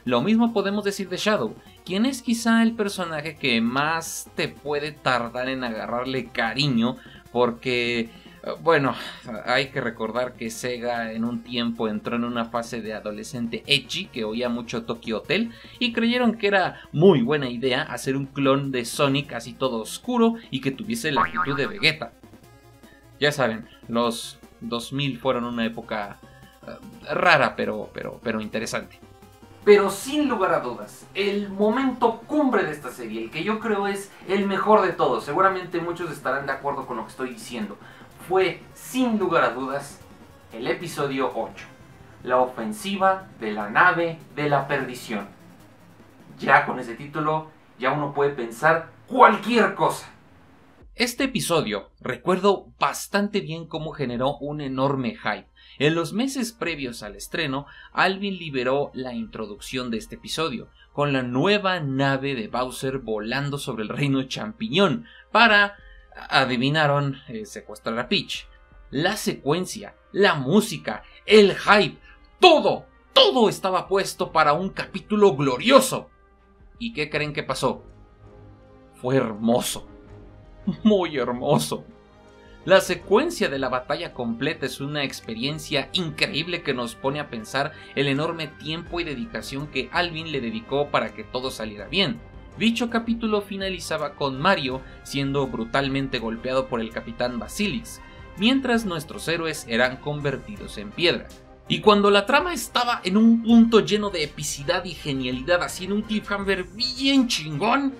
Lo mismo podemos decir de Shadow, quien es quizá el personaje que más te puede tardar en agarrarle cariño, porque, bueno, hay que recordar que Sega en un tiempo entró en una fase de adolescente ecchi que oía mucho Tokyo Hotel y creyeron que era muy buena idea hacer un clon de Sonic así todo oscuro y que tuviese la actitud de Vegeta. Ya saben, los dos mil fueron una época uh, rara pero, pero, pero interesante. Pero sin lugar a dudas, el momento cumbre de esta serie, el que yo creo es el mejor de todos, seguramente muchos estarán de acuerdo con lo que estoy diciendo, fue sin lugar a dudas el episodio ocho, la ofensiva de la nave de la perdición. Ya con ese título ya uno puede pensar cualquier cosa. Este episodio recuerdo bastante bien cómo generó un enorme hype. En los meses previos al estreno, Alvin liberó la introducción de este episodio, con la nueva nave de Bowser volando sobre el reino champiñón, para, adivinaron, eh, secuestrar a Peach. La secuencia, la música, el hype, todo, todo estaba puesto para un capítulo glorioso. ¿Y qué creen que pasó? Fue hermoso, muy hermoso. La secuencia de la batalla completa es una experiencia increíble que nos pone a pensar el enorme tiempo y dedicación que Alvin le dedicó para que todo saliera bien. Dicho capítulo finalizaba con Mario siendo brutalmente golpeado por el capitán Basilisk, mientras nuestros héroes eran convertidos en piedra. Y cuando la trama estaba en un punto lleno de epicidad y genialidad, así en un cliffhanger bien chingón,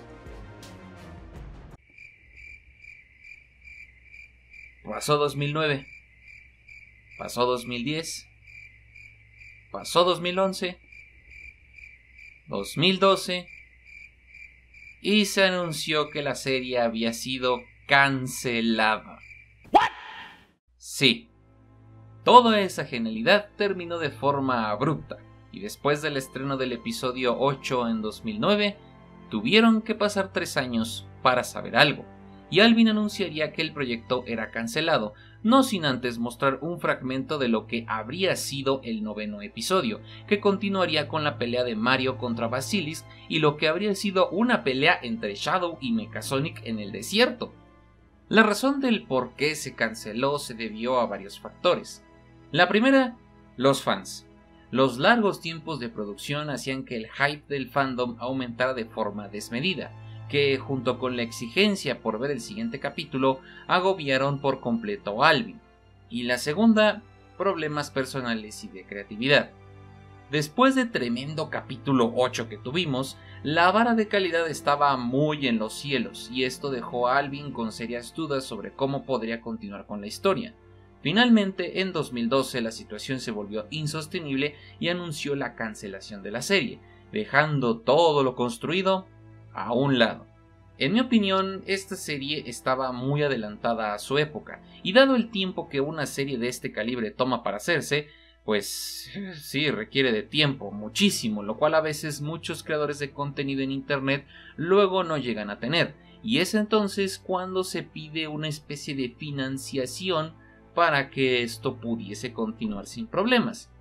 pasó dos mil nueve, pasó dos mil diez, pasó dos mil once, dos mil doce y se anunció que la serie había sido cancelada. ¿What? Sí, toda esa genialidad terminó de forma abrupta y después del estreno del episodio ocho en dos mil nueve tuvieron que pasar tres años para saber algo. Y Alvin anunciaría que el proyecto era cancelado, no sin antes mostrar un fragmento de lo que habría sido el noveno episodio, que continuaría con la pelea de Mario contra Basilisk y lo que habría sido una pelea entre Shadow y Mechasonic en el desierto. La razón del por qué se canceló se debió a varios factores. La primera, los fans. Los largos tiempos de producción hacían que el hype del fandom aumentara de forma desmedida, que junto con la exigencia por ver el siguiente capítulo agobiaron por completo a Alvin. Y la segunda, problemas personales y de creatividad. Después de tremendo capítulo ocho que tuvimos, la vara de calidad estaba muy en los cielos y esto dejó a Alvin con serias dudas sobre cómo podría continuar con la historia. Finalmente, en dos mil doce la situación se volvió insostenible y anunció la cancelación de la serie, dejando todo lo construido a un lado. En mi opinión, esta serie estaba muy adelantada a su época, y dado el tiempo que una serie de este calibre toma para hacerse, pues sí, requiere de tiempo, muchísimo, lo cual a veces muchos creadores de contenido en internet luego no llegan a tener, y es entonces cuando se pide una especie de financiación para que esto pudiese continuar sin problemas.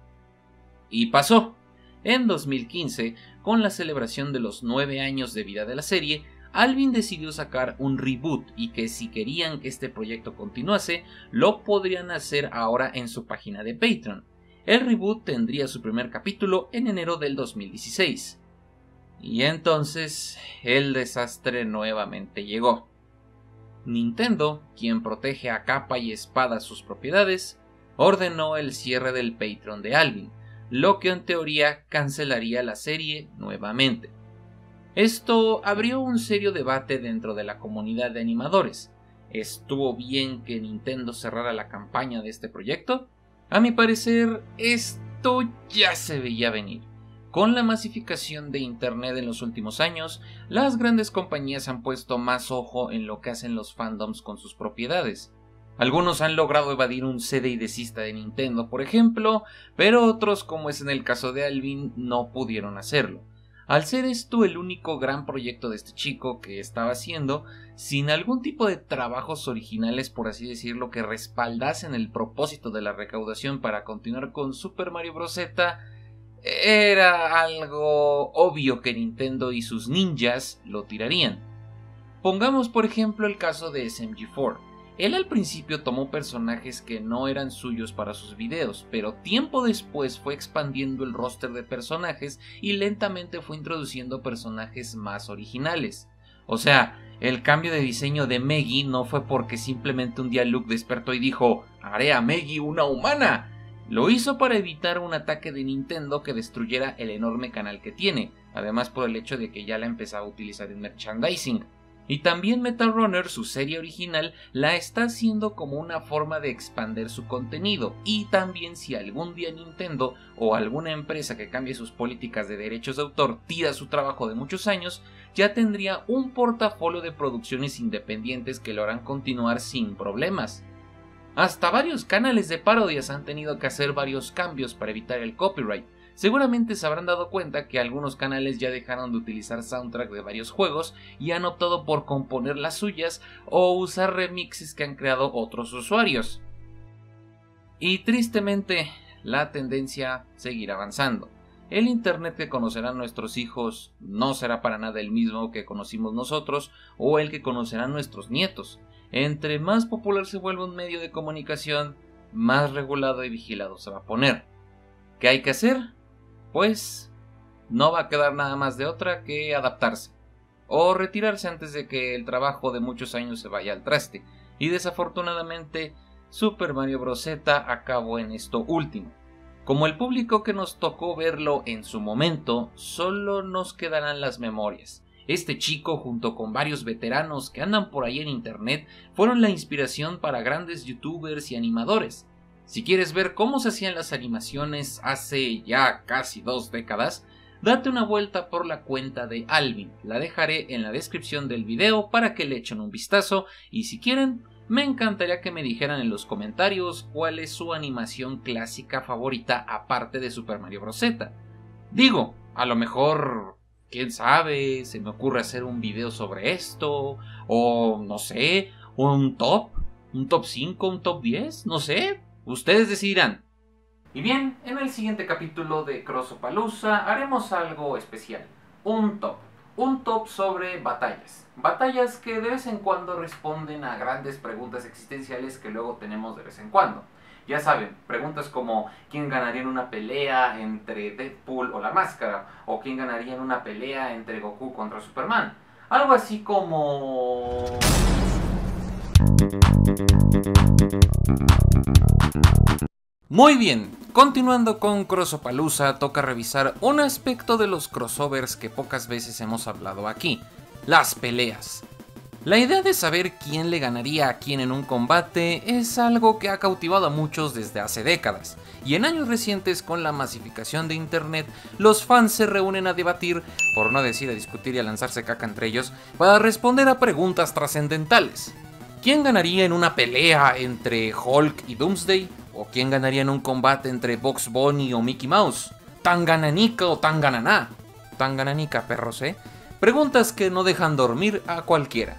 Y pasó. En dos mil quince, con la celebración de los nueve años de vida de la serie, Alvin decidió sacar un reboot y que si querían que este proyecto continuase, lo podrían hacer ahora en su página de Patreon. El reboot tendría su primer capítulo en enero del dos mil dieciséis. Y entonces, el desastre nuevamente llegó. Nintendo, quien protege a capa y espada sus propiedades, ordenó el cierre del Patreon de Alvin, lo que en teoría cancelaría la serie nuevamente. Esto abrió un serio debate dentro de la comunidad de animadores. ¿Estuvo bien que Nintendo cerrara la campaña de este proyecto? A mi parecer, esto ya se veía venir. Con la masificación de Internet en los últimos años, las grandes compañías han puesto más ojo en lo que hacen los fandoms con sus propiedades. Algunos han logrado evadir un cede y desista de Nintendo, por ejemplo, pero otros, como es en el caso de Alvin, no pudieron hacerlo. Al ser esto el único gran proyecto de este chico que estaba haciendo, sin algún tipo de trabajos originales, por así decirlo, que respaldasen el propósito de la recaudación para continuar con Super Mario Bros. Z, era algo obvio que Nintendo y sus ninjas lo tirarían. Pongamos por ejemplo el caso de S M G cuatro. Él al principio tomó personajes que no eran suyos para sus videos, pero tiempo después fue expandiendo el roster de personajes y lentamente fue introduciendo personajes más originales. O sea, el cambio de diseño de Meggy no fue porque simplemente un día Luke despertó y dijo «Haré a Meggy una humana». Lo hizo para evitar un ataque de Nintendo que destruyera el enorme canal que tiene, además por el hecho de que ya la empezaba a utilizar en merchandising. Y también Metal Runner, su serie original, la está haciendo como una forma de expandir su contenido. Y también si algún día Nintendo o alguna empresa que cambie sus políticas de derechos de autor tira su trabajo de muchos años, ya tendría un portafolio de producciones independientes que lo harán continuar sin problemas. Hasta varios canales de parodias han tenido que hacer varios cambios para evitar el copyright. Seguramente se habrán dado cuenta que algunos canales ya dejaron de utilizar soundtrack de varios juegos y han optado por componer las suyas o usar remixes que han creado otros usuarios. Y tristemente, la tendencia seguirá avanzando. El internet que conocerán nuestros hijos no será para nada el mismo que conocimos nosotros o el que conocerán nuestros nietos. Entre más popular se vuelva un medio de comunicación, más regulado y vigilado se va a poner. ¿Qué hay que hacer? Pues no va a quedar nada más de otra que adaptarse o retirarse antes de que el trabajo de muchos años se vaya al traste, y desafortunadamente Super Mario Bros. Z acabó en esto último. Como el público que nos tocó verlo en su momento, solo nos quedarán las memorias. Este chico, junto con varios veteranos que andan por ahí en internet, fueron la inspiración para grandes youtubers y animadores. Si quieres ver cómo se hacían las animaciones hace ya casi dos décadas, date una vuelta por la cuenta de Alvin. La dejaré en la descripción del video para que le echen un vistazo, y si quieren, me encantaría que me dijeran en los comentarios cuál es su animación clásica favorita aparte de Super Mario Bros. Z. Digo, a lo mejor, quién sabe, se me ocurre hacer un video sobre esto, o no sé, un top, un top cinco, un top diez, no sé. Ustedes decidirán. Y bien, en el siguiente capítulo de Crossopalooza haremos algo especial. Un top. Un top sobre batallas. Batallas que de vez en cuando responden a grandes preguntas existenciales que luego tenemos de vez en cuando. Ya saben, preguntas como ¿quién ganaría en una pelea entre Deadpool o la Máscara? O ¿quién ganaría en una pelea entre Goku contra Superman? Algo así como... Muy bien, continuando con Crossopalooza, toca revisar un aspecto de los crossovers que pocas veces hemos hablado aquí: las peleas. La idea de saber quién le ganaría a quién en un combate es algo que ha cautivado a muchos desde hace décadas, y en años recientes, con la masificación de internet, los fans se reúnen a debatir, por no decir a discutir y a lanzarse caca entre ellos, para responder a preguntas trascendentales. ¿Quién ganaría en una pelea entre Hulk y Doomsday? ¿O quién ganaría en un combate entre Bugs Bunny o Mickey Mouse? ¿Tangananica o Tangananá? Tangananica, perros, ¿eh? Preguntas que no dejan dormir a cualquiera.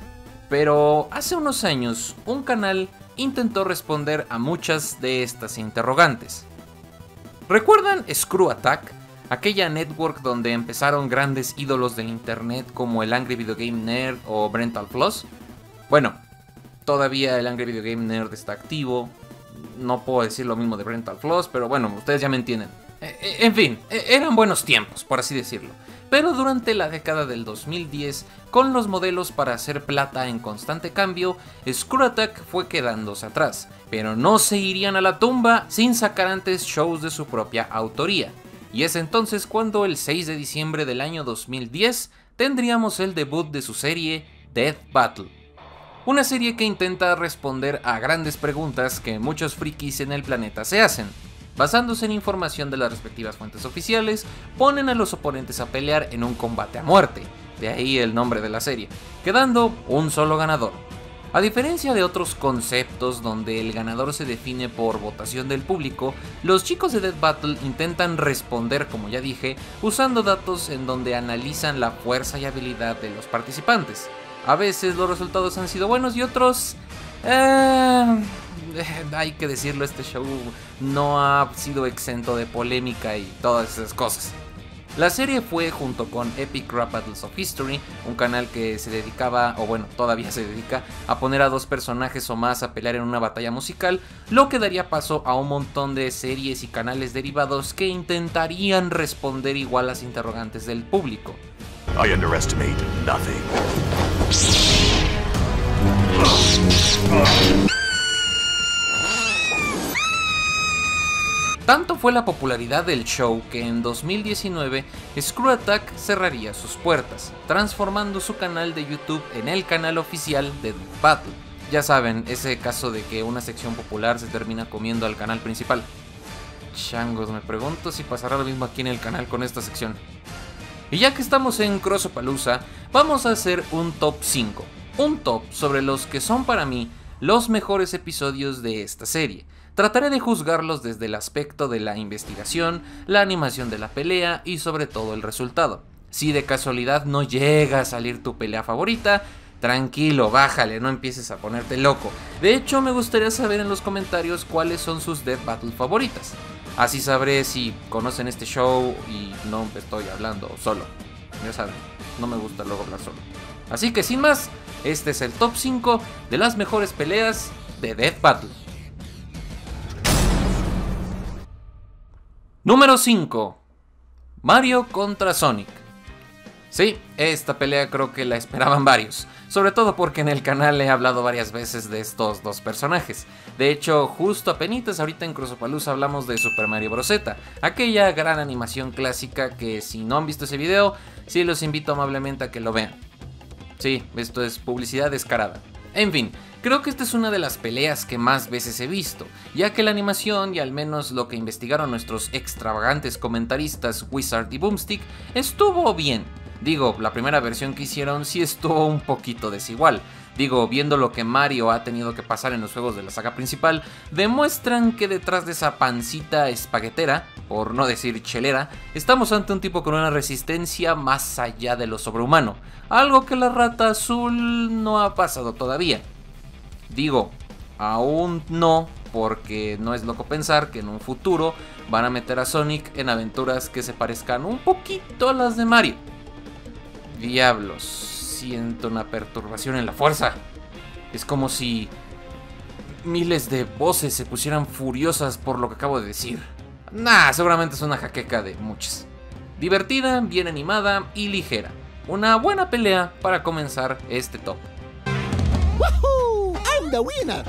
Pero hace unos años, un canal intentó responder a muchas de estas interrogantes. ¿Recuerdan Screw Attack? Aquella network donde empezaron grandes ídolos del internet como el Angry Video Game Nerd o Brental Floss. Bueno, todavía el Angry Video Game Nerd está activo. No puedo decir lo mismo de Brental Floss, pero bueno, ustedes ya me entienden. En fin, eran buenos tiempos, por así decirlo. Pero durante la década del dos mil diez, con los modelos para hacer plata en constante cambio, Screw Attack fue quedándose atrás. Pero no se irían a la tumba sin sacar antes shows de su propia autoría. Y es entonces cuando el seis de diciembre del año dos mil diez tendríamos el debut de su serie Death Battle. Una serie que intenta responder a grandes preguntas que muchos frikis en el planeta se hacen. Basándose en información de las respectivas fuentes oficiales, ponen a los oponentes a pelear en un combate a muerte, de ahí el nombre de la serie, quedando un solo ganador. A diferencia de otros conceptos donde el ganador se define por votación del público, los chicos de Death Battle intentan responder, como ya dije, usando datos en donde analizan la fuerza y habilidad de los participantes. A veces los resultados han sido buenos y otros... Eh, eh, hay que decirlo, este show no ha sido exento de polémica y todas esas cosas. La serie fue, junto con Epic Rap Battles of History, un canal que se dedicaba, o bueno, todavía se dedica, a poner a dos personajes o más a pelear en una batalla musical, lo que daría paso a un montón de series y canales derivados que intentarían responder igual a las interrogantes del público. I underestimate nothing. Tanto fue la popularidad del show que en dos mil diecinueve Screw Attack cerraría sus puertas, transformando su canal de YouTube en el canal oficial de Death Battle. Ya saben, ese caso de que una sección popular se termina comiendo al canal principal. Changos, me pregunto si pasará lo mismo aquí en el canal con esta sección. Y ya que estamos en Crossopalooza, vamos a hacer un top cinco. Un top sobre los que son para mí los mejores episodios de esta serie. Trataré de juzgarlos desde el aspecto de la investigación, la animación de la pelea y sobre todo el resultado. Si de casualidad no llega a salir tu pelea favorita, tranquilo, bájale, no empieces a ponerte loco. De hecho, me gustaría saber en los comentarios cuáles son sus Death Battle favoritas. Así sabré si conocen este show y no estoy hablando solo. Ya saben, no me gusta luego hablar solo. Así que sin más, este es el top cinco de las mejores peleas de Death Battle. Número cinco. Mario contra Sonic. Sí, esta pelea creo que la esperaban varios, sobre todo porque en el canal he hablado varias veces de estos dos personajes. De hecho, justo apenitas ahorita en Crossopalooza hablamos de Super Mario Bros. Z, aquella gran animación clásica que si no han visto ese video, sí los invito amablemente a que lo vean. Sí, esto es publicidad descarada. En fin, creo que esta es una de las peleas que más veces he visto, ya que la animación y al menos lo que investigaron nuestros extravagantes comentaristas Wizard y Boomstick estuvo bien. Digo, la primera versión que hicieron sí estuvo un poquito desigual. Digo, viendo lo que Mario ha tenido que pasar en los juegos de la saga principal, demuestran que detrás de esa pancita espaguetera, por no decir chelera, estamos ante un tipo con una resistencia más allá de lo sobrehumano, algo que la rata azul no ha pasado todavía. Digo, aún no, porque no es loco pensar que en un futuro van a meter a Sonic en aventuras que se parezcan un poquito a las de Mario. Diablos, siento una perturbación en la fuerza. Es como si miles de voces se pusieran furiosas por lo que acabo de decir. Nah, seguramente es una jaqueca de muchas. Divertida, bien animada y ligera. Una buena pelea para comenzar este top. Woohoo! I'm the winner.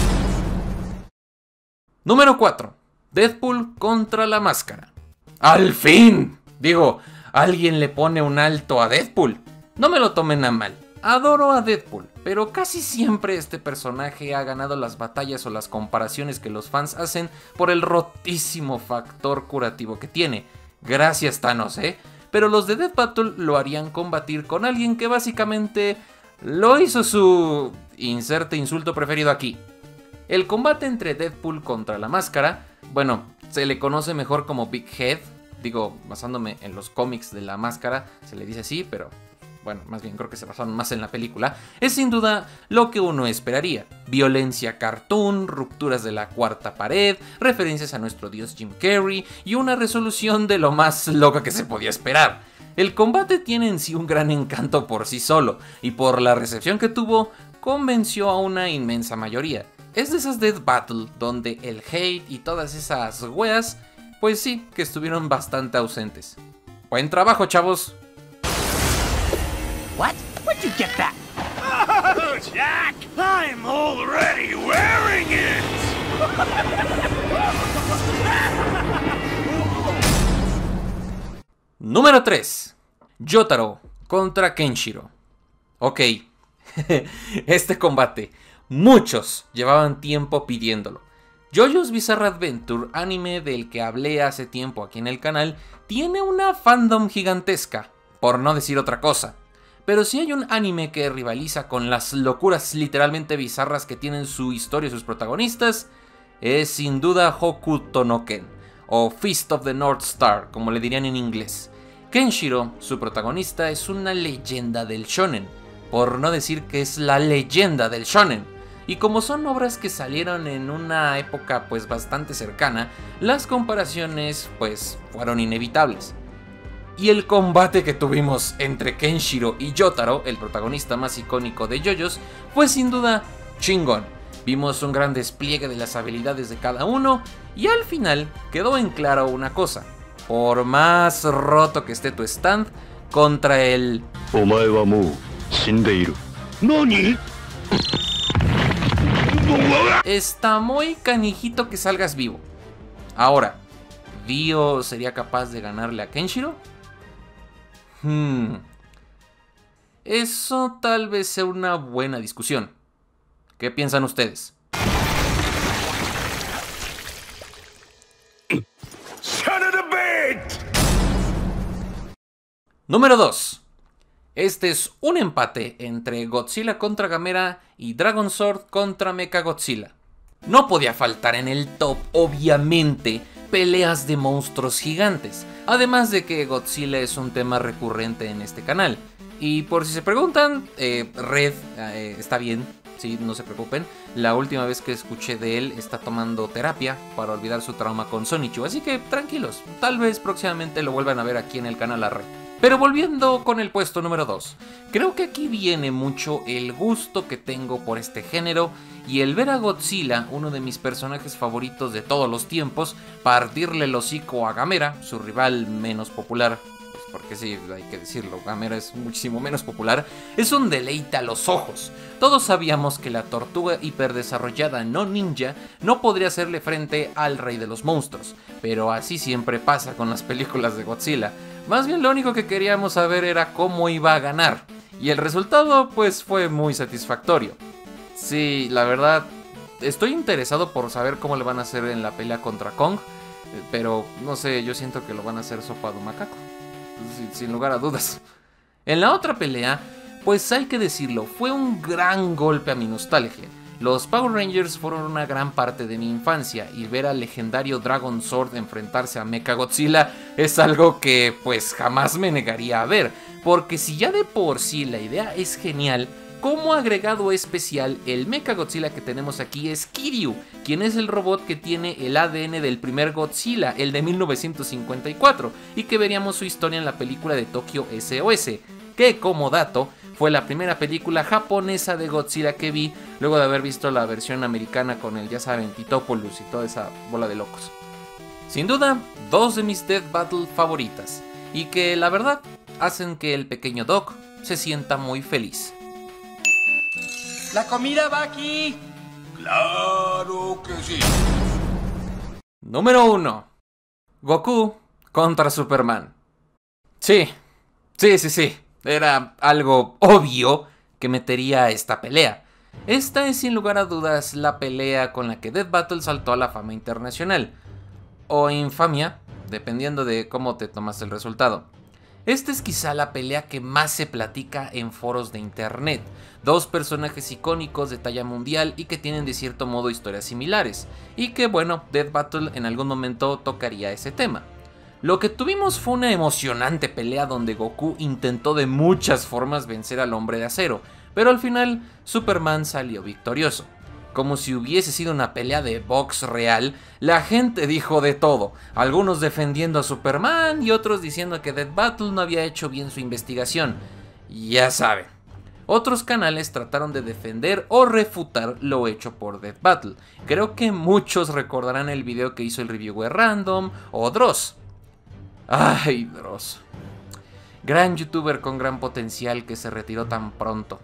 Número cuatro. Deadpool contra la máscara. ¡Al fin! Digo, alguien le pone un alto a Deadpool. No me lo tomen a mal. Adoro a Deadpool, pero casi siempre este personaje ha ganado las batallas o las comparaciones que los fans hacen por el rotísimo factor curativo que tiene. Gracias Thanos, ¿eh? Pero los de Death Battle lo harían combatir con alguien que básicamente lo hizo su inserte insulto preferido aquí. El combate entre Deadpool contra la máscara, bueno, se le conoce mejor como Big Head. Digo, basándome en los cómics de la máscara, se le dice así, pero bueno, más bien creo que se basaron más en la película. Es sin duda lo que uno esperaría. Violencia cartoon, rupturas de la cuarta pared, referencias a nuestro dios Jim Carrey y una resolución de lo más loca que se podía esperar. El combate tiene en sí un gran encanto por sí solo, y por la recepción que tuvo, convenció a una inmensa mayoría. Es de esas Death Battle donde el hate y todas esas weas, pues sí, que estuvieron bastante ausentes. Buen trabajo, chavos. What? Where'd you get that? Oh, Jack! I'm already wearing it! Número tres. Jotaro contra Kenshiro. Ok, este combate, muchos llevaban tiempo pidiéndolo. JoJo's Bizarre Adventure, anime del que hablé hace tiempo aquí en el canal, tiene una fandom gigantesca, por no decir otra cosa. Pero si hay un anime que rivaliza con las locuras literalmente bizarras que tienen su historia y sus protagonistas, es sin duda Hokuto no Ken, o Fist of the North Star, como le dirían en inglés. Kenshiro, su protagonista, es una leyenda del shonen, por no decir que es la leyenda del shonen. y como son obras que salieron en una época pues bastante cercana, las comparaciones pues fueron inevitables. Y el combate que tuvimos entre Kenshiro y Yotaro, el protagonista más icónico de JoJo's, fue sin duda chingón. Vimos un gran despliegue de las habilidades de cada uno y al final quedó en claro una cosa: por más roto que esté tu stand, contra el... ¿Nani? está muy canijito que salgas vivo. Ahora, ¿Dio sería capaz de ganarle a Kenshiro? Hmm. Eso tal vez sea una buena discusión. ¿Qué piensan ustedes? Número dos. Este es un empate entre Godzilla contra Gamera y Dragon Sword contra Mechagodzilla. No podía faltar en el top, obviamente, peleas de monstruos gigantes. Además de que Godzilla es un tema recurrente en este canal. Y por si se preguntan, eh, Red eh, está bien, sí, no se preocupen. La última vez que escuché de él está tomando terapia para olvidar su trauma con Sonichu. Así que tranquilos, tal vez próximamente lo vuelvan a ver aquí en el canal a Red. Pero volviendo con el puesto número dos, creo que aquí viene mucho el gusto que tengo por este género y el ver a Godzilla, uno de mis personajes favoritos de todos los tiempos, partirle el hocico a Gamera, su rival menos popular, pues porque sí, hay que decirlo, Gamera es muchísimo menos popular, es un deleite a los ojos. Todos sabíamos que la tortuga hiperdesarrollada no ninja no podría hacerle frente al rey de los monstruos, pero así siempre pasa con las películas de Godzilla. Más bien lo único que queríamos saber era cómo iba a ganar, y el resultado pues fue muy satisfactorio. Sí, la verdad, estoy interesado por saber cómo le van a hacer en la pelea contra Kong, pero no sé, yo siento que lo van a hacer sopa de macaco, sin, sin lugar a dudas. En la otra pelea, pues hay que decirlo, fue un gran golpe a mi nostalgia. Los Power Rangers fueron una gran parte de mi infancia y ver al legendario Dragon Sword enfrentarse a Mechagodzilla es algo que pues jamás me negaría a ver, porque si ya de por sí la idea es genial, como agregado especial el Mechagodzilla que tenemos aquí es Kiryu, quien es el robot que tiene el A D N del primer Godzilla, el de mil novecientos cincuenta y cuatro, y que veríamos su historia en la película de Tokyo S O S, que como dato fue la primera película japonesa de Godzilla que vi, luego de haber visto la versión americana con el, ya saben, Titopoulos y toda esa bola de locos. Sin duda, dos de mis Death Battle favoritas, y que la verdad hacen que el pequeño Doc se sienta muy feliz. ¡La comida va aquí! ¡Claro que sí! Número uno. Goku contra Superman. Sí, sí, sí, sí. Era algo obvio que metería a esta pelea. Esta es sin lugar a dudas la pelea con la que Death Battle saltó a la fama internacional. O infamia, dependiendo de cómo te tomas el resultado. Esta es quizá la pelea que más se platica en foros de internet. Dos personajes icónicos de talla mundial y que tienen de cierto modo historias similares. Y que bueno, Death Battle en algún momento tocaría ese tema. Lo que tuvimos fue una emocionante pelea donde Goku intentó de muchas formas vencer al Hombre de Acero, pero al final Superman salió victorioso. Como si hubiese sido una pelea de box real, la gente dijo de todo, algunos defendiendo a Superman y otros diciendo que Death Battle no había hecho bien su investigación. Ya saben. Otros canales trataron de defender o refutar lo hecho por Death Battle. Creo que muchos recordarán el video que hizo el reviewer Random o Dross. Ay, Dross. Gran youtuber con gran potencial que se retiró tan pronto.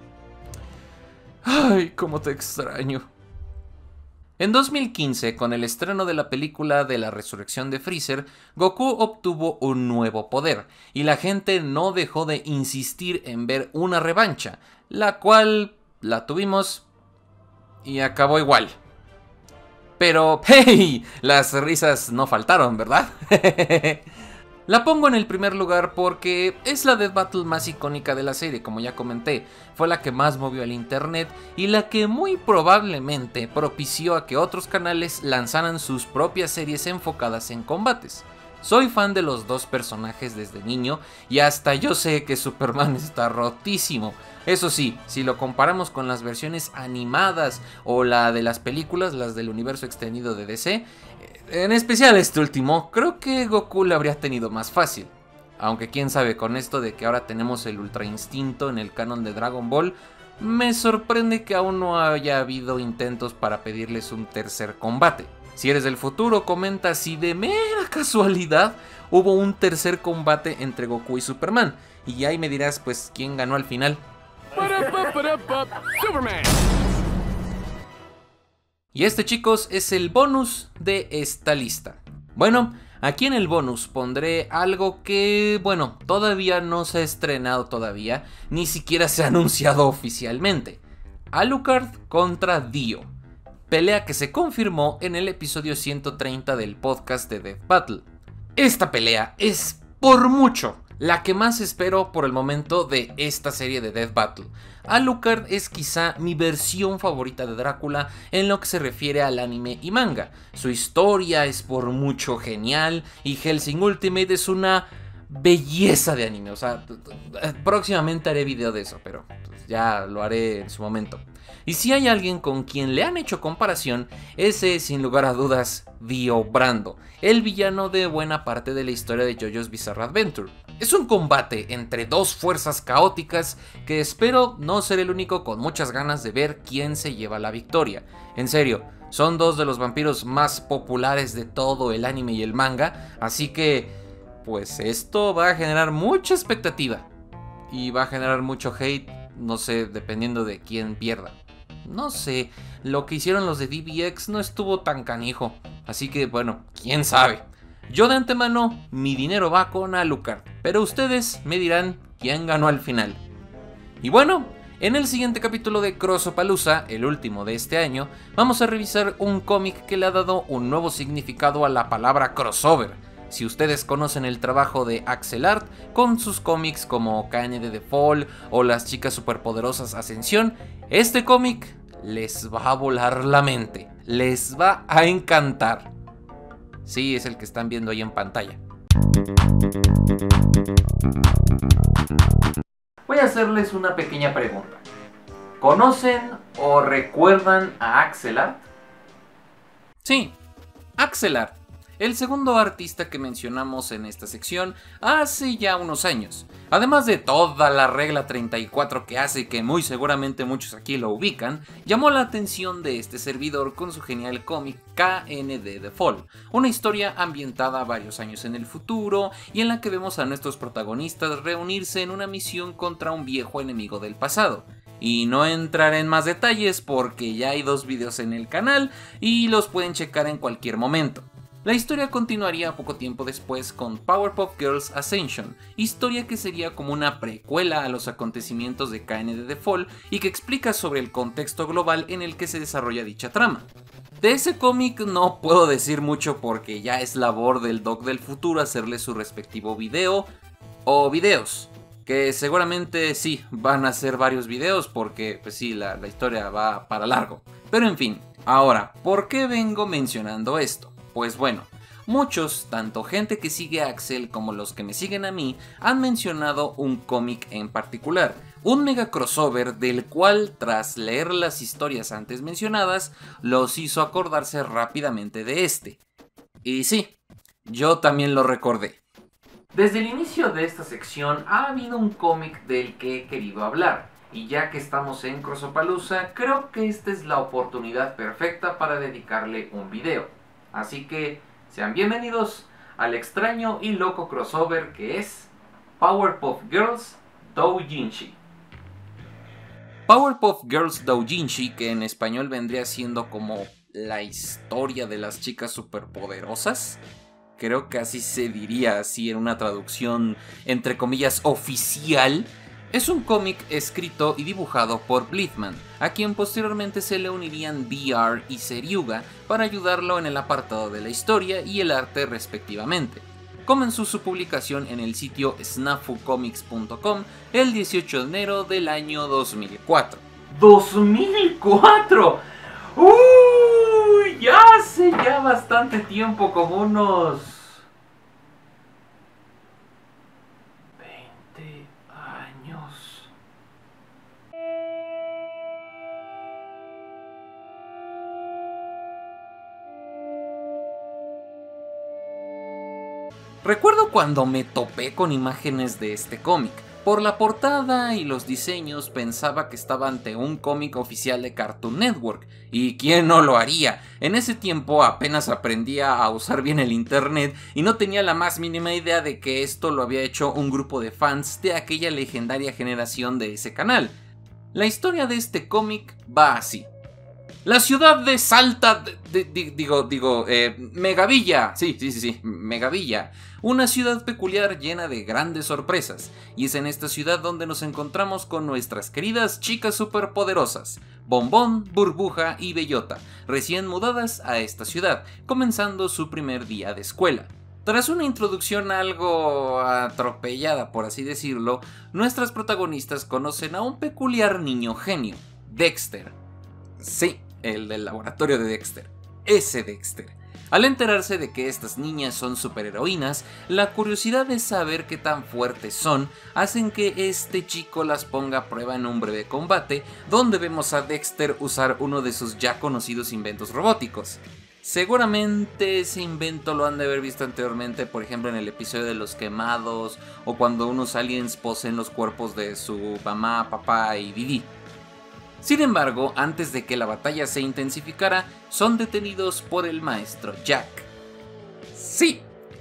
Ay, cómo te extraño. En dos mil quince, con el estreno de la película de la resurrección de Freezer, Goku obtuvo un nuevo poder, y la gente no dejó de insistir en ver una revancha, la cual la tuvimos y acabó igual. Pero, hey, las risas no faltaron, ¿verdad? La pongo en el primer lugar porque es la Death Battle más icónica de la serie, como ya comenté. Fue la que más movió el internet y la que muy probablemente propició a que otros canales lanzaran sus propias series enfocadas en combates. Soy fan de los dos personajes desde niño y hasta yo sé que Superman está rotísimo. Eso sí, si lo comparamos con las versiones animadas o la de las películas, las del universo extendido de D C, en especial este último, creo que Goku lo habría tenido más fácil. Aunque quién sabe, con esto de que ahora tenemos el Ultra Instinto en el canon de Dragon Ball, me sorprende que aún no haya habido intentos para pedirles un tercer combate. Si eres del futuro, comenta si de mera casualidad hubo un tercer combate entre Goku y Superman. Y ahí me dirás pues quién ganó al final. Superman. Y este, chicos, es el bonus de esta lista. Bueno, aquí en el bonus pondré algo que, bueno, todavía no se ha estrenado todavía, ni siquiera se ha anunciado oficialmente. Alucard contra Dio. Pelea que se confirmó en el episodio ciento treinta del podcast de Death Battle. Esta pelea es por mucho la que más espero por el momento de esta serie de Death Battle. Alucard es quizá mi versión favorita de Drácula en lo que se refiere al anime y manga. Su historia es por mucho genial y Hellsing Ultimate es una belleza de anime. O sea, próximamente haré video de eso, pero ya lo haré en su momento. Y si hay alguien con quien le han hecho comparación, ese es sin lugar a dudas Dio Brando, el villano de buena parte de la historia de JoJo's Bizarre Adventure. Es un combate entre dos fuerzas caóticas que espero no ser el único con muchas ganas de ver quién se lleva la victoria. En serio, son dos de los vampiros más populares de todo el anime y el manga, así que pues esto va a generar mucha expectativa y va a generar mucho hate, no sé, dependiendo de quién pierda. No sé, lo que hicieron los de D B X no estuvo tan canijo, así que bueno, quién sabe. Yo de antemano, mi dinero va con Alucard, pero ustedes me dirán quién ganó al final. Y bueno, en el siguiente capítulo de Crossopalooza, el último de este año, vamos a revisar un cómic que le ha dado un nuevo significado a la palabra crossover. Si ustedes conocen el trabajo de Axel Art con sus cómics como K N D The Fall o Las Chicas Superpoderosas Ascensión, este cómic les va a volar la mente, les va a encantar. Sí, es el que están viendo ahí en pantalla. Voy a hacerles una pequeña pregunta. ¿Conocen o recuerdan a Axel Art? Sí, Axel Art. El segundo artista que mencionamos en esta sección hace ya unos años. Además de toda la regla treinta y cuatro que hace, que muy seguramente muchos aquí lo ubican, llamó la atención de este servidor con su genial cómic K N D The Fall, una historia ambientada varios años en el futuro y en la que vemos a nuestros protagonistas reunirse en una misión contra un viejo enemigo del pasado. Y no entraré en más detalles porque ya hay dos videos en el canal y los pueden checar en cualquier momento. La historia continuaría poco tiempo después con Powerpuff Girls Ascension, historia que sería como una precuela a los acontecimientos de K N D The Fall y que explica sobre el contexto global en el que se desarrolla dicha trama. De ese cómic no puedo decir mucho porque ya es labor del Doc del futuro hacerle su respectivo video o videos, que seguramente sí van a ser varios videos porque pues sí, la, la historia va para largo. Pero en fin, ahora, ¿por qué vengo mencionando esto? Pues bueno, muchos, tanto gente que sigue a Axel como los que me siguen a mí, han mencionado un cómic en particular, un mega crossover del cual tras leer las historias antes mencionadas, los hizo acordarse rápidamente de este. Y sí, yo también lo recordé. Desde el inicio de esta sección ha habido un cómic del que he querido hablar, y ya que estamos en Crossopalooza, creo que esta es la oportunidad perfecta para dedicarle un video. Así que sean bienvenidos al extraño y loco crossover que es Powerpuff Girls Doujinshi. Powerpuff Girls Doujinshi, que en español vendría siendo como la historia de las chicas superpoderosas, creo que así se diría así en una traducción entre comillas oficial, es un cómic escrito y dibujado por Blitzman, a quien posteriormente se le unirían D R y Seriuga para ayudarlo en el apartado de la historia y el arte respectivamente. Comenzó su publicación en el sitio snafu comics punto com el dieciocho de enero del año dos mil cuatro. ¡dos mil cuatro! ¡Uy! Ya hace ya bastante tiempo, como unos Recuerdo cuando me topé con imágenes de este cómic. Por la portada y los diseños pensaba que estaba ante un cómic oficial de Cartoon Network. ¿Y quién no lo haría? En ese tiempo apenas aprendía a usar bien el internet y no tenía la más mínima idea de que esto lo había hecho un grupo de fans de aquella legendaria generación de ese canal. La historia de este cómic va así. La ciudad de Salta, de, de, digo, digo, eh, Megavilla, sí, sí, sí, sí, Megavilla, una ciudad peculiar llena de grandes sorpresas, y es en esta ciudad donde nos encontramos con nuestras queridas chicas superpoderosas, Bombón, Burbuja y Bellota, recién mudadas a esta ciudad, comenzando su primer día de escuela. Tras una introducción algo atropellada, por así decirlo, nuestras protagonistas conocen a un peculiar niño genio, Dexter. Sí, el del laboratorio de Dexter, ese Dexter. Al enterarse de que estas niñas son superheroínas, la curiosidad de saber qué tan fuertes son hacen que este chico las ponga a prueba en un breve combate, donde vemos a Dexter usar uno de sus ya conocidos inventos robóticos. Seguramente ese invento lo han de haber visto anteriormente, por ejemplo en el episodio de los quemados, o cuando unos aliens poseen los cuerpos de su mamá, papá y Didi. Sin embargo, antes de que la batalla se intensificara, son detenidos por el maestro Jack. Sí,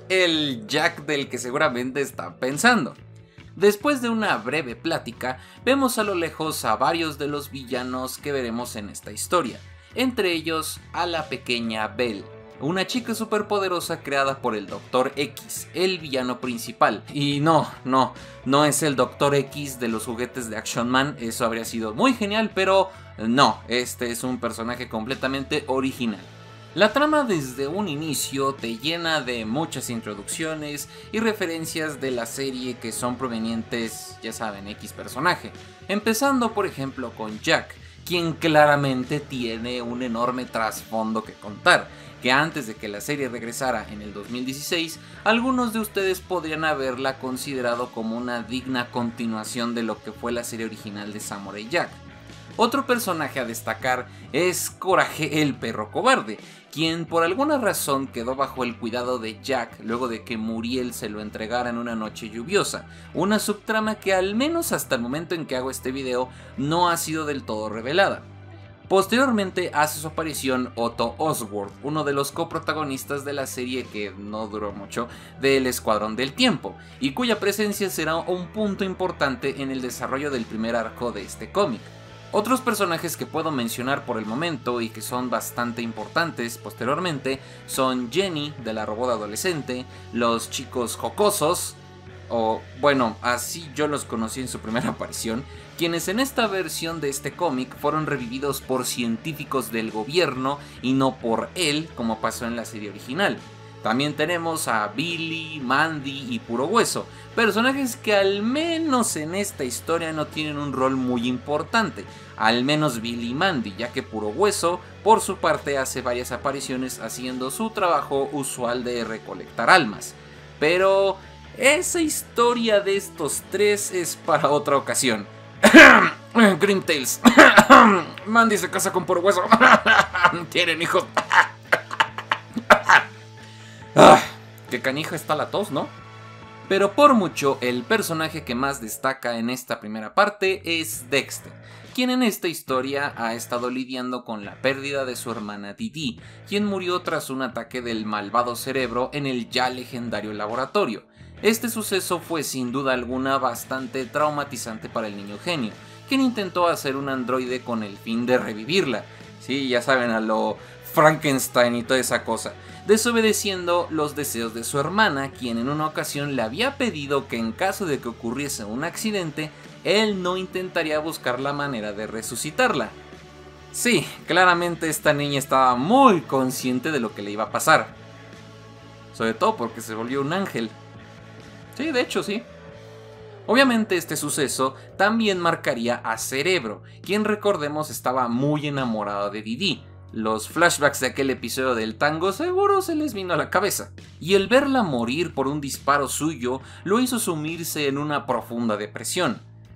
el Jack del que seguramente están pensando. Después de una breve plática, vemos a lo lejos a varios de los villanos que veremos en esta historia, entre ellos a la pequeña Belle, una chica superpoderosa creada por el Doctor X, el villano principal. Y no, no, no es el Doctor X de los juguetes de Action Man, eso habría sido muy genial, pero no, este es un personaje completamente original. La trama desde un inicio te llena de muchas introducciones y referencias de la serie que son provenientes, ya saben, X personaje. Empezando por ejemplo con Jack, quien claramente tiene un enorme trasfondo que contar, que antes de que la serie regresara en el dos mil dieciséis, algunos de ustedes podrían haberla considerado como una digna continuación de lo que fue la serie original de Samurai Jack. Otro personaje a destacar es Coraje el perro cobarde, quien por alguna razón quedó bajo el cuidado de Jack luego de que Muriel se lo entregara en una noche lluviosa, una subtrama que al menos hasta el momento en que hago este video no ha sido del todo revelada. Posteriormente hace su aparición Otto Osborne, uno de los coprotagonistas de la serie que no duró mucho, del Escuadrón del Tiempo, y cuya presencia será un punto importante en el desarrollo del primer arco de este cómic. Otros personajes que puedo mencionar por el momento y que son bastante importantes posteriormente son Jenny de la robot adolescente, los chicos jocosos, o bueno, así yo los conocí en su primera aparición, quienes en esta versión de este cómic fueron revividos por científicos del gobierno y no por él como pasó en la serie original. También tenemos a Billy, Mandy y Puro Hueso, personajes que al menos en esta historia no tienen un rol muy importante, al menos Billy y Mandy, ya que Puro Hueso por su parte hace varias apariciones haciendo su trabajo usual de recolectar almas. Pero esa historia de estos tres es para otra ocasión. Grim Tales. Mandy se casa con Puro Hueso. Tienen hijos. Ah, qué canija está la tos, ¿no? Pero por mucho, el personaje que más destaca en esta primera parte es Dexter, quien en esta historia ha estado lidiando con la pérdida de su hermana Didi, quien murió tras un ataque del malvado cerebro en el ya legendario laboratorio. Este suceso fue sin duda alguna bastante traumatizante para el niño genio, quien intentó hacer un androide con el fin de revivirla. Sí, ya saben, a lo Frankenstein y toda esa cosa, desobedeciendo los deseos de su hermana, quien en una ocasión le había pedido que en caso de que ocurriese un accidente, él no intentaría buscar la manera de resucitarla. Sí, claramente esta niña estaba muy consciente de lo que le iba a pasar, sobre todo porque se volvió un ángel. Sí, de hecho sí. Obviamente este suceso también marcaría a Cerebro, quien recordemos estaba muy enamorado de Didi. Los flashbacks de aquel episodio del tango seguro se les vino a la cabeza, y el verla morir por un disparo suyo lo hizo sumirse en una profunda depresión.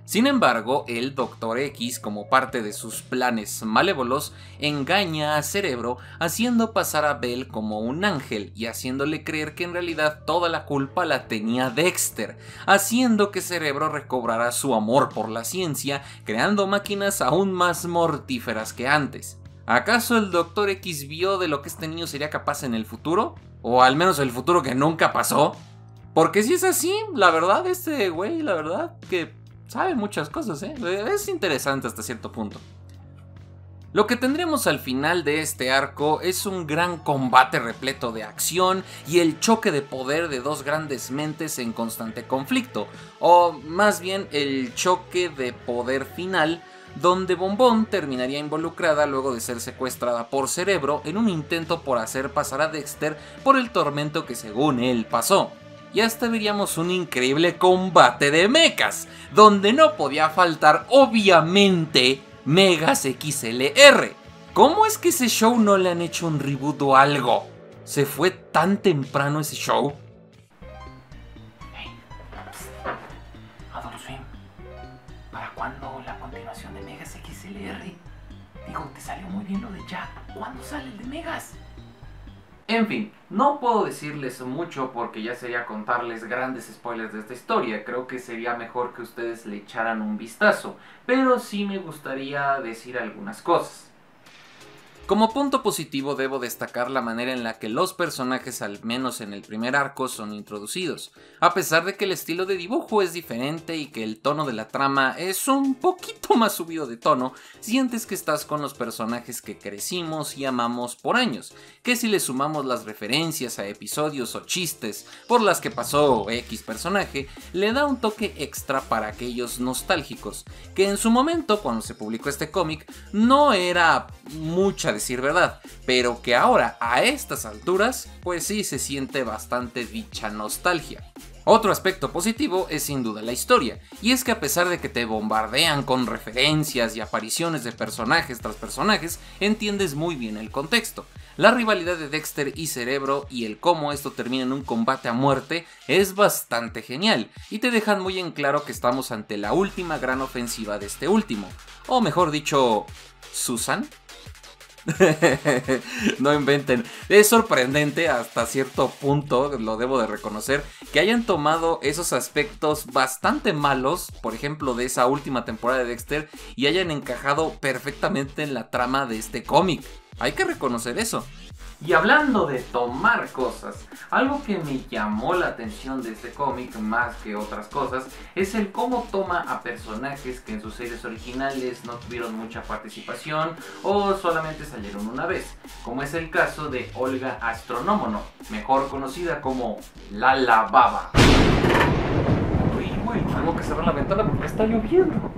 Sin embargo, el Doctor X, como parte de sus planes malévolos, engaña a Cerebro haciendo pasar a Bell como un ángel y haciéndole creer que en realidad toda la culpa la tenía Dexter, haciendo que Cerebro recobrara su amor por la ciencia, creando máquinas aún más mortíferas que antes. ¿Acaso el Doctor X vio de lo que este niño sería capaz en el futuro? ¿O al menos el futuro que nunca pasó? Porque si es así, la verdad, este güey, la verdad que sabe muchas cosas, ¿eh? Es interesante hasta cierto punto. Lo que tendremos al final de este arco es un gran combate repleto de acción y el choque de poder de dos grandes mentes en constante conflicto, o más bien el choque de poder final, donde Bombón terminaría involucrada luego de ser secuestrada por Cerebro en un intento por hacer pasar a Dexter por el tormento que según él pasó. Y hasta veríamos un increíble combate de mechas, donde no podía faltar obviamente Megas X L R. ¿Cómo es que ese show no le han hecho un reboot o algo? ¿Se fue tan temprano ese show? Hey, Adult Swim, ¿para cuándo la continuación de Megas X L R? Digo, te salió muy bien lo de Jack. ¿Cuándo sale el de Megas? En fin, no puedo decirles mucho porque ya sería contarles grandes spoilers de esta historia. Creo que sería mejor que ustedes le echaran un vistazo, pero sí me gustaría decir algunas cosas. Como punto positivo debo destacar la manera en la que los personajes, al menos en el primer arco, son introducidos. A pesar de que el estilo de dibujo es diferente y que el tono de la trama es un poquito más subido de tono, sientes que estás con los personajes que crecimos y amamos por años, que si le sumamos las referencias a episodios o chistes por las que pasó X personaje, le da un toque extra para aquellos nostálgicos, que en su momento, cuando se publicó este cómic, no era mucha decir verdad, pero que ahora a estas alturas pues sí se siente bastante dicha nostalgia. Otro aspecto positivo es sin duda la historia, y es que a pesar de que te bombardean con referencias y apariciones de personajes tras personajes, entiendes muy bien el contexto. La rivalidad de Dexter y Cerebro y el cómo esto termina en un combate a muerte es bastante genial, y te dejan muy en claro que estamos ante la última gran ofensiva de este último, o mejor dicho, Susan. No inventen. Es sorprendente hasta cierto punto, lo debo de reconocer, que hayan tomado esos aspectos bastante malos, por ejemplo de esa última temporada de Dexter, y hayan encajado perfectamente en la trama de este cómic. Hay que reconocer eso. Y hablando de tomar cosas, algo que me llamó la atención de este cómic más que otras cosas es el cómo toma a personajes que en sus series originales no tuvieron mucha participación o solamente salieron una vez, como es el caso de Olga Astronómono, mejor conocida como Lala Baba. Uy, güey, tengo que cerrar la ventana porque está lloviendo.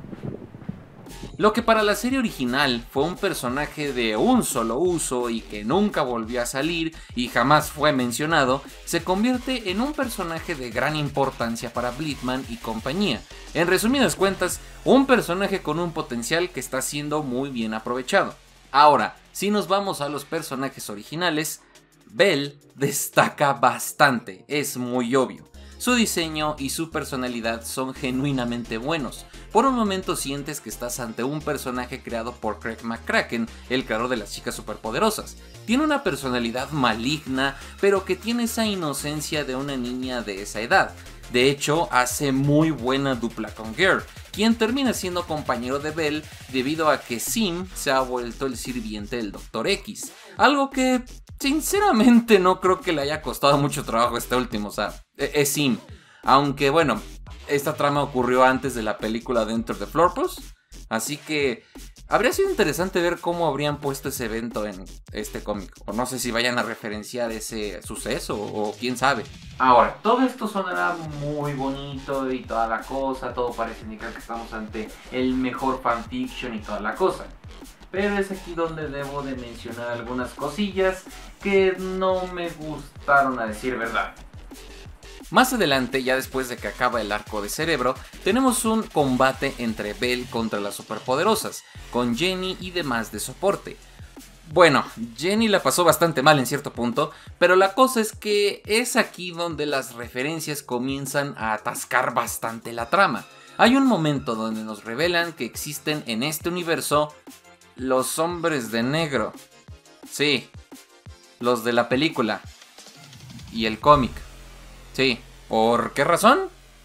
Lo que para la serie original fue un personaje de un solo uso y que nunca volvió a salir y jamás fue mencionado, se convierte en un personaje de gran importancia para Bleedman y compañía. En resumidas cuentas, un personaje con un potencial que está siendo muy bien aprovechado. Ahora, si nos vamos a los personajes originales, Bell destaca bastante, es muy obvio. Su diseño y su personalidad son genuinamente buenos. Por un momento sientes que estás ante un personaje creado por Craig McCracken, el creador de las chicas superpoderosas. Tiene una personalidad maligna, pero que tiene esa inocencia de una niña de esa edad. De hecho, hace muy buena dupla con Girl, quien termina siendo compañero de Bell debido a que Sim se ha vuelto el sirviente del Doctor X. Algo que sinceramente no creo que le haya costado mucho trabajo a este último, o sea, es Sim. Aunque bueno, esta trama ocurrió antes de la película de Enter the Florpus, así que habría sido interesante ver cómo habrían puesto ese evento en este cómic. O no sé si vayan a referenciar ese suceso o quién sabe. Ahora, todo esto sonará muy bonito y toda la cosa, todo parece indicar que estamos ante el mejor fanfiction y toda la cosa. Pero es aquí donde debo de mencionar algunas cosillas que no me gustaron a decir verdad. Más adelante, ya después de que acaba el arco de Cerebro, tenemos un combate entre Bell contra las superpoderosas, con Jenny y demás de soporte. Bueno, Jenny la pasó bastante mal en cierto punto, pero la cosa es que es aquí donde las referencias comienzan a atascar bastante la trama. Hay un momento donde nos revelan que existen en este universo los hombres de negro. Sí, los de la película y el cómic. Sí, ¿por qué razón?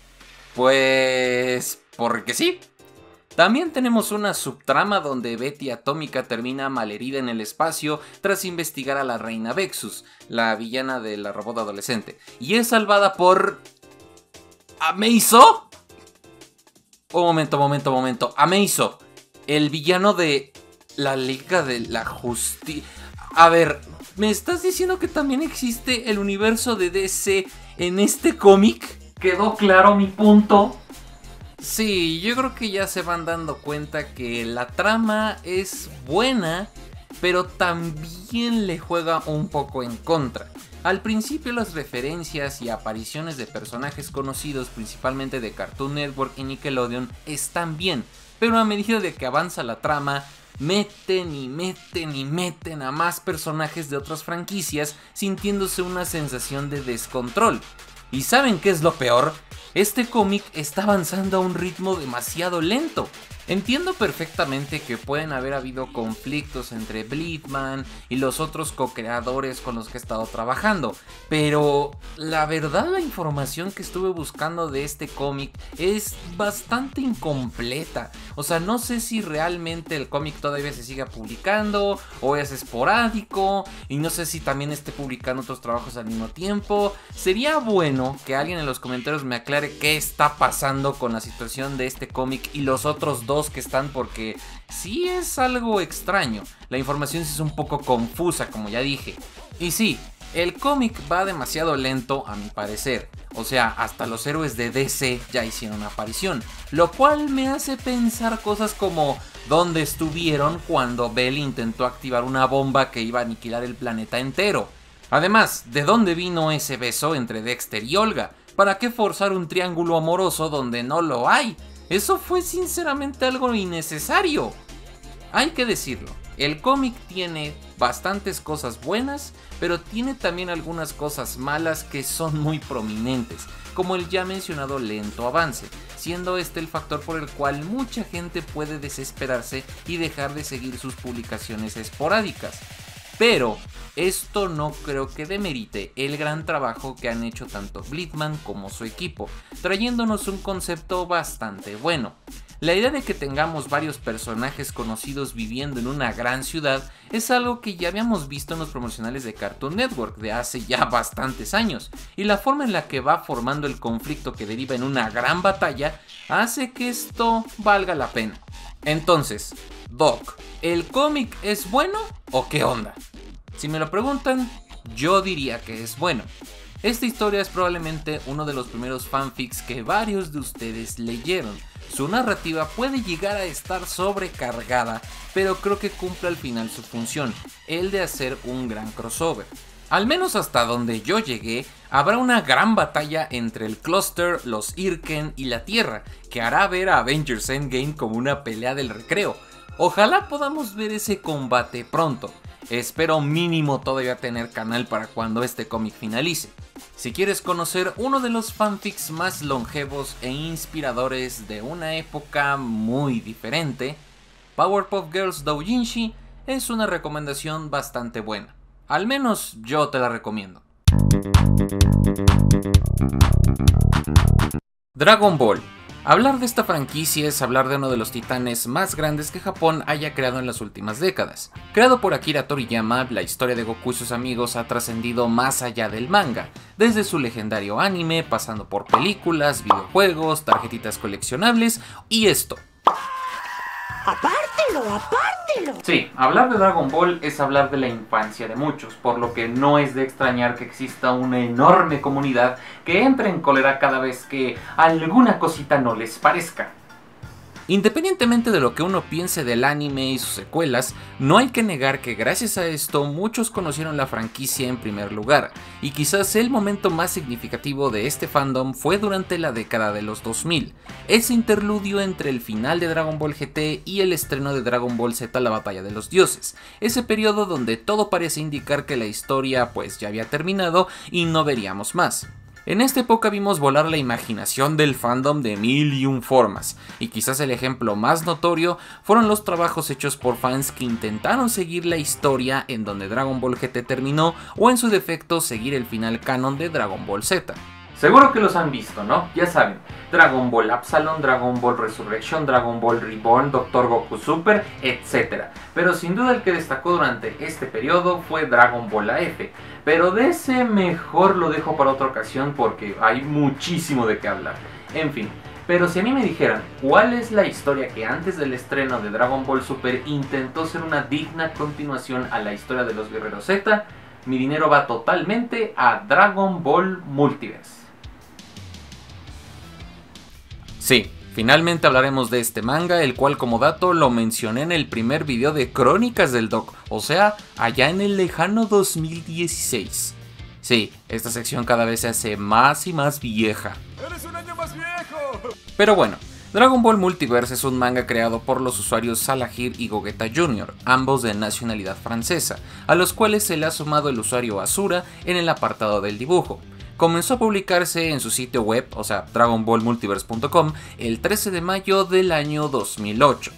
Pues porque sí. También tenemos una subtrama donde Betty Atómica termina malherida en el espacio tras investigar a la reina Vexus, la villana de la robot adolescente, y es salvada por... ¿Ameizo? Un momento, momento, momento. Ameizo, el villano de la Liga de la Justicia. A ver, ¿me estás diciendo que también existe el universo de D C en este cómic? ¿Quedó claro mi punto? Sí, yo creo que ya se van dando cuenta que la trama es buena, pero también le juega un poco en contra. Al principio las referencias y apariciones de personajes conocidos, principalmente de Cartoon Network y Nickelodeon, están bien, pero a medida de que avanza la trama, meten y meten y meten a más personajes de otras franquicias, sintiéndose una sensación de descontrol. ¿Y saben qué es lo peor? Este cómic está avanzando a un ritmo demasiado lento. Entiendo perfectamente que pueden haber habido conflictos entre Bleedman y los otros co-creadores con los que he estado trabajando, pero la verdad la información que estuve buscando de este cómic es bastante incompleta. O sea, no sé si realmente el cómic todavía se siga publicando o es esporádico, y no sé si también esté publicando otros trabajos al mismo tiempo. Sería bueno que alguien en los comentarios me aclare qué está pasando con la situación de este cómic y los otros dos que están, porque sí es algo extraño. La información sí es un poco confusa, como ya dije. Y sí, el cómic va demasiado lento a mi parecer. O sea, hasta los héroes de D C ya hicieron aparición, lo cual me hace pensar cosas como ¿dónde estuvieron cuando Bell intentó activar una bomba que iba a aniquilar el planeta entero? Además, ¿de dónde vino ese beso entre Dexter y Olga? ¿Para qué forzar un triángulo amoroso donde no lo hay? Eso fue sinceramente algo innecesario. Hay que decirlo, el cómic tiene bastantes cosas buenas, pero tiene también algunas cosas malas que son muy prominentes, como el ya mencionado lento avance, siendo este el factor por el cual mucha gente puede desesperarse y dejar de seguir sus publicaciones esporádicas. Pero esto no creo que demerite el gran trabajo que han hecho tanto Bleedman como su equipo, trayéndonos un concepto bastante bueno. La idea de que tengamos varios personajes conocidos viviendo en una gran ciudad es algo que ya habíamos visto en los promocionales de Cartoon Network de hace ya bastantes años, y la forma en la que va formando el conflicto que deriva en una gran batalla hace que esto valga la pena. Entonces, Doc, ¿el cómic es bueno o qué onda? Si me lo preguntan, yo diría que es bueno. Esta historia es probablemente uno de los primeros fanfics que varios de ustedes leyeron. Su narrativa puede llegar a estar sobrecargada, pero creo que cumple al final su función, el de hacer un gran crossover. Al menos hasta donde yo llegué, habrá una gran batalla entre el Cluster, los Irken y la Tierra, que hará ver a Avengers Endgame como una pelea del recreo. Ojalá podamos ver ese combate pronto. Espero mínimo todavía tener canal para cuando este cómic finalice. Si quieres conocer uno de los fanfics más longevos e inspiradores de una época muy diferente, Powerpuff Girls Doujinshi es una recomendación bastante buena. Al menos yo te la recomiendo. Dragon Ball. Hablar de esta franquicia es hablar de uno de los titanes más grandes que Japón haya creado en las últimas décadas. Creado por Akira Toriyama, la historia de Goku y sus amigos ha trascendido más allá del manga, desde su legendario anime, pasando por películas, videojuegos, tarjetitas coleccionables y esto. ¡Apártelo, apártelo! Sí, hablar de Dragon Ball es hablar de la infancia de muchos, por lo que no es de extrañar que exista una enorme comunidad que entra en cólera cada vez que alguna cosita no les parezca. Independientemente de lo que uno piense del anime y sus secuelas, no hay que negar que gracias a esto muchos conocieron la franquicia en primer lugar, y quizás el momento más significativo de este fandom fue durante la década de los dos mil, ese interludio entre el final de Dragon Ball G T y el estreno de Dragon Ball Z La Batalla de los Dioses, ese periodo donde todo parece indicar que la historia pues ya había terminado y no veríamos más. En esta época vimos volar la imaginación del fandom de mil y un formas, y quizás el ejemplo más notorio fueron los trabajos hechos por fans que intentaron seguir la historia en donde Dragon Ball G T terminó, o en su defecto seguir el final canon de Dragon Ball Z. Seguro que los han visto, ¿no? Ya saben, Dragon Ball Absalom, Dragon Ball Resurrection, Dragon Ball Reborn, Doctor Goku Super, etcétera. Pero sin duda el que destacó durante este periodo fue Dragon Ball A F. Pero de ese mejor lo dejo para otra ocasión porque hay muchísimo de qué hablar. En fin, pero si a mí me dijeran cuál es la historia que antes del estreno de Dragon Ball Super intentó ser una digna continuación a la historia de los Guerreros Z, mi dinero va totalmente a Dragon Ball Multiverse. Sí, finalmente hablaremos de este manga, el cual como dato lo mencioné en el primer video de Crónicas del Doc, o sea, allá en el lejano dos mil dieciséis. Sí, esta sección cada vez se hace más y más vieja. ¡Eres un año más viejo! Pero bueno, Dragon Ball Multiverse es un manga creado por los usuarios Salahir y Gogeta junior, ambos de nacionalidad francesa, a los cuales se le ha sumado el usuario Asura en el apartado del dibujo. Comenzó a publicarse en su sitio web, o sea, dragon ball multiverse punto com, el trece de mayo del año dos mil ocho.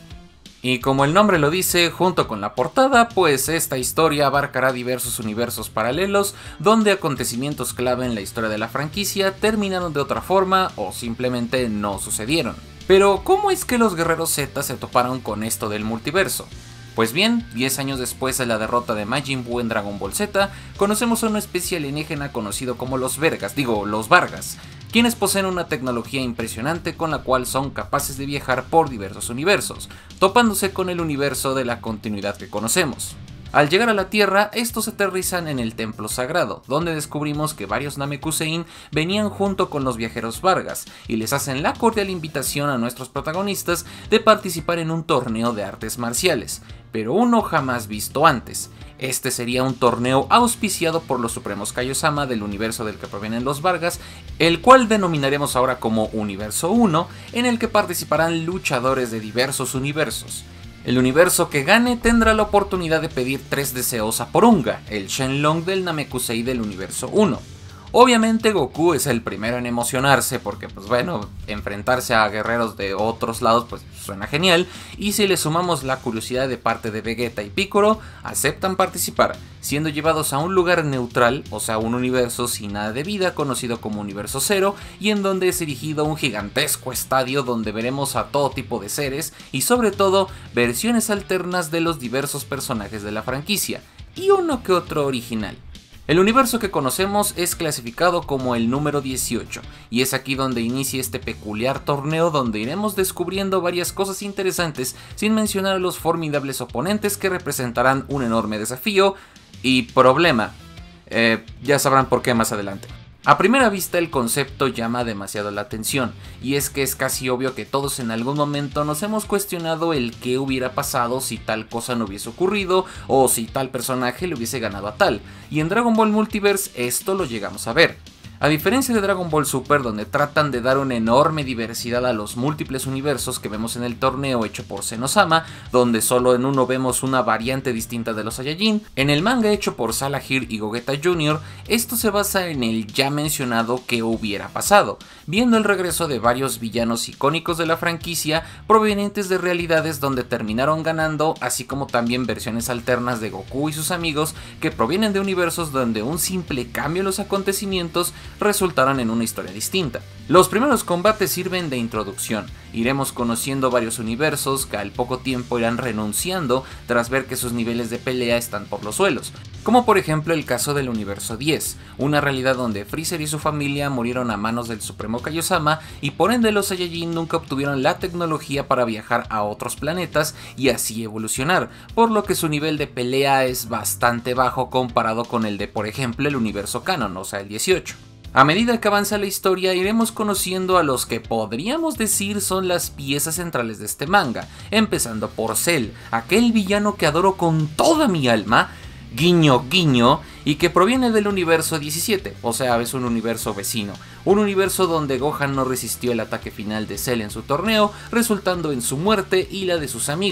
Y como el nombre lo dice, junto con la portada, pues esta historia abarcará diversos universos paralelos, donde acontecimientos clave en la historia de la franquicia terminaron de otra forma o simplemente no sucedieron. Pero, ¿cómo es que los Guerreros Z se toparon con esto del multiverso? Pues bien, diez años después de la derrota de Majin Buu en Dragon Ball Z, conocemos a una especie alienígena conocido como los Vergas, digo, los Vargas, quienes poseen una tecnología impresionante con la cual son capaces de viajar por diversos universos, topándose con el universo de la continuidad que conocemos. Al llegar a la Tierra, estos aterrizan en el Templo Sagrado, donde descubrimos que varios Namekusein venían junto con los viajeros Vargas, y les hacen la cordial invitación a nuestros protagonistas de participar en un torneo de artes marciales, pero uno jamás visto antes. Este sería un torneo auspiciado por los Supremos Kaiosama del universo del que provienen los Vargas, el cual denominaremos ahora como Universo uno, en el que participarán luchadores de diversos universos. El universo que gane tendrá la oportunidad de pedir tres deseos a Porunga, el Shenlong del Namekusei del universo uno. Obviamente Goku es el primero en emocionarse porque, pues bueno, enfrentarse a guerreros de otros lados pues suena genial, y si le sumamos la curiosidad de parte de Vegeta y Piccolo, aceptan participar, siendo llevados a un lugar neutral, o sea un universo sin nada de vida conocido como Universo Cero, y en donde es erigido un gigantesco estadio donde veremos a todo tipo de seres y sobre todo versiones alternas de los diversos personajes de la franquicia, y uno que otro original. El universo que conocemos es clasificado como el número dieciocho, y es aquí donde inicia este peculiar torneo donde iremos descubriendo varias cosas interesantes, sin mencionar a los formidables oponentes que representarán un enorme desafío y problema. Eh, ya sabrán por qué más adelante. A primera vista el concepto llama demasiado la atención, y es que es casi obvio que todos en algún momento nos hemos cuestionado el qué hubiera pasado si tal cosa no hubiese ocurrido, o si tal personaje le hubiese ganado a tal, y en Dragon Ball Multiverse esto lo llegamos a ver. A diferencia de Dragon Ball Super, donde tratan de dar una enorme diversidad a los múltiples universos que vemos en el torneo hecho por Senosama, donde solo en uno vemos una variante distinta de los Saiyajin, en el manga hecho por Salahir y Gogeta junior, esto se basa en el ya mencionado que hubiera pasado, viendo el regreso de varios villanos icónicos de la franquicia provenientes de realidades donde terminaron ganando, así como también versiones alternas de Goku y sus amigos que provienen de universos donde un simple cambio en los acontecimientos resultaron en una historia distinta. Los primeros combates sirven de introducción, iremos conociendo varios universos que al poco tiempo irán renunciando tras ver que sus niveles de pelea están por los suelos, como por ejemplo el caso del universo diez, una realidad donde Freezer y su familia murieron a manos del Supremo Kaiosama y por ende los Saiyajin nunca obtuvieron la tecnología para viajar a otros planetas y así evolucionar, por lo que su nivel de pelea es bastante bajo comparado con el de por ejemplo el universo canon, o sea el dieciocho. A medida que avanza la historia iremos conociendo a los que podríamos decir son las piezas centrales de este manga, empezando por Cell, aquel villano que adoro con toda mi alma, guiño guiño, y que proviene del universo diecisiete, o sea es un universo vecino, un universo donde Gohan no resistió el ataque final de Cell en su torneo, resultando en su muerte y la de sus amigos.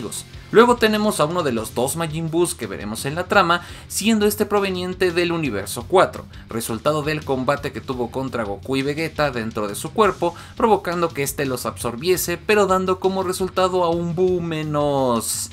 Luego tenemos a uno de los dos Majin Buus que veremos en la trama, siendo este proveniente del universo cuatro, resultado del combate que tuvo contra Goku y Vegeta dentro de su cuerpo, provocando que este los absorbiese, pero dando como resultado a un Buu menos...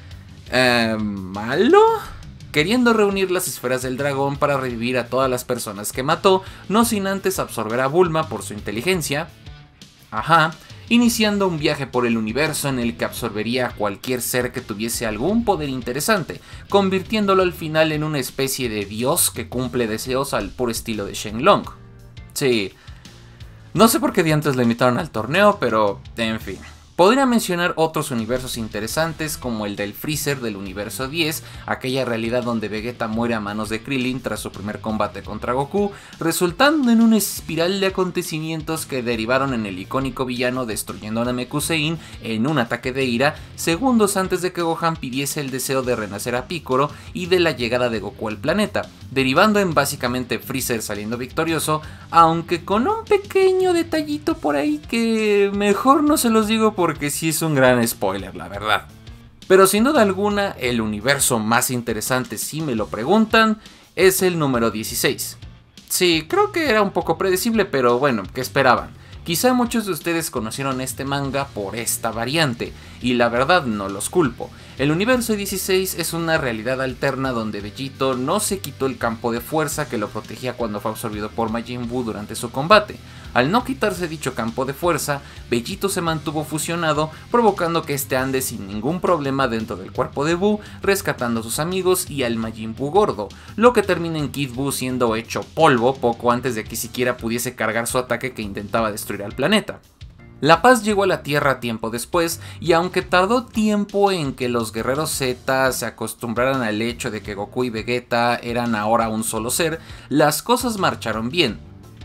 Eh, ¿malo? Queriendo reunir las esferas del dragón para revivir a todas las personas que mató, no sin antes absorber a Bulma por su inteligencia. Ajá. Iniciando un viaje por el universo en el que absorbería a cualquier ser que tuviese algún poder interesante, convirtiéndolo al final en una especie de dios que cumple deseos al puro estilo de Shenlong. Sí, no sé por qué diantres le invitaron al torneo, pero en fin. Podría mencionar otros universos interesantes como el del Freezer del universo diez, aquella realidad donde Vegeta muere a manos de Krillin tras su primer combate contra Goku, resultando en una espiral de acontecimientos que derivaron en el icónico villano destruyendo a Namekusein en un ataque de ira, segundos antes de que Gohan pidiese el deseo de renacer a Piccolo y de la llegada de Goku al planeta, derivando en básicamente Freezer saliendo victorioso, aunque con un pequeño detallito por ahí que mejor no se los digo por porque sí es un gran spoiler, la verdad. Pero sin duda alguna, el universo más interesante, si me lo preguntan, es el número dieciséis. Sí, creo que era un poco predecible, pero bueno, ¿qué esperaban? Quizá muchos de ustedes conocieron este manga por esta variante, y la verdad no los culpo. El universo dieciséis es una realidad alterna donde Vegito no se quitó el campo de fuerza que lo protegía cuando fue absorbido por Majin Buu durante su combate. Al no quitarse dicho campo de fuerza, Vegito se mantuvo fusionado, provocando que este ande sin ningún problema dentro del cuerpo de Buu, rescatando a sus amigos y al Majin Buu gordo, lo que termina en Kid Buu siendo hecho polvo poco antes de que siquiera pudiese cargar su ataque que intentaba destruir al planeta. La paz llegó a la Tierra tiempo después, y aunque tardó tiempo en que los guerreros Z se acostumbraran al hecho de que Goku y Vegeta eran ahora un solo ser, las cosas marcharon bien.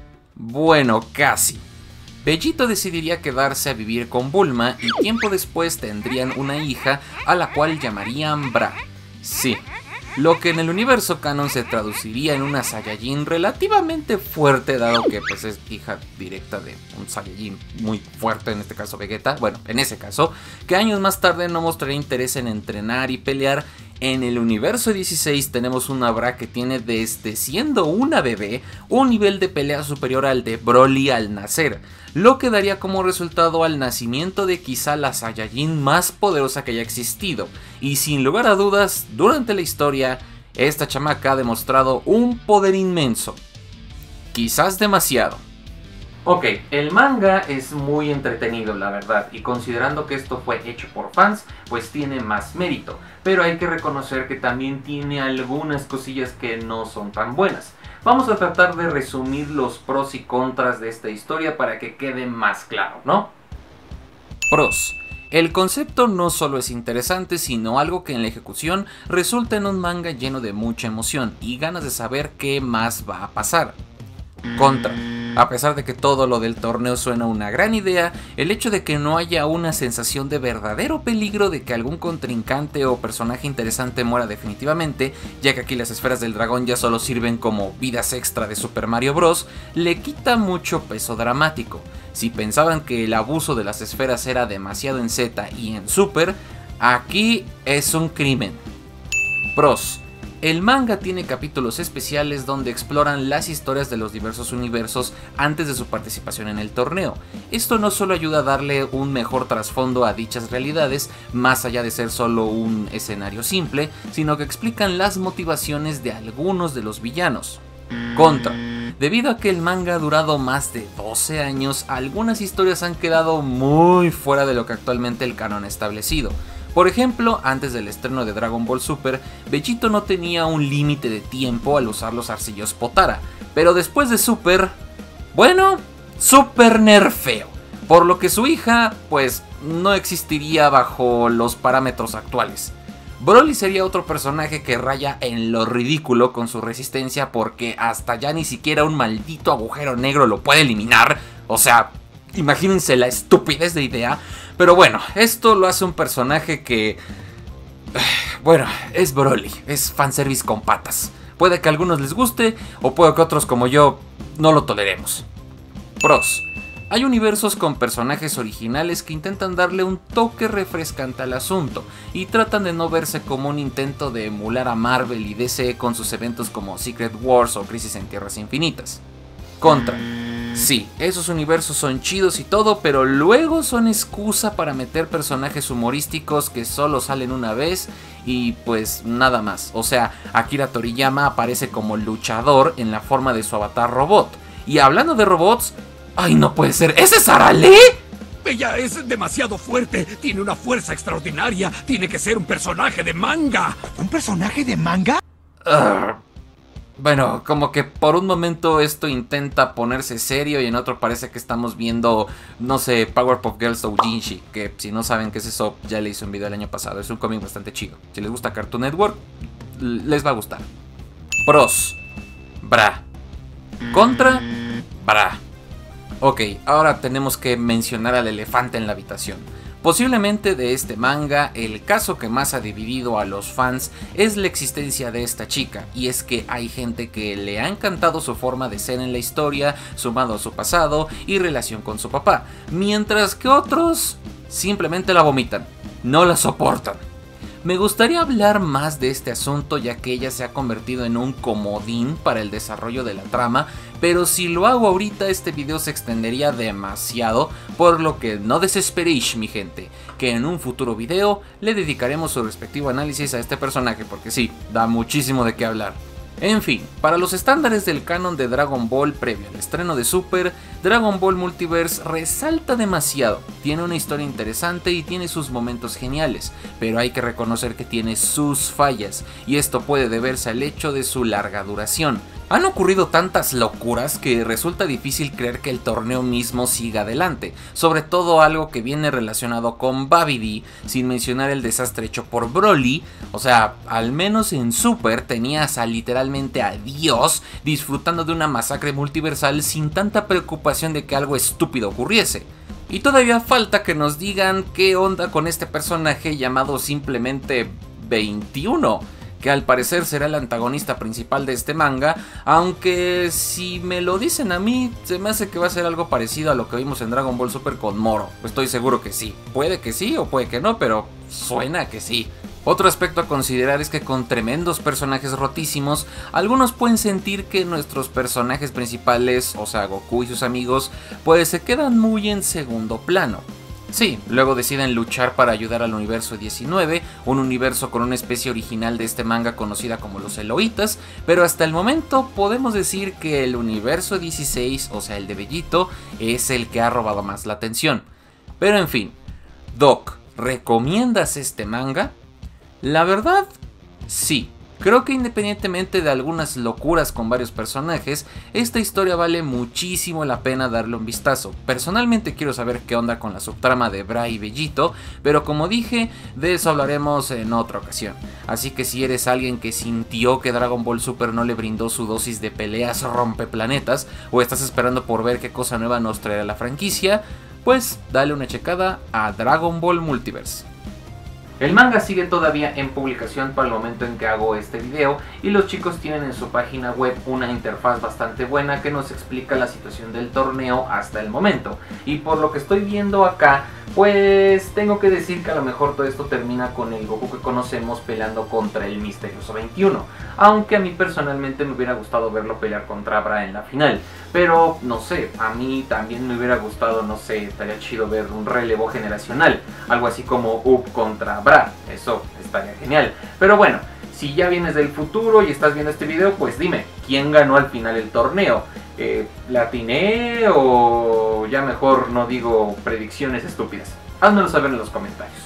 Bueno, casi. Vegito decidiría quedarse a vivir con Bulma y tiempo después tendrían una hija a la cual llamarían Bra. Sí, lo que en el universo canon se traduciría en una Saiyajin relativamente fuerte, dado que pues es hija directa de un Saiyajin muy fuerte, en este caso Vegeta, bueno, en ese caso, que años más tarde no mostraría interés en entrenar y pelear. En el universo dieciséis tenemos una Bra que tiene desde siendo una bebé un nivel de pelea superior al de Broly al nacer, lo que daría como resultado al nacimiento de quizá la Saiyajin más poderosa que haya existido, y sin lugar a dudas, durante la historia, esta chamaca ha demostrado un poder inmenso, quizás demasiado. Ok, el manga es muy entretenido, la verdad, y considerando que esto fue hecho por fans, pues tiene más mérito, pero hay que reconocer que también tiene algunas cosillas que no son tan buenas. Vamos a tratar de resumir los pros y contras de esta historia para que quede más claro, ¿no? Pros. El concepto no solo es interesante, sino algo que en la ejecución resulta en un manga lleno de mucha emoción y ganas de saber qué más va a pasar. Contra. A pesar de que todo lo del torneo suena una gran idea, el hecho de que no haya una sensación de verdadero peligro de que algún contrincante o personaje interesante muera definitivamente, ya que aquí las esferas del dragón ya solo sirven como vidas extra de Super Mario Bros., le quita mucho peso dramático. Si pensaban que el abuso de las esferas era demasiado en Z y en Super, aquí es un crimen. Pros. El manga tiene capítulos especiales donde exploran las historias de los diversos universos antes de su participación en el torneo. Esto no solo ayuda a darle un mejor trasfondo a dichas realidades, más allá de ser solo un escenario simple, sino que explican las motivaciones de algunos de los villanos. Contra. Debido a que el manga ha durado más de doce años, algunas historias han quedado muy fuera de lo que actualmente el canon ha establecido. Por ejemplo, antes del estreno de Dragon Ball Super, Vegito no tenía un límite de tiempo al usar los arcillos Potara, pero después de Super, bueno, super nerfeo, por lo que su hija, pues, no existiría bajo los parámetros actuales. Broly sería otro personaje que raya en lo ridículo con su resistencia porque hasta ya ni siquiera un maldito agujero negro lo puede eliminar, o sea, imagínense la estupidez de idea. Pero bueno, esto lo hace un personaje que... Bueno, es Broly, es fanservice con patas. Puede que a algunos les guste, o puede que otros como yo no lo toleremos. Pros. Hay universos con personajes originales que intentan darle un toque refrescante al asunto y tratan de no verse como un intento de emular a Marvel y D C con sus eventos como Secret Wars o Crisis en Tierras Infinitas. Contra. Sí, esos universos son chidos y todo, pero luego son excusa para meter personajes humorísticos que solo salen una vez y pues nada más. O sea, Akira Toriyama aparece como luchador en la forma de su avatar robot. Y hablando de robots... ¡Ay, no puede ser! ¿Ese es Arale? Ella es demasiado fuerte, tiene una fuerza extraordinaria, tiene que ser un personaje de manga. ¿Un personaje de manga? Uh, bueno, como que por un momento esto intenta ponerse serio y en otro parece que estamos viendo, no sé, Powerpuff Girls Doujinshi, que si no saben qué es eso, ya le hice un video el año pasado, es un cómic bastante chido. Si les gusta Cartoon Network, les va a gustar. Pros. Bra. Contra. Bra. Ok, ahora tenemos que mencionar al elefante en la habitación. Posiblemente de este manga, el caso que más ha dividido a los fans es la existencia de esta chica, y es que hay gente que le ha encantado su forma de ser en la historia, sumado a su pasado y relación con su papá, mientras que otros simplemente la vomitan, no la soportan. Me gustaría hablar más de este asunto ya que ella se ha convertido en un comodín para el desarrollo de la trama, pero si lo hago ahorita este video se extendería demasiado, por lo que no desesperéis mi gente, que en un futuro video le dedicaremos su respectivo análisis a este personaje porque sí, da muchísimo de qué hablar. En fin, para los estándares del canon de Dragon Ball previo al estreno de Super, Dragon Ball Multiverse resalta demasiado, tiene una historia interesante y tiene sus momentos geniales, pero hay que reconocer que tiene sus fallas, y esto puede deberse al hecho de su larga duración. Han ocurrido tantas locuras que resulta difícil creer que el torneo mismo siga adelante, sobre todo algo que viene relacionado con Babidi, sin mencionar el desastre hecho por Broly. O sea, al menos en Super tenías a literalmente a Dios disfrutando de una masacre multiversal sin tanta preocupación de que algo estúpido ocurriese. Y todavía falta que nos digan qué onda con este personaje llamado simplemente veintiuno, que al parecer será el antagonista principal de este manga, aunque si me lo dicen a mí, se me hace que va a ser algo parecido a lo que vimos en Dragon Ball Super con Moro. Estoy seguro que sí, puede que sí o puede que no, pero suena que sí. Otro aspecto a considerar es que con tremendos personajes rotísimos, algunos pueden sentir que nuestros personajes principales, o sea Goku y sus amigos, pues se quedan muy en segundo plano. Sí, luego deciden luchar para ayudar al universo diecinueve, un universo con una especie original de este manga conocida como los Eloitas, pero hasta el momento podemos decir que el universo dieciséis, o sea el de Bellito, es el que ha robado más la atención. Pero en fin, Doc, ¿recomiendas este manga? La verdad, sí. Creo que independientemente de algunas locuras con varios personajes, esta historia vale muchísimo la pena darle un vistazo. Personalmente quiero saber qué onda con la subtrama de Bra y Bellito, pero como dije, de eso hablaremos en otra ocasión. Así que si eres alguien que sintió que Dragon Ball Super no le brindó su dosis de peleas rompeplanetas, o estás esperando por ver qué cosa nueva nos traerá la franquicia, pues dale una checada a Dragon Ball Multiverse. El manga sigue todavía en publicación para el momento en que hago este video y los chicos tienen en su página web una interfaz bastante buena que nos explica la situación del torneo hasta el momento. Y por lo que estoy viendo acá, pues tengo que decir que a lo mejor todo esto termina con el Goku que conocemos peleando contra el misterioso veintiuno. Aunque a mí personalmente me hubiera gustado verlo pelear contra Bra en la final. Pero no sé, a mí también me hubiera gustado, no sé, estaría chido ver un relevo generacional. Algo así como Up contra Bra, eso estaría genial. Pero bueno, si ya vienes del futuro y estás viendo este video, pues dime, ¿quién ganó al final el torneo? Eh, ¿La atiné o ya mejor no digo predicciones estúpidas? Házmelo saber en los comentarios.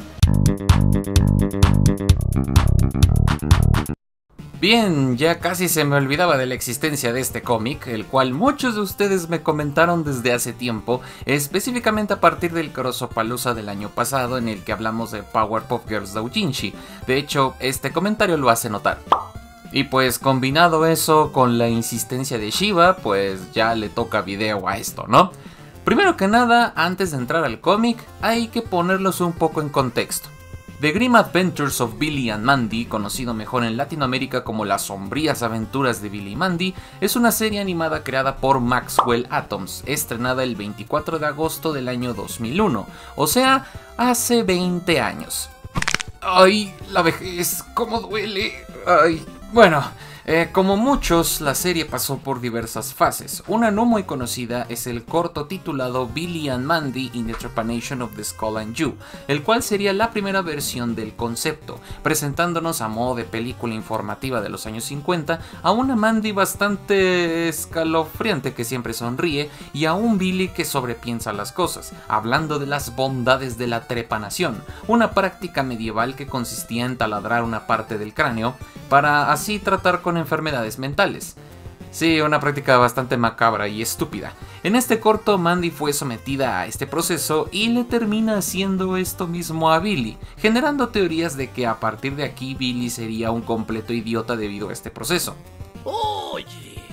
Bien, ya casi se me olvidaba de la existencia de este cómic, el cual muchos de ustedes me comentaron desde hace tiempo, específicamente a partir del Crosopalooza del año pasado en el que hablamos de Powerpuff Girls Doujinshi. De hecho, este comentario lo hace notar. Y pues combinado eso con la insistencia de Shiva, pues ya le toca video a esto, ¿no? Primero que nada, antes de entrar al cómic, hay que ponerlos un poco en contexto. The Grim Adventures of Billy and Mandy, conocido mejor en Latinoamérica como Las sombrías aventuras de Billy y Mandy, es una serie animada creada por Maxwell Atoms, estrenada el veinticuatro de agosto del año dos mil uno, o sea, hace veinte años. Ay, la vejez, cómo duele. Ay, bueno... Eh, como muchos, la serie pasó por diversas fases. Una no muy conocida es el corto titulado Billy and Mandy in the Trepanation of the Skull and You, el cual sería la primera versión del concepto, presentándonos a modo de película informativa de los años cincuenta a una Mandy bastante escalofriante que siempre sonríe y a un Billy que sobrepiensa las cosas, hablando de las bondades de la trepanación, una práctica medieval que consistía en taladrar una parte del cráneo para así tratar con enfermedades mentales. Sí, una práctica bastante macabra y estúpida. En este corto, Mandy fue sometida a este proceso y le termina haciendo esto mismo a Billy, generando teorías de que a partir de aquí Billy sería un completo idiota debido a este proceso. Oye,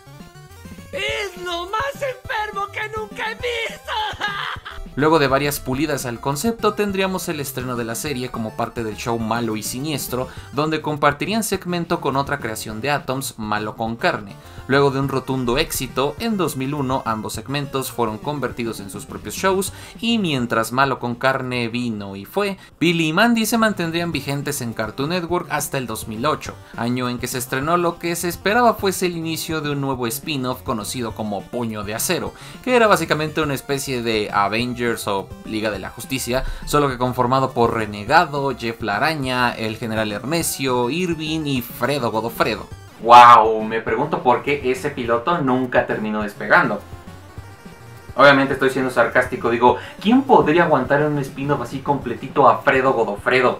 es lo más enfermo que nunca he visto. Luego de varias pulidas al concepto, tendríamos el estreno de la serie como parte del show Malo y Siniestro, donde compartirían segmento con otra creación de Atoms, Malo con Carne. Luego de un rotundo éxito, en dos mil uno ambos segmentos fueron convertidos en sus propios shows, y mientras Malo con Carne vino y fue, Billy y Mandy se mantendrían vigentes en Cartoon Network hasta el dos mil ocho, año en que se estrenó lo que se esperaba fuese el inicio de un nuevo spin-off conocido como Puño de Acero, que era básicamente una especie de Avengers o Liga de la Justicia, solo que conformado por Renegado, Jeff la Araña, el General Hermesio, Irving y Fredo Godofredo. Wow, me pregunto por qué ese piloto nunca terminó despegando. Obviamente estoy siendo sarcástico, digo, ¿quién podría aguantar un spin-off así completito a Fredo Godofredo?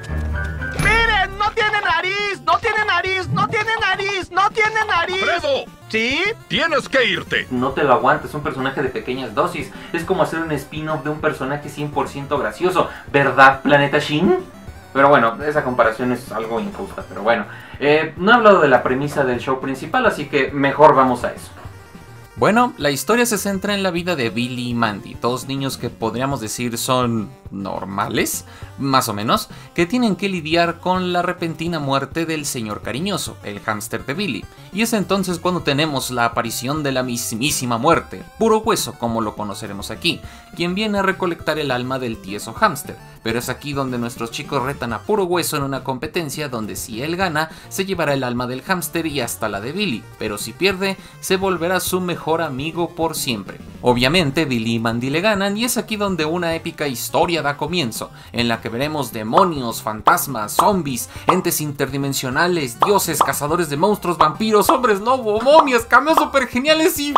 ¡Miren! ¡No tiene nariz! ¡No tiene nariz! ¡No tiene nariz! ¡No tiene nariz! ¡Fredo! ¿Sí? ¡Tienes que irte! No te lo aguantes, es un personaje de pequeñas dosis. Es como hacer un spin-off de un personaje cien por ciento gracioso, ¿verdad, Planeta Shin? Pero bueno, esa comparación es algo injusta, pero bueno. Eh, no he hablado de la premisa del show principal, así que mejor vamos a eso. Bueno, la historia se centra en la vida de Billy y Mandy, dos niños que podríamos decir son normales, más o menos, que tienen que lidiar con la repentina muerte del señor cariñoso, el hámster de Billy, y es entonces cuando tenemos la aparición de la mismísima muerte, Puro Hueso como lo conoceremos aquí, quien viene a recolectar el alma del tieso hámster, pero es aquí donde nuestros chicos retan a Puro Hueso en una competencia donde si él gana, se llevará el alma del hámster y hasta la de Billy, pero si pierde, se volverá su mejor amigo por siempre. Obviamente Billy y Mandy le ganan y es aquí donde una épica historia da comienzo, en la que veremos demonios, fantasmas, zombies, entes interdimensionales, dioses, cazadores de monstruos, vampiros, hombres lobo, momias, cameos super geniales y...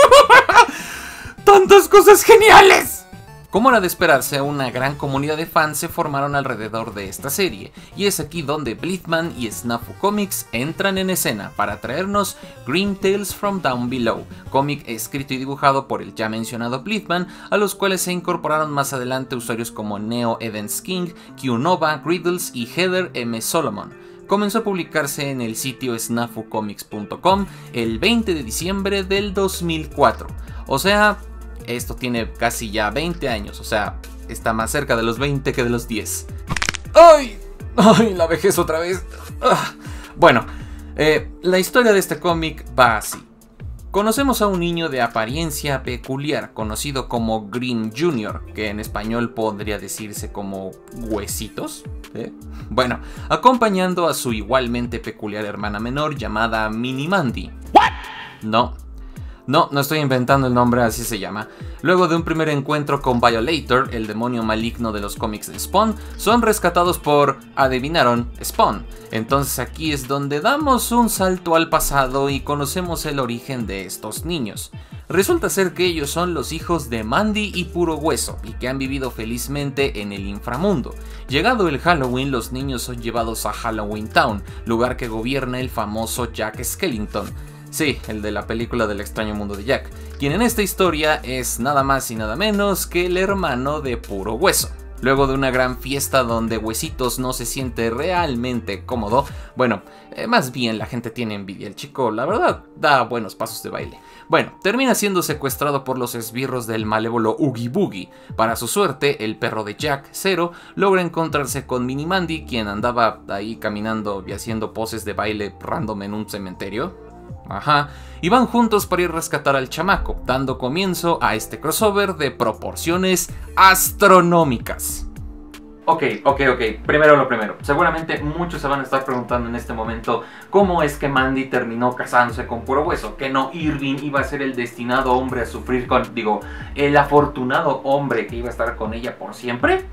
¡tantas cosas geniales! Como era de esperarse, una gran comunidad de fans se formaron alrededor de esta serie, y es aquí donde Blitzman y Snafu Comics entran en escena para traernos Grim Tales from Down Below, cómic escrito y dibujado por el ya mencionado Blitzman, a los cuales se incorporaron más adelante usuarios como Neo Edens King, Q-Nova, Griddles y Heather M. Solomon. Comenzó a publicarse en el sitio snafu comics punto com el veinte de diciembre del dos mil cuatro, o sea... esto tiene casi ya veinte años, o sea, está más cerca de los veinte que de los diez. ¡Ay! ¡Ay! La vejez otra vez. ¡Ah! Bueno, eh, la historia de este cómic va así. Conocemos a un niño de apariencia peculiar, conocido como Grim junior, que en español podría decirse como Huesitos. ¿Eh? Bueno, acompañando a su igualmente peculiar hermana menor llamada Mini Mandy. ¿What? No. No, no estoy inventando el nombre, así se llama. Luego de un primer encuentro con Violator, el demonio maligno de los cómics de Spawn, son rescatados por, adivinaron, Spawn. Entonces aquí es donde damos un salto al pasado y conocemos el origen de estos niños. Resulta ser que ellos son los hijos de Mandy y Puro Hueso, y que han vivido felizmente en el inframundo. Llegado el Halloween, los niños son llevados a Halloween Town, lugar que gobierna el famoso Jack Skellington. Sí, el de la película del extraño mundo de Jack, quien en esta historia es nada más y nada menos que el hermano de Puro Hueso. Luego de una gran fiesta donde Huesitos no se siente realmente cómodo, bueno, eh, más bien la gente tiene envidia. El chico, la verdad, da buenos pasos de baile. Bueno, termina siendo secuestrado por los esbirros del malévolo Oogie Boogie. Para su suerte, el perro de Jack, Zero, logra encontrarse con Mini Mandy, quien andaba ahí caminando y haciendo poses de baile random en un cementerio. Ajá, y van juntos para ir a rescatar al chamaco, dando comienzo a este crossover de proporciones astronómicas. Ok, ok, ok, primero lo primero. Seguramente muchos se van a estar preguntando en este momento cómo es que Mandy terminó casándose con Puro Hueso, que no Irving iba a ser el destinado hombre a sufrir con, digo, el afortunado hombre que iba a estar con ella por siempre.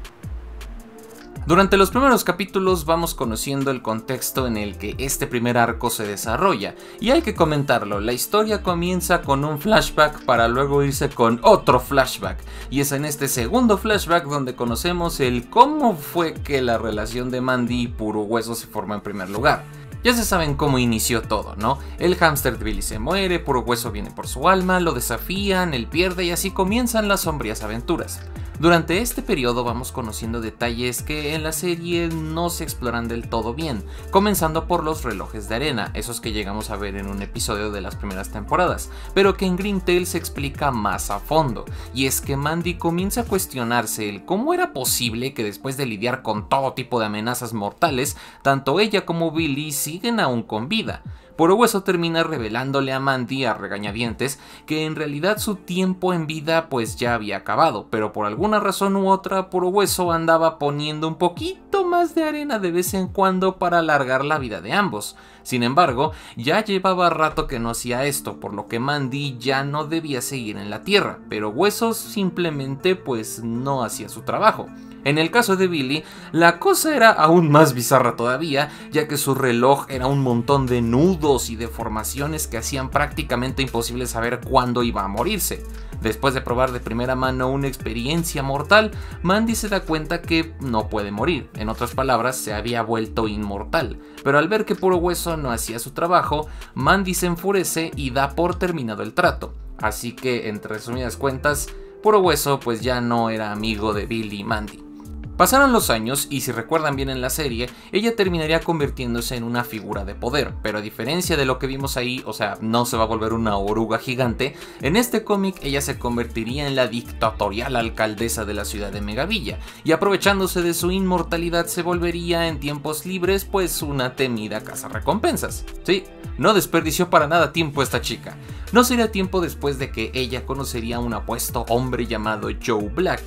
Durante los primeros capítulos vamos conociendo el contexto en el que este primer arco se desarrolla, y hay que comentarlo, la historia comienza con un flashback para luego irse con otro flashback, y es en este segundo flashback donde conocemos el cómo fue que la relación de Mandy y Puro Hueso se formó en primer lugar. Ya se saben cómo inició todo, ¿no? El hámster de Billy se muere, Puro Hueso viene por su alma, lo desafían, él pierde y así comienzan las sombrías aventuras. Durante este periodo vamos conociendo detalles que en la serie no se exploran del todo bien, comenzando por los relojes de arena, esos que llegamos a ver en un episodio de las primeras temporadas, pero que en Green Tail se explica más a fondo, y es que Mandy comienza a cuestionarse el cómo era posible que después de lidiar con todo tipo de amenazas mortales, tanto ella como Billy siguen aún con vida. Puro Hueso termina revelándole a Mandy a regañadientes que en realidad su tiempo en vida pues ya había acabado, pero por alguna razón u otra Puro Hueso andaba poniendo un poquito más de arena de vez en cuando para alargar la vida de ambos. Sin embargo, ya llevaba rato que no hacía esto, por lo que Mandy ya no debía seguir en la Tierra, pero Huesos simplemente pues no hacía su trabajo. En el caso de Billy, la cosa era aún más bizarra todavía, ya que su reloj era un montón de nudos y deformaciones que hacían prácticamente imposible saber cuándo iba a morirse. Después de probar de primera mano una experiencia mortal, Mandy se da cuenta que no puede morir, en otras palabras, se había vuelto inmortal. Pero al ver que Puro Hueso no hacía su trabajo, Mandy se enfurece y da por terminado el trato. Así que, entre resumidas cuentas, Puro Hueso pues ya no era amigo de Billy y Mandy. Pasaron los años y si recuerdan bien en la serie, ella terminaría convirtiéndose en una figura de poder, pero a diferencia de lo que vimos ahí, o sea, no se va a volver una oruga gigante, en este cómic ella se convertiría en la dictatorial alcaldesa de la ciudad de Megavilla, y aprovechándose de su inmortalidad se volvería en tiempos libres pues una temida cazarrecompensas. Sí, no desperdició para nada tiempo esta chica. No sería tiempo después de que ella conocería a un apuesto hombre llamado Joe Black.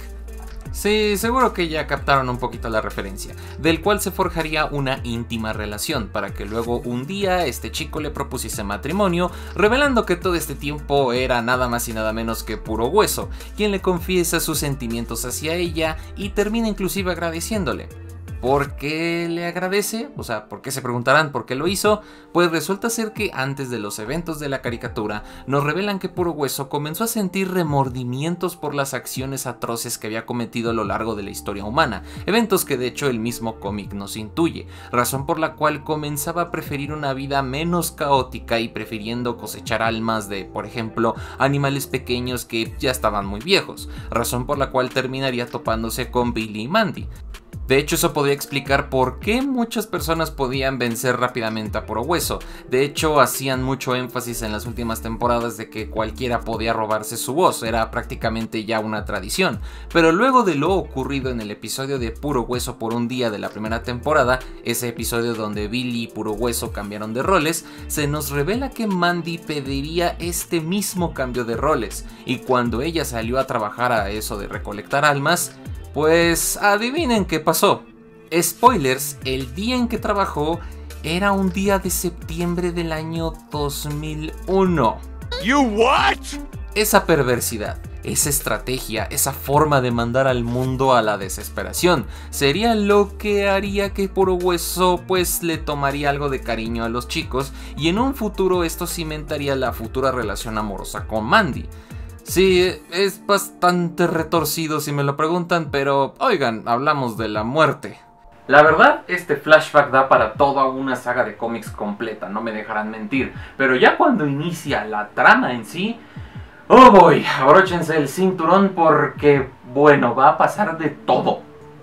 Sí, seguro que ya captaron un poquito la referencia, del cual se forjaría una íntima relación, para que luego un día este chico le propusiese matrimonio, revelando que todo este tiempo era nada más y nada menos que Puro Hueso, quien le confiesa sus sentimientos hacia ella y termina inclusive agradeciéndole. ¿Por qué le agradece? O sea, ¿por qué se preguntarán por qué lo hizo? Pues resulta ser que antes de los eventos de la caricatura nos revelan que Puro Hueso comenzó a sentir remordimientos por las acciones atroces que había cometido a lo largo de la historia humana, eventos que de hecho el mismo cómic nos intuye, razón por la cual comenzaba a preferir una vida menos caótica y prefiriendo cosechar almas de, por ejemplo, animales pequeños que ya estaban muy viejos, razón por la cual terminaría topándose con Billy y Mandy. De hecho, eso podría explicar por qué muchas personas podían vencer rápidamente a Puro Hueso. De hecho, hacían mucho énfasis en las últimas temporadas de que cualquiera podía robarse su voz, era prácticamente ya una tradición. Pero luego de lo ocurrido en el episodio de Puro Hueso por un día de la primera temporada, ese episodio donde Billy y Puro Hueso cambiaron de roles, se nos revela que Mandy pediría este mismo cambio de roles, y cuando ella salió a trabajar a eso de recolectar almas, pues adivinen qué pasó. Spoilers, el día en que trabajó era un día de septiembre del año dos mil uno. You what? Esa perversidad, esa estrategia, esa forma de mandar al mundo a la desesperación, sería lo que haría que Puro Hueso pues le tomaría algo de cariño a los chicos y en un futuro esto cimentaría la futura relación amorosa con Mandy. Sí, es bastante retorcido si me lo preguntan, pero oigan, hablamos de la muerte. La verdad, este flashback da para toda una saga de cómics completa, no me dejarán mentir, pero ya cuando inicia la trama en sí, oh boy, abróchense el cinturón porque, bueno, va a pasar de todo.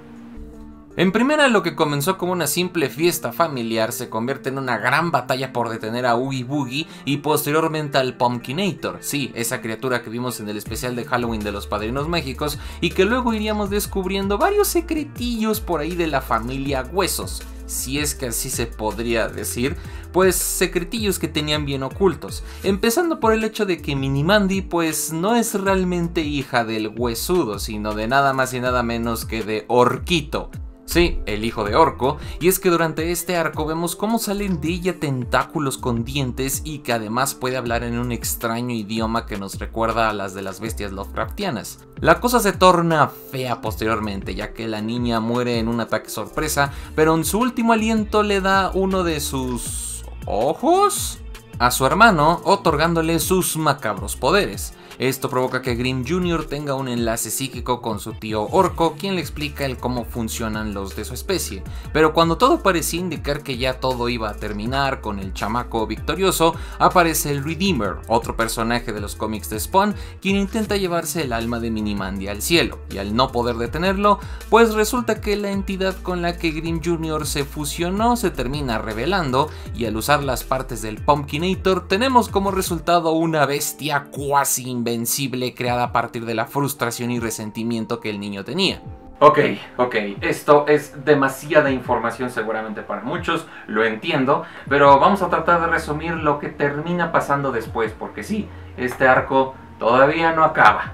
En primera, lo que comenzó como una simple fiesta familiar se convierte en una gran batalla por detener a Oogie Boogie y posteriormente al Pumpkinator, sí, esa criatura que vimos en el especial de Halloween de los Padrinos Mágicos y que luego iríamos descubriendo varios secretillos por ahí de la familia Huesos, si es que así se podría decir, pues secretillos que tenían bien ocultos, empezando por el hecho de que Minimandy pues no es realmente hija del huesudo, sino de nada más y nada menos que de Orquito. Sí, el hijo de Orco, y es que durante este arco vemos cómo salen de ella tentáculos con dientes y que además puede hablar en un extraño idioma que nos recuerda a las de las bestias Lovecraftianas. La cosa se torna fea posteriormente, ya que la niña muere en un ataque sorpresa, pero en su último aliento le da uno de sus ojos a su hermano, otorgándole sus macabros poderes. Esto provoca que Grimm junior tenga un enlace psíquico con su tío Orco, quien le explica el cómo funcionan los de su especie. Pero cuando todo parecía indicar que ya todo iba a terminar con el chamaco victorioso, aparece el Redeemer, otro personaje de los cómics de Spawn, quien intenta llevarse el alma de Minimandy al cielo, y al no poder detenerlo, pues resulta que la entidad con la que Grimm junior se fusionó se termina revelando, y al usar las partes del Pumpkinator tenemos como resultado una bestia cuasi invencible Invencible creada a partir de la frustración y resentimiento que el niño tenía. Ok, ok, esto es demasiada información seguramente para muchos, lo entiendo, pero vamos a tratar de resumir lo que termina pasando después, porque sí, este arco todavía no acaba.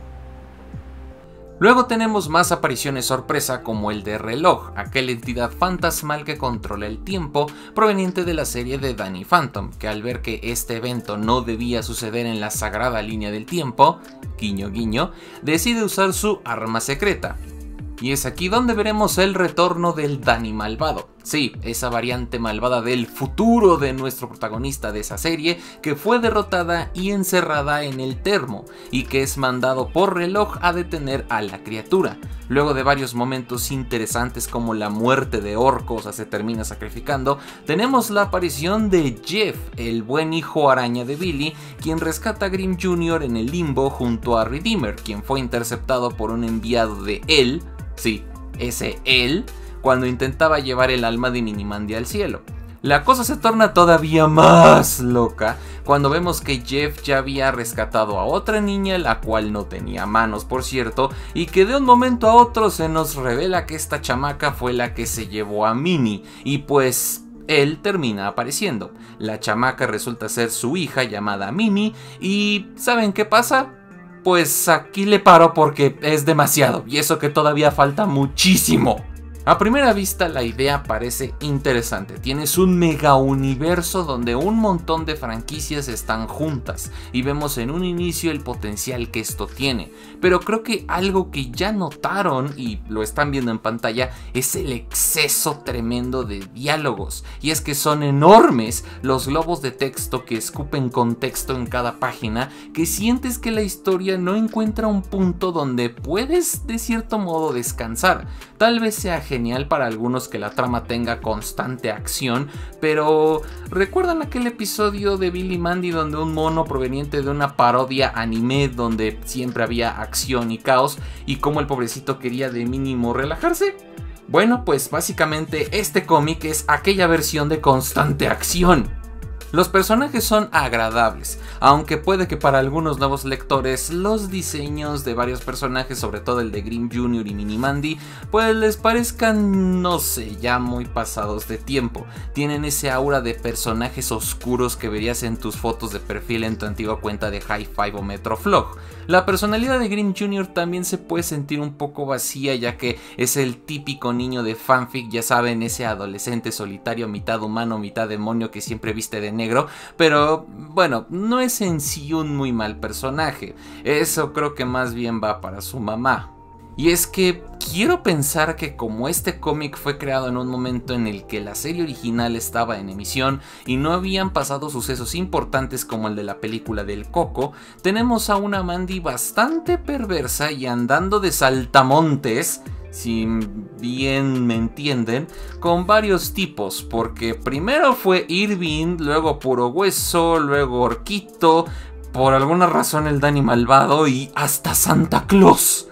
Luego tenemos más apariciones sorpresa como el de Reloj, aquella entidad fantasmal que controla el tiempo proveniente de la serie de Danny Phantom, que al ver que este evento no debía suceder en la sagrada línea del tiempo, guiño guiño, decide usar su arma secreta. Y es aquí donde veremos el retorno del Danny malvado. Sí, esa variante malvada del futuro de nuestro protagonista de esa serie, que fue derrotada y encerrada en el termo, y que es mandado por Reloj a detener a la criatura. Luego de varios momentos interesantes como la muerte de Orco, o sea, se termina sacrificando, tenemos la aparición de Jeff, el buen hijo araña de Billy, quien rescata a Grimm junior en el limbo junto a Redeemer, quien fue interceptado por un enviado de él, sí, ese él, cuando intentaba llevar el alma de Minimandy al cielo. La cosa se torna todavía más loca cuando vemos que Jeff ya había rescatado a otra niña, la cual no tenía manos por cierto, y que de un momento a otro se nos revela que esta chamaca fue la que se llevó a Minnie, y pues él termina apareciendo. La chamaca resulta ser su hija llamada Mimi, y ¿saben qué pasa? Pues aquí le paro porque es demasiado, y eso que todavía falta muchísimo. A primera vista la idea parece interesante, tienes un mega universo donde un montón de franquicias están juntas y vemos en un inicio el potencial que esto tiene, pero creo que algo que ya notaron y lo están viendo en pantalla es el exceso tremendo de diálogos, y es que son enormes los globos de texto que escupen contexto en cada página, que sientes que la historia no encuentra un punto donde puedes de cierto modo descansar. Tal vez sea genial para algunos que la trama tenga constante acción, pero ¿recuerdan aquel episodio de Billy Mandy donde un mono proveniente de una parodia anime donde siempre había acción y caos y cómo el pobrecito quería de mínimo relajarse? Bueno, pues básicamente este cómic es aquella versión de constante acción. Los personajes son agradables, aunque puede que para algunos nuevos lectores los diseños de varios personajes, sobre todo el de Grimm junior y Minimandy, pues les parezcan, no sé, ya muy pasados de tiempo. Tienen ese aura de personajes oscuros que verías en tus fotos de perfil en tu antigua cuenta de High Five o Metroflog. La personalidad de Grimm junior también se puede sentir un poco vacía, ya que es el típico niño de fanfic, ya saben, ese adolescente solitario, mitad humano, mitad demonio que siempre viste de negro, pero bueno, no es en sí un muy mal personaje, eso creo que más bien va para su mamá. Y es que quiero pensar que como este cómic fue creado en un momento en el que la serie original estaba en emisión y no habían pasado sucesos importantes como el de la película del Coco, tenemos a una Mandy bastante perversa y andando de saltamontes, si bien me entienden, con varios tipos, porque primero fue Irving, luego Puro Hueso, luego Orquito, por alguna razón el Danny malvado y hasta Santa Claus.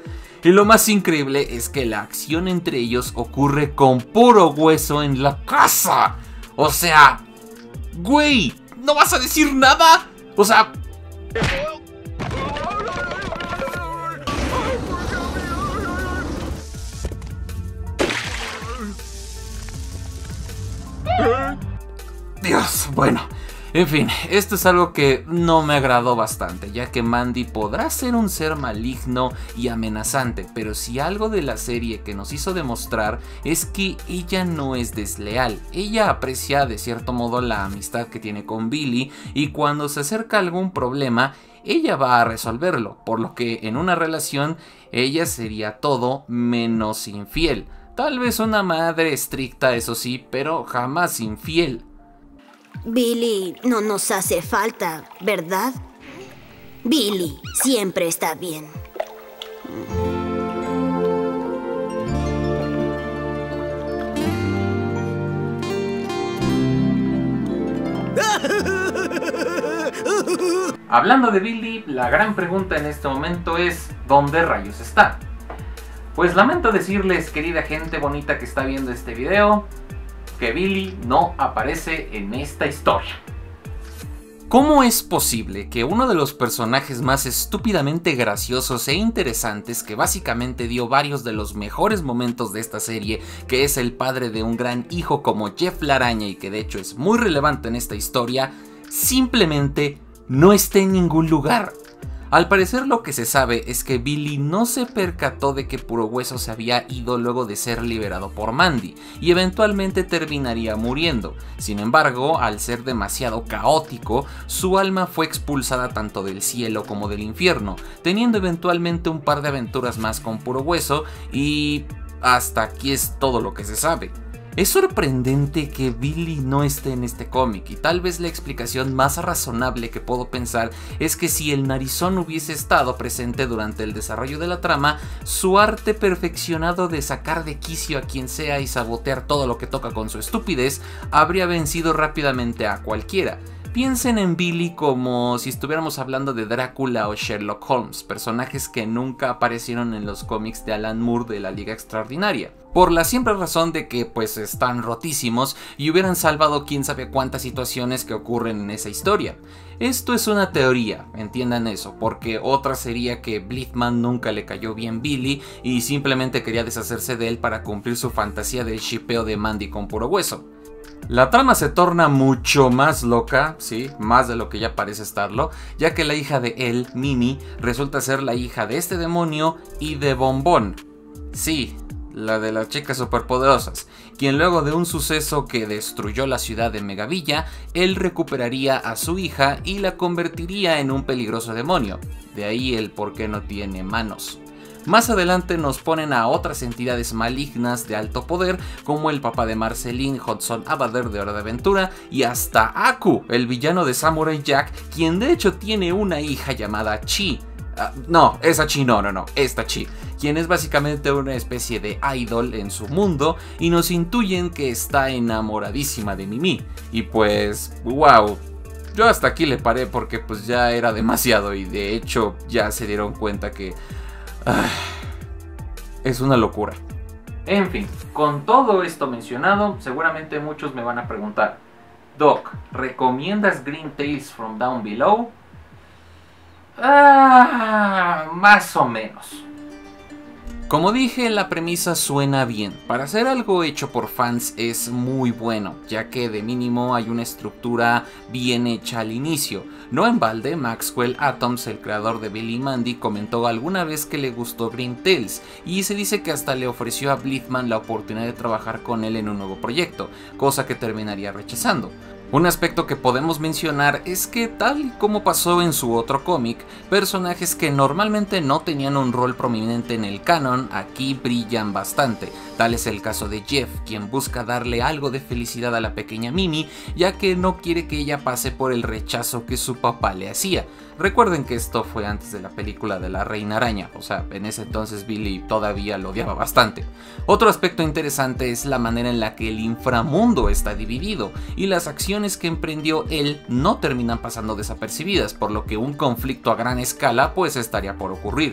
Y lo más increíble es que la acción entre ellos ocurre con puro hueso en la casa. O sea, güey, ¿no vas a decir nada? O sea... Dios, bueno, en fin, esto es algo que no me agradó bastante, ya que Mandy podrá ser un ser maligno y amenazante, pero si algo de la serie que nos hizo demostrar es que ella no es desleal, ella aprecia de cierto modo la amistad que tiene con Billy y cuando se acerca algún problema, ella va a resolverlo, por lo que en una relación ella sería todo menos infiel. Tal vez una madre estricta, eso sí, pero jamás infiel. Billy no nos hace falta, ¿verdad? Billy siempre está bien. Hablando de Billy, la gran pregunta en este momento es ¿dónde rayos está? Pues lamento decirles, querida gente bonita que está viendo este video, que Billy no aparece en esta historia. ¿Cómo es posible que uno de los personajes más estúpidamente graciosos e interesantes, que básicamente dio varios de los mejores momentos de esta serie, que es el padre de un gran hijo como Jeff la Araña y que de hecho es muy relevante en esta historia, simplemente no esté en ningún lugar? Al parecer lo que se sabe es que Billy no se percató de que Puro Hueso se había ido luego de ser liberado por Mandy y eventualmente terminaría muriendo. Sin embargo, al ser demasiado caótico, su alma fue expulsada tanto del cielo como del infierno, teniendo eventualmente un par de aventuras más con Puro Hueso y hasta aquí es todo lo que se sabe. Es sorprendente que Billy no esté en este cómic y tal vez la explicación más razonable que puedo pensar es que si el narizón hubiese estado presente durante el desarrollo de la trama, su arte perfeccionado de sacar de quicio a quien sea y sabotear todo lo que toca con su estupidez habría vencido rápidamente a cualquiera. Piensen en Billy como si estuviéramos hablando de Drácula o Sherlock Holmes, personajes que nunca aparecieron en los cómics de Alan Moore de la Liga Extraordinaria, por la simple razón de que pues están rotísimos y hubieran salvado quién sabe cuántas situaciones que ocurren en esa historia. Esto es una teoría, entiendan eso, porque otra sería que Blitzman nunca le cayó bien Billy y simplemente quería deshacerse de él para cumplir su fantasía del shippeo de Mandy con Puro Hueso. La trama se torna mucho más loca, sí, más de lo que ya parece estarlo, ya que la hija de él, Mimi, resulta ser la hija de este demonio y de Bombón. Sí, la de las chicas superpoderosas, quien luego de un suceso que destruyó la ciudad de Megavilla, él recuperaría a su hija y la convertiría en un peligroso demonio. De ahí el por qué no tiene manos. Más adelante nos ponen a otras entidades malignas de alto poder, como el papá de Marceline, Hudson Abader de Hora de Aventura, y hasta Aku, el villano de Samurai Jack, quien de hecho tiene una hija llamada Chi. Uh, no, esa Chi no, no, no, esta Chi, quien es básicamente una especie de idol en su mundo, y nos intuyen que está enamoradísima de Mimi. Y pues, wow. Yo hasta aquí le paré porque pues ya era demasiado y de hecho ya se dieron cuenta que... Ah, es una locura. En fin, con todo esto mencionado, seguramente muchos me van a preguntar: Doc, ¿recomiendas Green Tales from Down Below? Ah, más o menos. Como dije, la premisa suena bien. Para ser algo hecho por fans es muy bueno, ya que de mínimo hay una estructura bien hecha al inicio. No en balde, Maxwell Atoms, el creador de Billy y Mandy, comentó alguna vez que le gustó Green Tales, y se dice que hasta le ofreció a Blitzman la oportunidad de trabajar con él en un nuevo proyecto, cosa que terminaría rechazando. Un aspecto que podemos mencionar es que, tal y como pasó en su otro cómic, personajes que normalmente no tenían un rol prominente en el canon, aquí brillan bastante. Tal es el caso de Jeff, quien busca darle algo de felicidad a la pequeña Mimi, ya que no quiere que ella pase por el rechazo que su papá le hacía. Recuerden que esto fue antes de la película de la Reina Araña, o sea, en ese entonces Billy todavía lo odiaba bastante. Otro aspecto interesante es la manera en la que el inframundo está dividido, y las acciones que emprendió él no terminan pasando desapercibidas, por lo que un conflicto a gran escala pues estaría por ocurrir.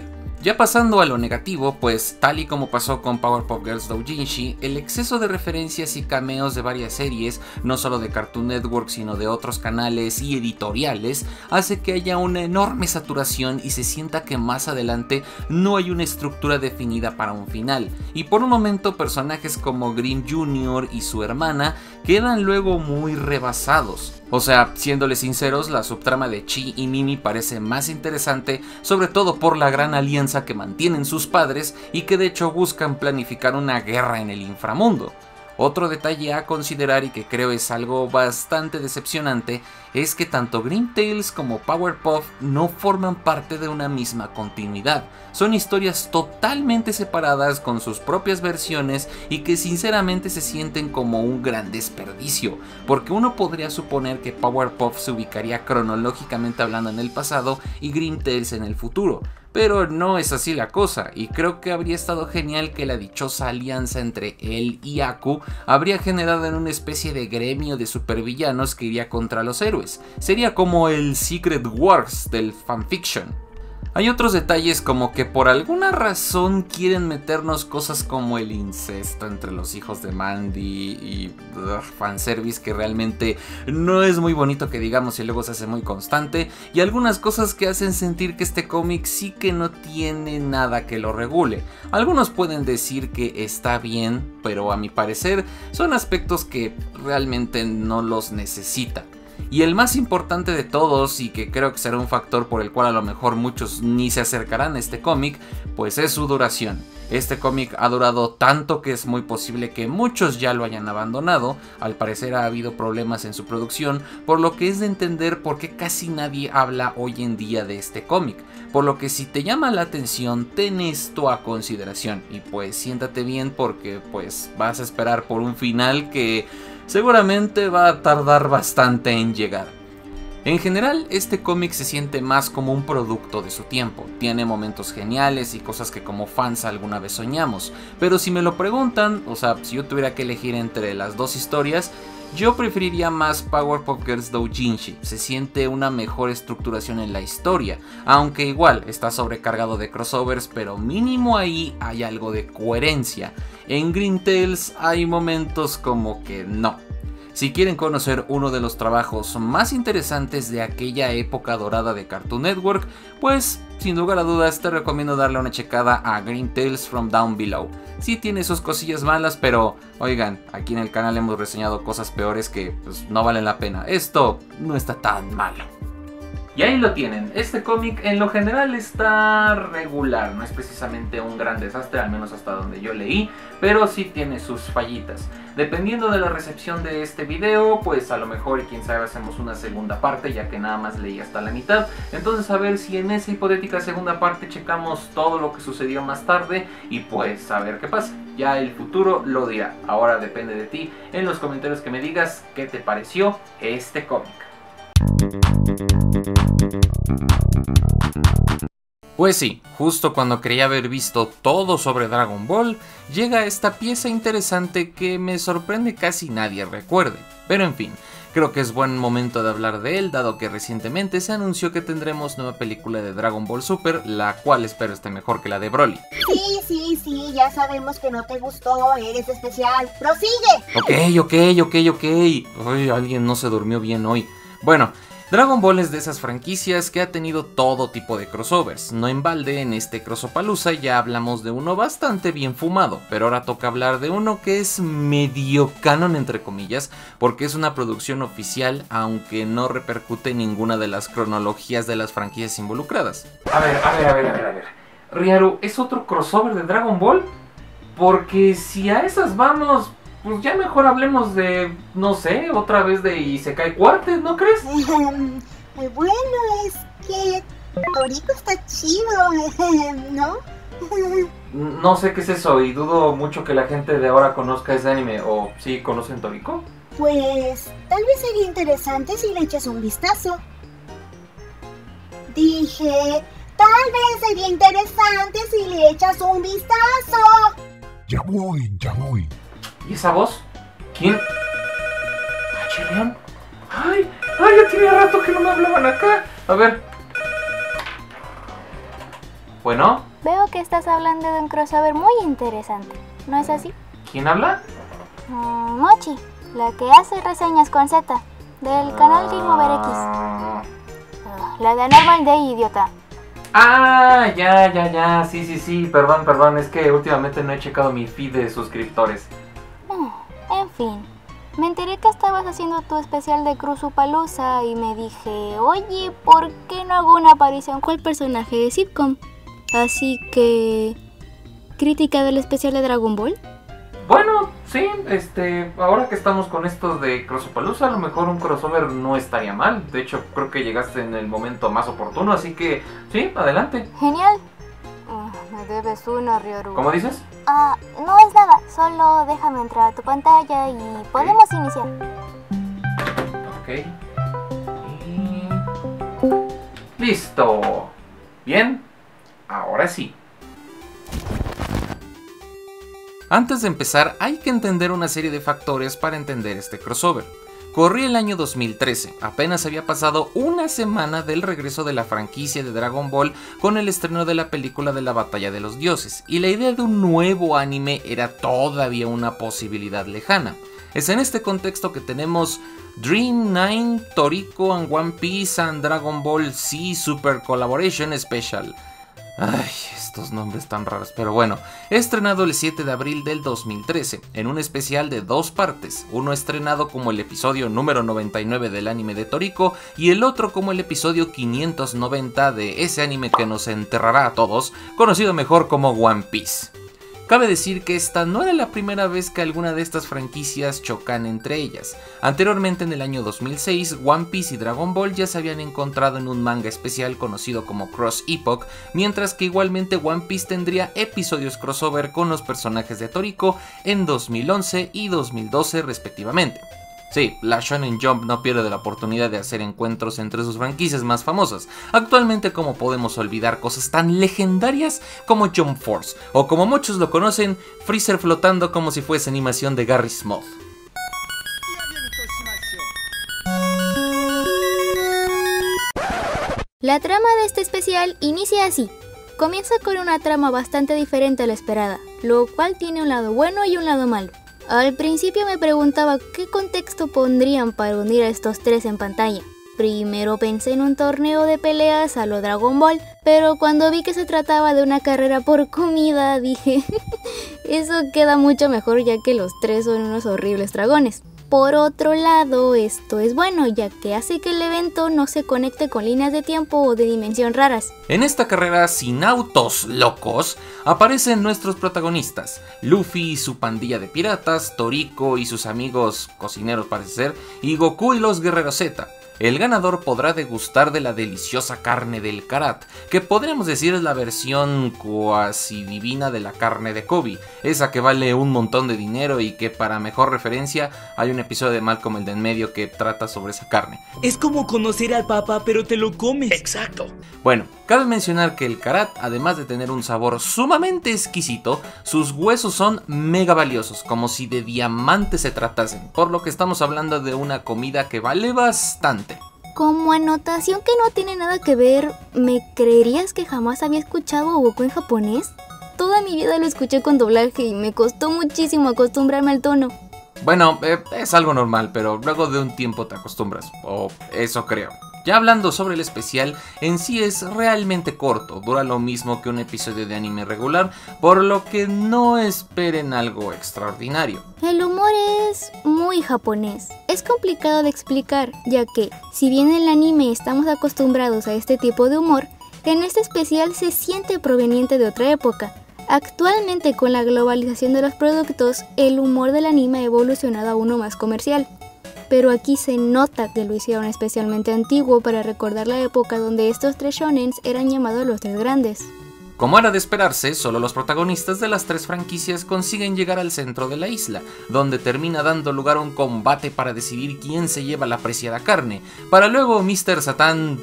Ya pasando a lo negativo, pues tal y como pasó con Powerpuff Girls Doujinshi, el exceso de referencias y cameos de varias series, no solo de Cartoon Network sino de otros canales y editoriales, hace que haya una enorme saturación y se sienta que más adelante no hay una estructura definida para un final, y por un momento personajes como Grimm junior y su hermana quedan luego muy rebasados. O sea, siéndoles sinceros, la subtrama de Chi y Mimi parece más interesante, sobre todo por la gran alianza que mantienen sus padres y que de hecho buscan planificar una guerra en el inframundo. Otro detalle a considerar y que creo es algo bastante decepcionante es que tanto Grim Tales como Powerpuff no forman parte de una misma continuidad. Son historias totalmente separadas con sus propias versiones y que sinceramente se sienten como un gran desperdicio, porque uno podría suponer que Powerpuff se ubicaría cronológicamente hablando en el pasado y Grim Tales en el futuro. Pero no es así la cosa, y creo que habría estado genial que la dichosa alianza entre él y Aku habría generado en una especie de gremio de supervillanos que iría contra los héroes. Sería como el Secret Wars del fanfiction. Hay otros detalles como que por alguna razón quieren meternos cosas como el incesto entre los hijos de Mandy y ugh, fanservice que realmente no es muy bonito que digamos y luego se hace muy constante, y algunas cosas que hacen sentir que este cómic sí que no tiene nada que lo regule. Algunos pueden decir que está bien, pero a mi parecer son aspectos que realmente no los necesita. Y el más importante de todos, y que creo que será un factor por el cual a lo mejor muchos ni se acercarán a este cómic, pues es su duración. Este cómic ha durado tanto que es muy posible que muchos ya lo hayan abandonado. Al parecer ha habido problemas en su producción, por lo que es de entender por qué casi nadie habla hoy en día de este cómic. Por lo que si te llama la atención, ten esto a consideración y pues siéntate bien porque pues vas a esperar por un final que seguramente va a tardar bastante en llegar. En general, este cómic se siente más como un producto de su tiempo. Tiene momentos geniales y cosas que como fans alguna vez soñamos. Pero si me lo preguntan, o sea, si yo tuviera que elegir entre las dos historias, yo preferiría más Powerpuff Girls Doujinshi. Se siente una mejor estructuración en la historia, aunque igual está sobrecargado de crossovers, pero mínimo ahí hay algo de coherencia. En Grim Tales hay momentos como que no. Si quieren conocer uno de los trabajos más interesantes de aquella época dorada de Cartoon Network, pues sin lugar a dudas te recomiendo darle una checada a Grim Tales from Down Below. Sí tiene sus cosillas malas, pero oigan, aquí en el canal hemos reseñado cosas peores que pues, no valen la pena. Esto no está tan malo. Y ahí lo tienen, este cómic en lo general está regular, no es precisamente un gran desastre, al menos hasta donde yo leí, pero sí tiene sus fallitas. Dependiendo de la recepción de este video, pues a lo mejor y quién sabe hacemos una segunda parte, ya que nada más leí hasta la mitad. Entonces a ver si en esa hipotética segunda parte checamos todo lo que sucedió más tarde y pues a ver qué pasa. Ya el futuro lo dirá, ahora depende de ti en los comentarios que me digas qué te pareció este cómic. Pues sí, justo cuando creía haber visto todo sobre Dragon Ball, llega esta pieza interesante que me sorprende casi nadie recuerde. Pero en fin, creo que es buen momento de hablar de él, dado que recientemente se anunció que tendremos nueva película de Dragon Ball Super, la cual espero esté mejor que la de Broly. Sí, sí, sí, ya sabemos que no te gustó, eres especial, ¡prosigue! Ok, ok, ok, ok. Ay, alguien no se durmió bien hoy. Bueno, Dragon Ball es de esas franquicias que ha tenido todo tipo de crossovers. No en balde, en este Crossopalooza ya hablamos de uno bastante bien fumado, pero ahora toca hablar de uno que es medio canon entre comillas, porque es una producción oficial, aunque no repercute en ninguna de las cronologías de las franquicias involucradas. A ver, a ver, a ver, a ver, a ver. Ryaru, ¿es otro crossover de Dragon Ball? Porque si a esas vamos, pues ya mejor hablemos de, no sé, otra vez de Isekai Quartet, ¿no crees? Bueno, es que Toriko está chido, ¿no? No sé qué es eso y dudo mucho que la gente de ahora conozca ese anime, o sí conocen Toriko. Pues tal vez sería interesante si le echas un vistazo. Dije, tal vez sería interesante si le echas un vistazo. Ya voy, ya voy. ¿Y esa voz? ¿Quién? ¿Ah, Chirión? ¡Ay! ¡Ay! Ya tenía rato que no me hablaban acá. A ver. Bueno, Veo que estás hablando de un crossover muy interesante, ¿no es así? ¿Quién habla? Mm, Mochi, la que hace reseñas con Z, del canal Game Over X. Uh, la de Normal Day, idiota. Ah, ya, ya, ya, sí, sí, sí, perdón, perdón, es que últimamente no he checado mi feed de suscriptores. Uh, en fin, me enteré que estabas haciendo tu especial de Cruzupalooza y me dije, oye, ¿por qué no hago una aparición con el personaje de sitcom? Así que... ¿crítica del especial de Dragon Ball? Bueno, sí, este, ahora que estamos con esto de Cruzupalooza, a lo mejor un crossover no estaría mal. De hecho, creo que llegaste en el momento más oportuno, así que, sí, adelante. Genial. Uh, me debes una, Ryoru. ¿Cómo dices? Ah, uh, no es nada, solo déjame entrar a tu pantalla y okay. Podemos iniciar. Ok. Y... listo. Bien, ahora sí. Antes de empezar, hay que entender una serie de factores para entender este crossover. Corría el año dos mil trece, apenas había pasado una semana del regreso de la franquicia de Dragon Ball con el estreno de la película de la Batalla de los Dioses, y la idea de un nuevo anime era todavía una posibilidad lejana. Es en este contexto que tenemos Dream Nine, Toriko and One Piece and Dragon Ball Z Super Collaboration Special. Ay, estos nombres tan raros, pero bueno, estrenado el siete de abril del dos mil trece, en un especial de dos partes, uno estrenado como el episodio número noventa y nueve del anime de Toriko y el otro como el episodio quinientos noventa de ese anime que nos enterrará a todos, conocido mejor como One Piece. Cabe decir que esta no era la primera vez que alguna de estas franquicias chocan entre ellas. Anteriormente, en el año dos mil seis, One Piece y Dragon Ball ya se habían encontrado en un manga especial conocido como Cross Epoch, mientras que igualmente One Piece tendría episodios crossover con los personajes de Toriko en dos mil once y dos mil doce respectivamente. Sí, la Shonen Jump no pierde la oportunidad de hacer encuentros entre sus franquicias más famosas. Actualmente, ¿cómo podemos olvidar cosas tan legendarias como Jump Force? O como muchos lo conocen, Freezer flotando como si fuese animación de Gary Smith. La trama de este especial inicia así. Comienza con una trama bastante diferente a la esperada, lo cual tiene un lado bueno y un lado malo. Al principio me preguntaba qué contexto pondrían para unir a estos tres en pantalla. Primero pensé en un torneo de peleas a lo Dragon Ball, pero cuando vi que se trataba de una carrera por comida dije, eso queda mucho mejor ya que los tres son unos horribles dragones. Por otro lado, esto es bueno, ya que hace que el evento no se conecte con líneas de tiempo o de dimensión raras. En esta carrera sin autos locos, aparecen nuestros protagonistas, Luffy y su pandilla de piratas, Toriko y sus amigos cocineros parece ser, y Goku y los guerreros Z. El ganador podrá degustar de la deliciosa carne del Karat, que podríamos decir es la versión cuasi divina de la carne de Kobe, esa que vale un montón de dinero y que para mejor referencia hay un episodio de Malcolm el de en medio que trata sobre esa carne. Es como conocer al papá pero te lo comes. Exacto. Bueno, cabe mencionar que el Karat, además de tener un sabor sumamente exquisito, sus huesos son mega valiosos, como si de diamantes se tratasen, por lo que estamos hablando de una comida que vale bastante. Como anotación que no tiene nada que ver, ¿me creerías que jamás había escuchado a Goku en japonés? Toda mi vida lo escuché con doblaje y me costó muchísimo acostumbrarme al tono. Bueno, eh, es algo normal, pero luego de un tiempo te acostumbras, o eso creo. Ya hablando sobre el especial, en sí es realmente corto, dura lo mismo que un episodio de anime regular, por lo que no esperen algo extraordinario. El humor es muy japonés, es complicado de explicar, ya que, si bien en el anime estamos acostumbrados a este tipo de humor, en este especial se siente proveniente de otra época. Actualmente, con la globalización de los productos, el humor del anime ha evolucionado a uno más comercial. Pero aquí se nota que lo hicieron especialmente antiguo para recordar la época donde estos tres shonens eran llamados los tres grandes. Como era de esperarse, solo los protagonistas de las tres franquicias consiguen llegar al centro de la isla, donde termina dando lugar a un combate para decidir quién se lleva la preciada carne, para luego míster Satan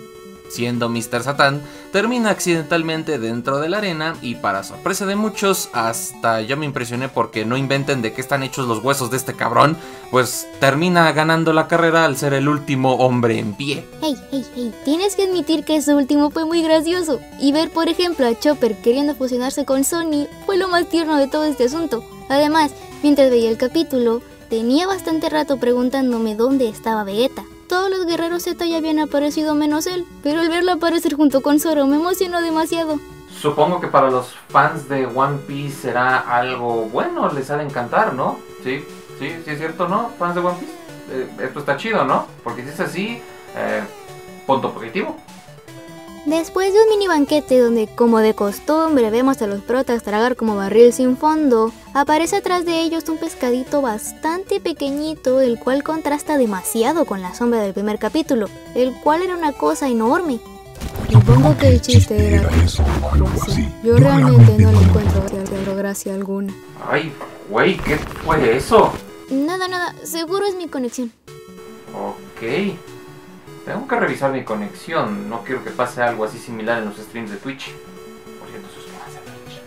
siendo mister Satan, termina accidentalmente dentro de la arena y para sorpresa de muchos, hasta yo me impresioné porque no inventen de qué están hechos los huesos de este cabrón, pues termina ganando la carrera al ser el último hombre en pie. Hey, hey, hey, tienes que admitir que ese último fue muy gracioso, y ver por ejemplo a Chopper queriendo fusionarse con Sony fue lo más tierno de todo este asunto. Además, mientras veía el capítulo, tenía bastante rato preguntándome dónde estaba Vegeta. Todos los guerreros Z ya habían aparecido menos él, pero al verlo aparecer junto con Zoro me emocionó demasiado. Supongo que para los fans de One Piece será algo bueno, les ha de encantar, ¿no? Sí, sí, sí es cierto, ¿no? Fans de One Piece, eh, esto está chido, ¿no? Porque si es así, eh, punto positivo. Después de un mini banquete donde, como de costumbre, vemos a los protas tragar como barril sin fondo, aparece atrás de ellos un pescadito bastante pequeñito, el cual contrasta demasiado con la sombra del primer capítulo, el cual era una cosa enorme. Supongo que el chiste era eso. Sí, yo realmente no le encuentro gracia alguna. Ay, güey, ¿qué fue eso? Nada, nada, seguro es mi conexión. Ok. Tengo que revisar mi conexión, no quiero que pase algo así similar en los streams de Twitch. Por cierto, suscríbanse a Twitch.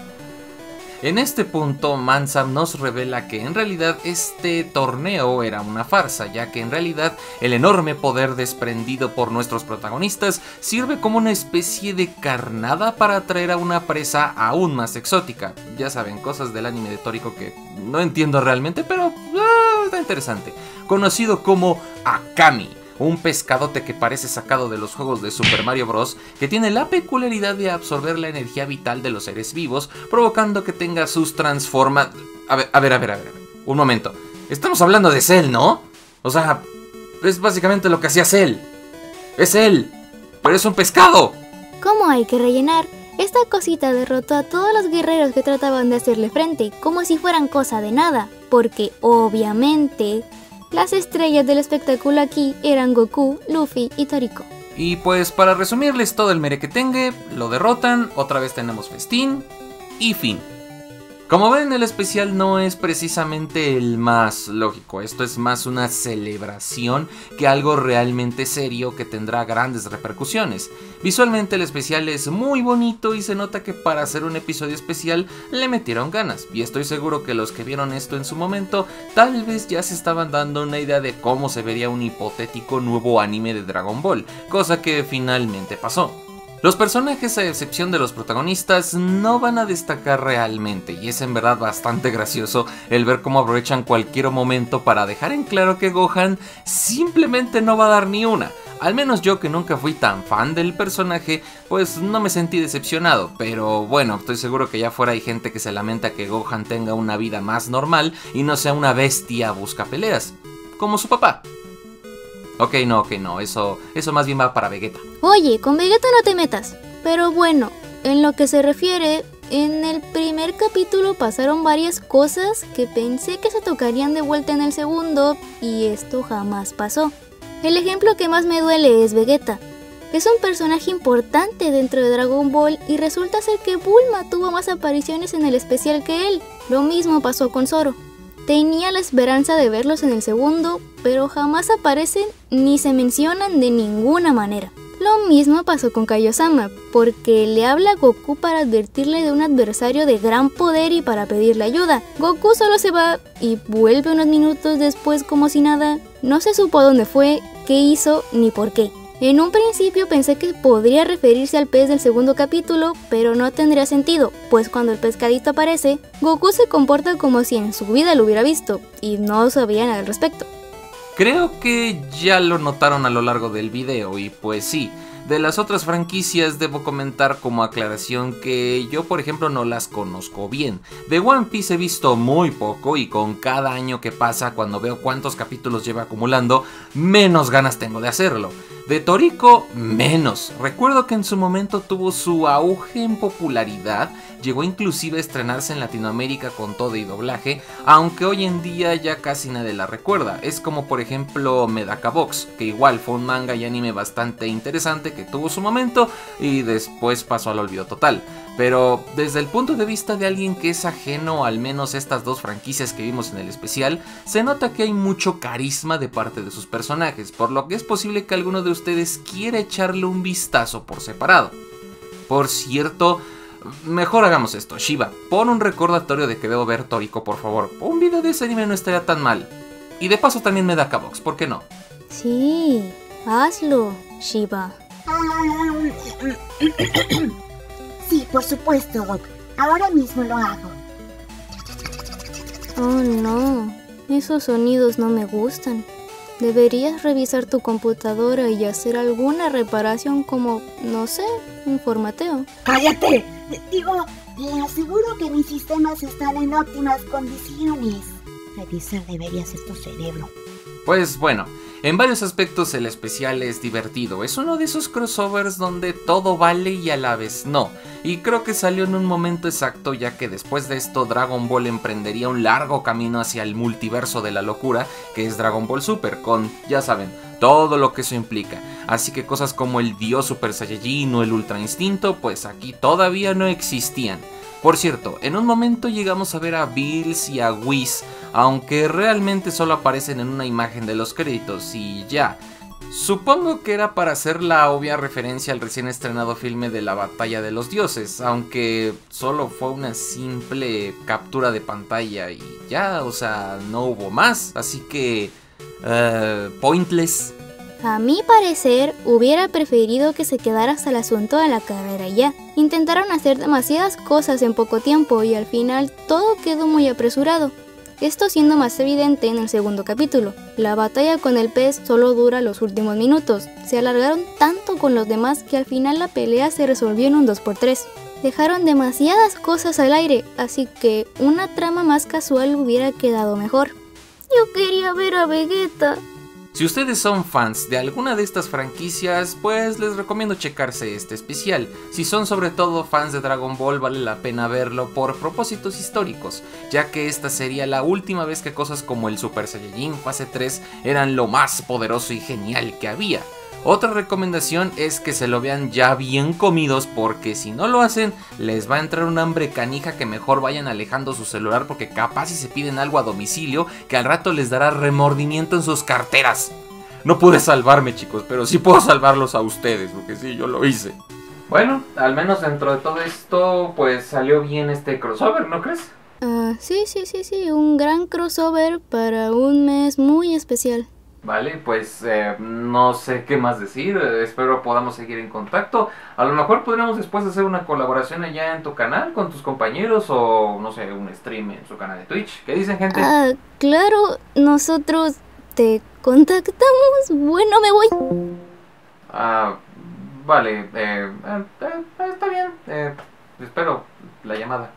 En este punto, Mansam nos revela que en realidad este torneo era una farsa, ya que en realidad el enorme poder desprendido por nuestros protagonistas sirve como una especie de carnada para atraer a una presa aún más exótica. Ya saben, cosas del anime de Toriko que no entiendo realmente, pero ah, está interesante. Conocido como Akami. Un pescadote que parece sacado de los juegos de Super Mario Bros. Que tiene la peculiaridad de absorber la energía vital de los seres vivos, provocando que tenga sus transforma... A ver, a ver, a ver, a ver, un momento. Estamos hablando de Cell, ¿no? O sea, es básicamente lo que hacía Cell. Es él, pero es un pescado. ¿Cómo hay que rellenar? Esta cosita derrotó a todos los guerreros que trataban de hacerle frente, como si fueran cosa de nada, porque obviamente... las estrellas del espectáculo aquí eran Goku, Luffy y Toriko. Y pues para resumirles todo el merequetengue, lo derrotan, otra vez tenemos festín y fin. Como ven, el especial no es precisamente el más lógico, esto es más una celebración que algo realmente serio que tendrá grandes repercusiones. Visualmente el especial es muy bonito y se nota que para hacer un episodio especial le metieron ganas, y estoy seguro que los que vieron esto en su momento tal vez ya se estaban dando una idea de cómo se vería un hipotético nuevo anime de Dragon Ball, cosa que finalmente pasó. Los personajes, a excepción de los protagonistas, no van a destacar realmente, y es en verdad bastante gracioso el ver cómo aprovechan cualquier momento para dejar en claro que Gohan simplemente no va a dar ni una. Al menos yo, que nunca fui tan fan del personaje, pues no me sentí decepcionado, pero bueno, estoy seguro que ya fuera hay gente que se lamenta que Gohan tenga una vida más normal y no sea una bestia buscapeleas, como su papá. Ok, no, ok, no, eso, eso más bien va para Vegeta. Oye, con Vegeta no te metas. Pero bueno, en lo que se refiere, en el primer capítulo pasaron varias cosas que pensé que se tocarían de vuelta en el segundo, y esto jamás pasó. El ejemplo que más me duele es Vegeta. Es un personaje importante dentro de Dragon Ball y resulta ser que Bulma tuvo más apariciones en el especial que él. Lo mismo pasó con Zoro. Tenía la esperanza de verlos en el segundo, pero jamás aparecen ni se mencionan de ninguna manera. Lo mismo pasó con Kaiosama, porque le habla a Goku para advertirle de un adversario de gran poder y para pedirle ayuda. Goku solo se va y vuelve unos minutos después como si nada. No se supo dónde fue, qué hizo ni por qué. En un principio pensé que podría referirse al pez del segundo capítulo, pero no tendría sentido, pues cuando el pescadito aparece, Goku se comporta como si en su vida lo hubiera visto, y no sabía nada al respecto. Creo que ya lo notaron a lo largo del video, y pues sí, de las otras franquicias debo comentar como aclaración que yo por ejemplo no las conozco bien. De One Piece he visto muy poco y con cada año que pasa, cuando veo cuántos capítulos lleva acumulando, menos ganas tengo de hacerlo. De Toriko, menos. Recuerdo que en su momento tuvo su auge en popularidad, llegó inclusive a estrenarse en Latinoamérica con todo y doblaje, aunque hoy en día ya casi nadie la recuerda. Es como por ejemplo Medaka Box, que igual fue un manga y anime bastante interesante serie que tuvo su momento y después pasó al olvido total. Pero desde el punto de vista de alguien que es ajeno al menos a estas dos franquicias que vimos en el especial, se nota que hay mucho carisma de parte de sus personajes, por lo que es posible que alguno de ustedes quiera echarle un vistazo por separado. Por cierto, mejor hagamos esto, Shiva, pon un recordatorio de que debo ver Toriko, por favor. Un video de ese anime no estaría tan mal. Y de paso también me da K-Box, ¿por qué no? Sí, hazlo, Shiva. Sí, por supuesto, Doc. Ahora mismo lo hago. Oh no, esos sonidos no me gustan. Deberías revisar tu computadora y hacer alguna reparación como, no sé, un formateo. ¡Cállate! Digo, le aseguro que mis sistemas están en óptimas condiciones. Revisar debería ser tu cerebro. Pues bueno, en varios aspectos el especial es divertido. Es uno de esos crossovers donde todo vale y a la vez no. Y creo que salió en un momento exacto, ya que después de esto Dragon Ball emprendería un largo camino hacia el multiverso de la locura, que es Dragon Ball Super, con, ya saben, todo lo que eso implica. Así que cosas como el Dios Super Saiyajin o el Ultra Instinto, pues aquí todavía no existían. Por cierto, en un momento llegamos a ver a Bills y a Whis, aunque realmente solo aparecen en una imagen de los créditos y ya. Supongo que era para hacer la obvia referencia al recién estrenado filme de la Batalla de los Dioses, aunque solo fue una simple captura de pantalla y ya, o sea, no hubo más, así que... Uh, pointless. A mi parecer, hubiera preferido que se quedara hasta el asunto de la carrera y ya. Intentaron hacer demasiadas cosas en poco tiempo y al final todo quedó muy apresurado. Esto siendo más evidente en el segundo capítulo. La batalla con el pez solo dura los últimos minutos. Se alargaron tanto con los demás que al final la pelea se resolvió en un dos por tres. Dejaron demasiadas cosas al aire, así que una trama más casual hubiera quedado mejor. Yo quería ver a Vegeta. Si ustedes son fans de alguna de estas franquicias, pues les recomiendo checarse este especial. Si son sobre todo fans de Dragon Ball, vale la pena verlo por propósitos históricos, ya que esta sería la última vez que cosas como el Super Saiyajin fase tres eran lo más poderoso y genial que había. Otra recomendación es que se lo vean ya bien comidos, porque si no lo hacen les va a entrar un hambre canija que mejor vayan alejando su celular, porque capaz si se piden algo a domicilio que al rato les dará remordimiento en sus carteras. No pude salvarme, chicos, pero sí puedo salvarlos a ustedes, porque sí, yo lo hice. Bueno, al menos dentro de todo esto pues salió bien este crossover, ¿no crees? Uh, sí, sí, sí, sí, un gran crossover para un mes muy especial. Vale, pues eh, no sé qué más decir, eh, espero podamos seguir en contacto. A lo mejor podríamos después hacer una colaboración allá en tu canal con tus compañeros o no sé, un stream en su canal de Twitch. ¿Qué dicen, gente? Ah, claro, nosotros te contactamos. Bueno, me voy. Ah, vale, eh, eh, eh, está bien, eh, espero la llamada.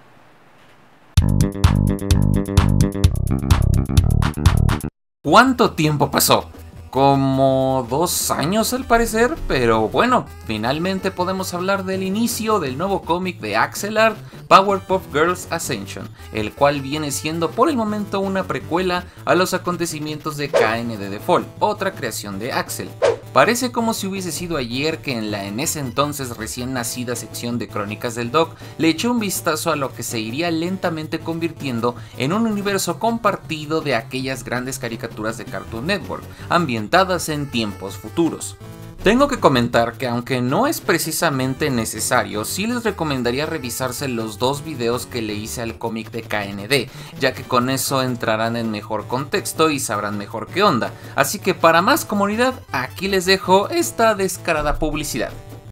¿Cuánto tiempo pasó? Como dos años al parecer, pero bueno, finalmente podemos hablar del inicio del nuevo cómic de Axel Art, Powerpuff Girls Ascension, el cual viene siendo por el momento una precuela a los acontecimientos de K N D The Fall, otra creación de Axel. Parece como si hubiese sido ayer que en la en ese entonces recién nacida sección de Crónicas del Doc le echó un vistazo a lo que se iría lentamente convirtiendo en un universo compartido de aquellas grandes caricaturas de Cartoon Network, ambientadas en tiempos futuros. Tengo que comentar que aunque no es precisamente necesario, sí les recomendaría revisarse los dos videos que le hice al cómic de K N D, ya que con eso entrarán en mejor contexto y sabrán mejor qué onda. Así que para más comunidad, aquí les dejo esta descarada publicidad.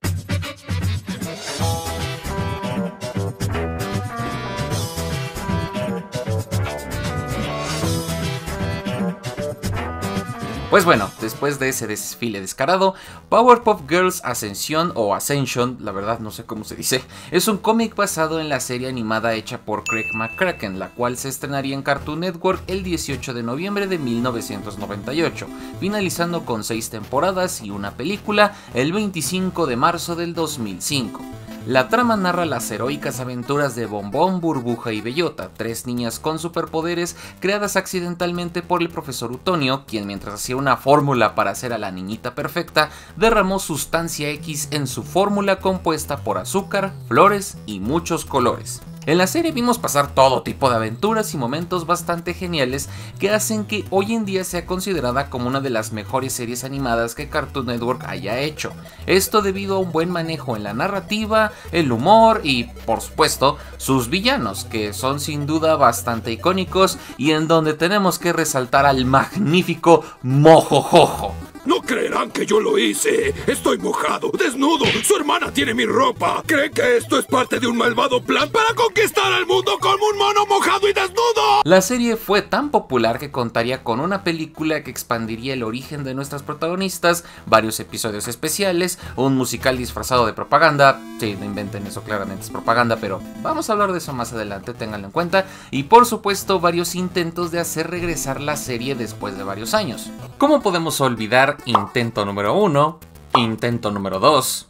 Pues bueno, después de ese desfile descarado, Powerpuff Girls Ascension o Ascension, la verdad no sé cómo se dice, es un cómic basado en la serie animada hecha por Craig McCracken, la cual se estrenaría en Cartoon Network el dieciocho de noviembre de mil novecientos noventa y ocho, finalizando con seis temporadas y una película el veinticinco de marzo del dos mil cinco. La trama narra las heroicas aventuras de Bombón, Burbuja y Bellota, tres niñas con superpoderes creadas accidentalmente por el profesor Utonio, quien mientras hacía una fórmula para hacer a la niñita perfecta, derramó sustancia X en su fórmula compuesta por azúcar, flores y muchos colores. En la serie vimos pasar todo tipo de aventuras y momentos bastante geniales que hacen que hoy en día sea considerada como una de las mejores series animadas que Cartoon Network haya hecho. Esto debido a un buen manejo en la narrativa, el humor y, por supuesto, sus villanos, que son sin duda bastante icónicos y en donde tenemos que resaltar al magnífico Mojojojo. No creerán que yo lo hice. Estoy mojado, desnudo. Su hermana tiene mi ropa. ¿Creen que esto es parte de un malvado plan para conquistar al mundo como un mono mojado y desnudo? La serie fue tan popular que contaría con una película que expandiría el origen de nuestras protagonistas, varios episodios especiales, un musical disfrazado de propaganda. Sí, no inventen eso, claramente es propaganda, pero vamos a hablar de eso más adelante, ténganlo en cuenta. Y por supuesto, varios intentos de hacer regresar la serie después de varios años. ¿Cómo podemos olvidar intento número uno, intento número dos,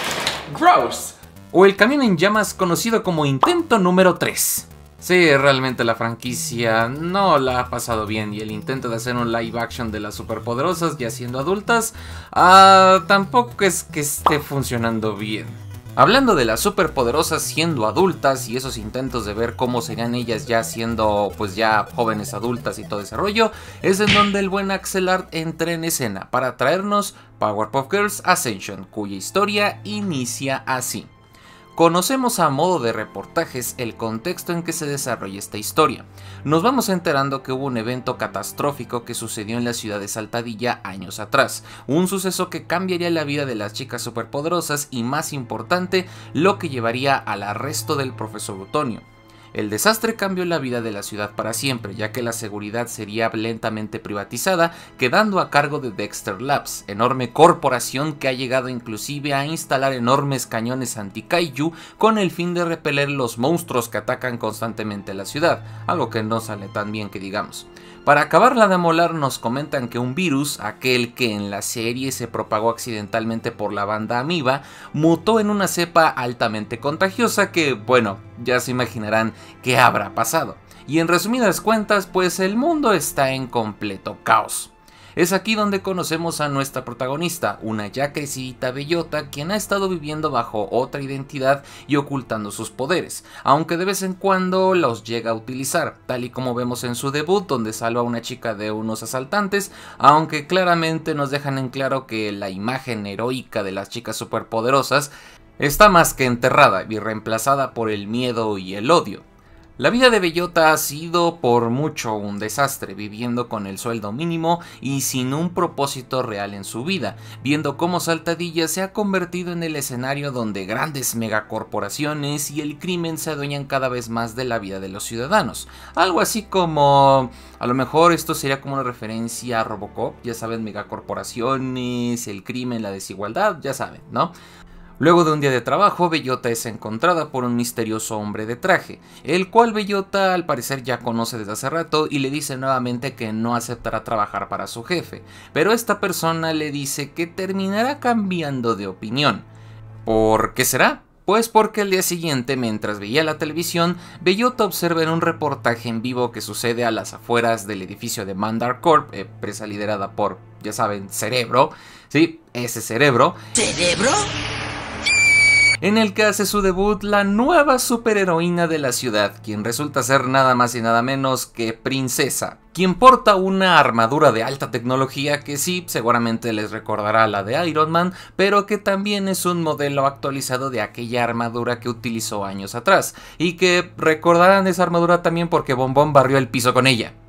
Gross, o el camino en llamas conocido como intento número tres? Sí, realmente la franquicia no la ha pasado bien y el intento de hacer un live action de las superpoderosas ya siendo adultas, uh, tampoco es que esté funcionando bien. Hablando de las superpoderosas siendo adultas y esos intentos de ver cómo serían ellas ya siendo pues ya jóvenes adultas y todo ese rollo, es en donde el buen Axel Art entra en escena para traernos Powerpuff Girls Ascension, cuya historia inicia así. Conocemos a modo de reportajes el contexto en que se desarrolla esta historia. Nos vamos enterando que hubo un evento catastrófico que sucedió en la ciudad de Saltadilla años atrás, un suceso que cambiaría la vida de las chicas superpoderosas y, más importante, lo que llevaría al arresto del profesor Utonio. El desastre cambió la vida de la ciudad para siempre, ya que la seguridad sería lentamente privatizada, quedando a cargo de Dexter Labs, enorme corporación que ha llegado inclusive a instalar enormes cañones anti-kaiju con el fin de repeler los monstruos que atacan constantemente la ciudad, algo que no sale tan bien que digamos. Para acabarla de molar, nos comentan que un virus, aquel que en la serie se propagó accidentalmente por la banda Amiba, mutó en una cepa altamente contagiosa que, bueno, ya se imaginarán qué habrá pasado. Y en resumidas cuentas, pues el mundo está en completo caos. Es aquí donde conocemos a nuestra protagonista, una ya crecidita Bellota, quien ha estado viviendo bajo otra identidad y ocultando sus poderes, aunque de vez en cuando los llega a utilizar, tal y como vemos en su debut, donde salva a una chica de unos asaltantes, aunque claramente nos dejan en claro que la imagen heroica de las chicas superpoderosas está más que enterrada y reemplazada por el miedo y el odio. La vida de Bellota ha sido por mucho un desastre, viviendo con el sueldo mínimo y sin un propósito real en su vida, viendo cómo Saltadilla se ha convertido en el escenario donde grandes megacorporaciones y el crimen se adueñan cada vez más de la vida de los ciudadanos. Algo así como, a lo mejor esto sería como una referencia a Robocop, ya saben, megacorporaciones, el crimen, la desigualdad, ya saben, ¿no? Luego de un día de trabajo, Bellota es encontrada por un misterioso hombre de traje, el cual Bellota al parecer ya conoce desde hace rato y le dice nuevamente que no aceptará trabajar para su jefe, pero esta persona le dice que terminará cambiando de opinión. ¿Por qué será? Pues porque el día siguiente, mientras veía la televisión, Bellota observa en un reportaje en vivo que sucede a las afueras del edificio de Mandar Corp, empresa liderada por, ya saben, Cerebro, sí, ese Cerebro. ¿Cerebro? En el que hace su debut la nueva superheroína de la ciudad, quien resulta ser nada más y nada menos que Princesa, quien porta una armadura de alta tecnología que sí, seguramente les recordará la de Iron Man, pero que también es un modelo actualizado de aquella armadura que utilizó años atrás, y que recordarán esa armadura también porque Bombón barrió el piso con ella.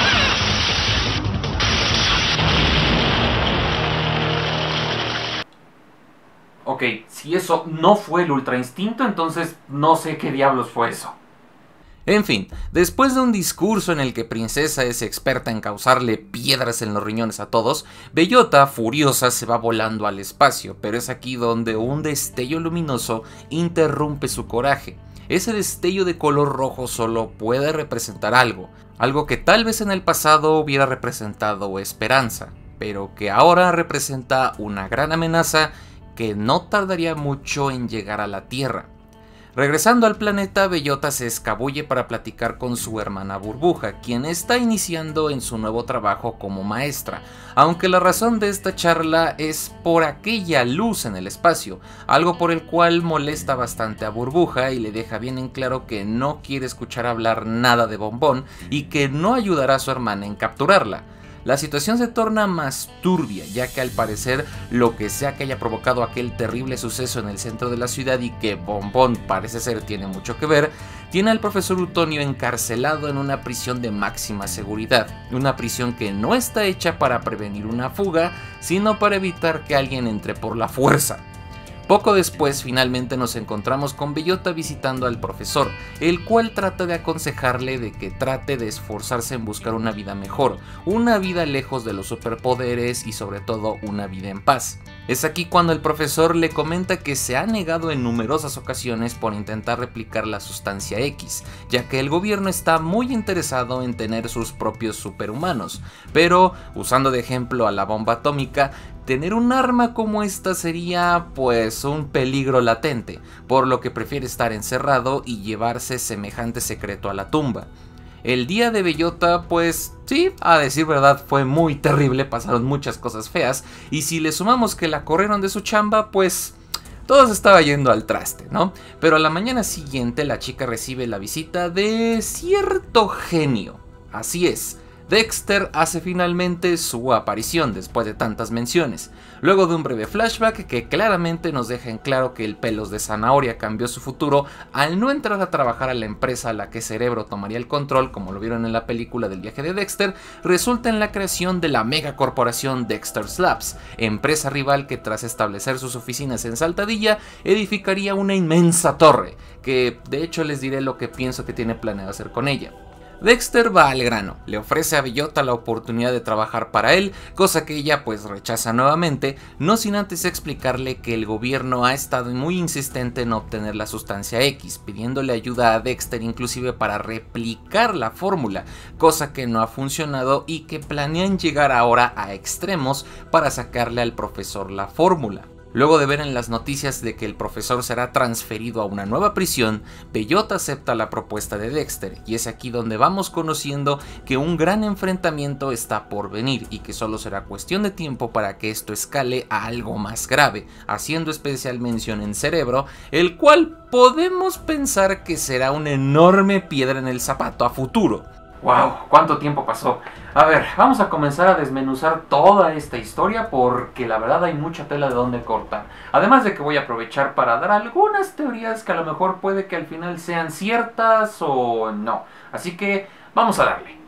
Ok, si eso no fue el Ultra Instinto, entonces no sé qué diablos fue eso. En fin, después de un discurso en el que Princesa es experta en causarle piedras en los riñones a todos, Bellota, furiosa, se va volando al espacio, pero es aquí donde un destello luminoso interrumpe su coraje. Ese destello de color rojo solo puede representar algo, algo que tal vez en el pasado hubiera representado esperanza, pero que ahora representa una gran amenaza que no tardaría mucho en llegar a la Tierra. Regresando al planeta, Bellota se escabulle para platicar con su hermana Burbuja, quien está iniciando en su nuevo trabajo como maestra, aunque la razón de esta charla es por aquella luz en el espacio, algo por el cual molesta bastante a Burbuja y le deja bien en claro que no quiere escuchar hablar nada de Bombón y que no ayudará a su hermana en capturarla. La situación se torna más turbia, ya que al parecer lo que sea que haya provocado aquel terrible suceso en el centro de la ciudad y que Bombón parece ser tiene mucho que ver, tiene al profesor Utonio encarcelado en una prisión de máxima seguridad, una prisión que no está hecha para prevenir una fuga, sino para evitar que alguien entre por la fuerza. Poco después finalmente nos encontramos con Bellota visitando al profesor, el cual trata de aconsejarle de que trate de esforzarse en buscar una vida mejor, una vida lejos de los superpoderes y sobre todo una vida en paz. Es aquí cuando el profesor le comenta que se ha negado en numerosas ocasiones por intentar replicar la sustancia X, ya que el gobierno está muy interesado en tener sus propios superhumanos, pero usando de ejemplo a la bomba atómica, tener un arma como esta sería pues un peligro latente, por lo que prefiere estar encerrado y llevarse semejante secreto a la tumba. El día de Bellota, pues sí, a decir verdad fue muy terrible, pasaron muchas cosas feas, y si le sumamos que la corrieron de su chamba, pues todo se estaba yendo al traste, ¿no? Pero a la mañana siguiente la chica recibe la visita de cierto genio, así es. Dexter hace finalmente su aparición después de tantas menciones, luego de un breve flashback que claramente nos deja en claro que el Pelos de Zanahoria cambió su futuro al no entrar a trabajar a la empresa a la que Cerebro tomaría el control, como lo vieron en la película del viaje de Dexter, resulta en la creación de la megacorporación Dexter's Labs, empresa rival que tras establecer sus oficinas en Saltadilla edificaría una inmensa torre, que de hecho les diré lo que pienso que tiene planeado hacer con ella. Dexter va al grano, le ofrece a Bellota la oportunidad de trabajar para él, cosa que ella pues rechaza nuevamente, no sin antes explicarle que el gobierno ha estado muy insistente en obtener la sustancia X, pidiéndole ayuda a Dexter inclusive para replicar la fórmula, cosa que no ha funcionado y que planean llegar ahora a extremos para sacarle al profesor la fórmula. Luego de ver en las noticias de que el profesor será transferido a una nueva prisión, Bellota acepta la propuesta de Dexter, y es aquí donde vamos conociendo que un gran enfrentamiento está por venir y que solo será cuestión de tiempo para que esto escale a algo más grave, haciendo especial mención en Cerebro, el cual podemos pensar que será una enorme piedra en el zapato a futuro. ¡Wow! ¿Cuánto tiempo pasó? A ver, vamos a comenzar a desmenuzar toda esta historia porque la verdad hay mucha tela de donde cortar. Además de que voy a aprovechar para dar algunas teorías que a lo mejor puede que al final sean ciertas o no. Así que vamos a darle.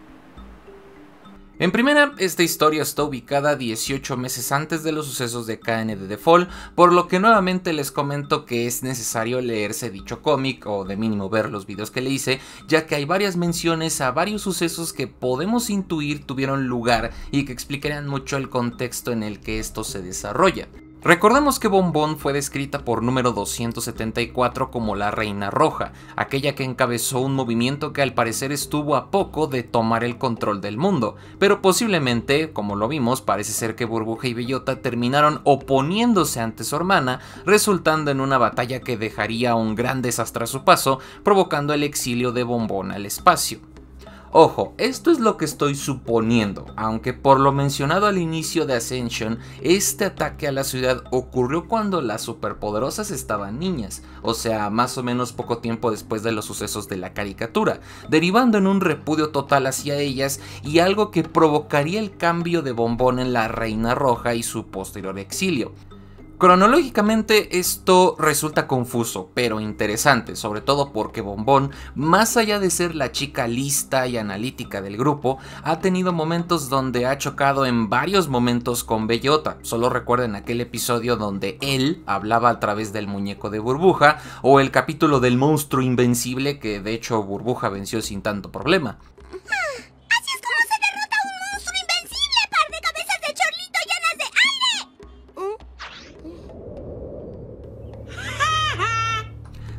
En primera, esta historia está ubicada dieciocho meses antes de los sucesos de K N de The Fall, por lo que nuevamente les comento que es necesario leerse dicho cómic o de mínimo ver los videos que le hice, ya que hay varias menciones a varios sucesos que podemos intuir tuvieron lugar y que explicarían mucho el contexto en el que esto se desarrolla. Recordemos que Bombón fue descrita por número doscientos setenta y cuatro como la Reina Roja, aquella que encabezó un movimiento que al parecer estuvo a poco de tomar el control del mundo, pero posiblemente, como lo vimos, parece ser que Burbuja y Bellota terminaron oponiéndose ante su hermana, resultando en una batalla que dejaría un gran desastre a su paso, provocando el exilio de Bombón al espacio. Ojo, esto es lo que estoy suponiendo, aunque por lo mencionado al inicio de Ascension, este ataque a la ciudad ocurrió cuando las superpoderosas estaban niñas, o sea, más o menos poco tiempo después de los sucesos de la caricatura, derivando en un repudio total hacia ellas y algo que provocaría el cambio de Bombón en la Reina Roja y su posterior exilio. Cronológicamente esto resulta confuso, pero interesante, sobre todo porque Bombón, más allá de ser la chica lista y analítica del grupo, ha tenido momentos donde ha chocado en varios momentos con Bellota. Solo recuerden aquel episodio donde él hablaba a través del muñeco de Burbuja, o el capítulo del monstruo invencible que de hecho Burbuja venció sin tanto problema.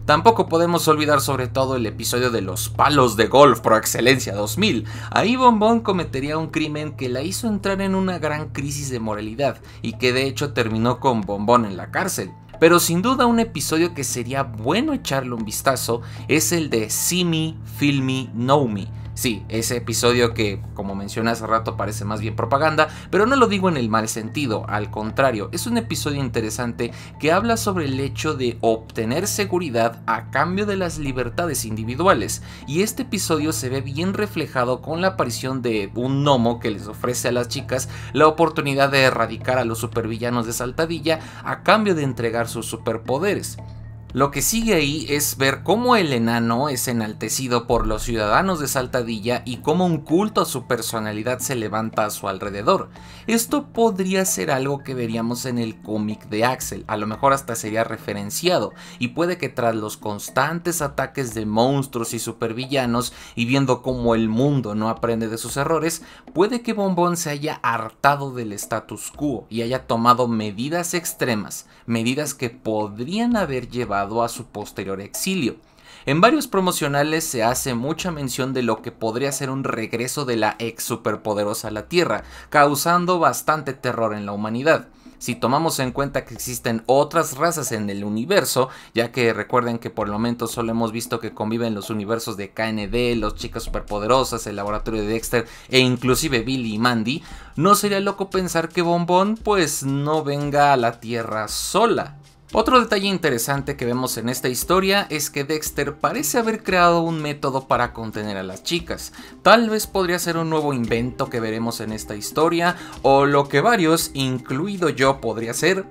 Tampoco podemos olvidar sobre todo el episodio de los palos de golf por excelencia dos mil. Ahí Bombón cometería un crimen que la hizo entrar en una gran crisis de moralidad y que de hecho terminó con Bombón en la cárcel. Pero sin duda un episodio que sería bueno echarle un vistazo es el de See Me, Feel Me, Know Me. Sí, ese episodio que, como mencioné hace rato, parece más bien propaganda, pero no lo digo en el mal sentido, al contrario, es un episodio interesante que habla sobre el hecho de obtener seguridad a cambio de las libertades individuales, y este episodio se ve bien reflejado con la aparición de un gnomo que les ofrece a las chicas la oportunidad de erradicar a los supervillanos de Saltadilla a cambio de entregar sus superpoderes. Lo que sigue ahí es ver cómo el enano es enaltecido por los ciudadanos de Saltadilla y cómo un culto a su personalidad se levanta a su alrededor. Esto podría ser algo que veríamos en el cómic de Axel, a lo mejor hasta sería referenciado, y puede que tras los constantes ataques de monstruos y supervillanos y viendo cómo el mundo no aprende de sus errores, puede que Bombón se haya hartado del status quo y haya tomado medidas extremas, medidas que podrían haber llevado a su posterior exilio. En varios promocionales se hace mucha mención de lo que podría ser un regreso de la ex superpoderosa a la Tierra, causando bastante terror en la humanidad. Si tomamos en cuenta que existen otras razas en el universo, ya que recuerden que por el momento solo hemos visto que conviven los universos de K N D, los chicas superpoderosas, el laboratorio de Dexter e inclusive Billy y Mandy, no sería loco pensar que Bombón pues no venga a la Tierra sola. Otro detalle interesante que vemos en esta historia es que Dexter parece haber creado un método para contener a las chicas. Tal vez podría ser un nuevo invento que veremos en esta historia, o lo que varios, incluido yo, podría ser.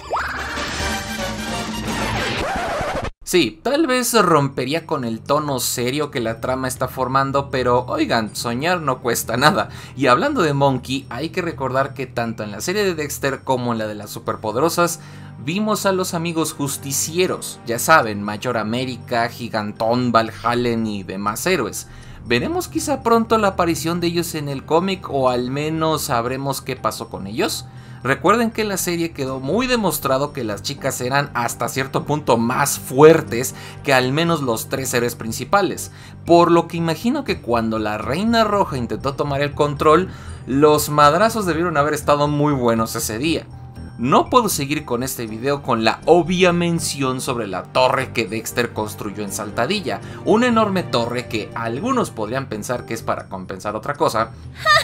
Sí, tal vez rompería con el tono serio que la trama está formando, pero oigan, soñar no cuesta nada. Y hablando de Monkey, hay que recordar que tanto en la serie de Dexter como en la de las superpoderosas, vimos a los amigos justicieros, ya saben, Mayor América, Gigantón, Val Hallen y demás héroes. ¿Veremos quizá pronto la aparición de ellos en el cómic o al menos sabremos qué pasó con ellos? Recuerden que en la serie quedó muy demostrado que las chicas eran hasta cierto punto más fuertes que al menos los tres héroes principales, por lo que imagino que cuando la Reina Roja intentó tomar el control, los madrazos debieron haber estado muy buenos ese día. No puedo seguir con este video con la obvia mención sobre la torre que Dexter construyó en Saltadilla, una enorme torre que algunos podrían pensar que es para compensar otra cosa,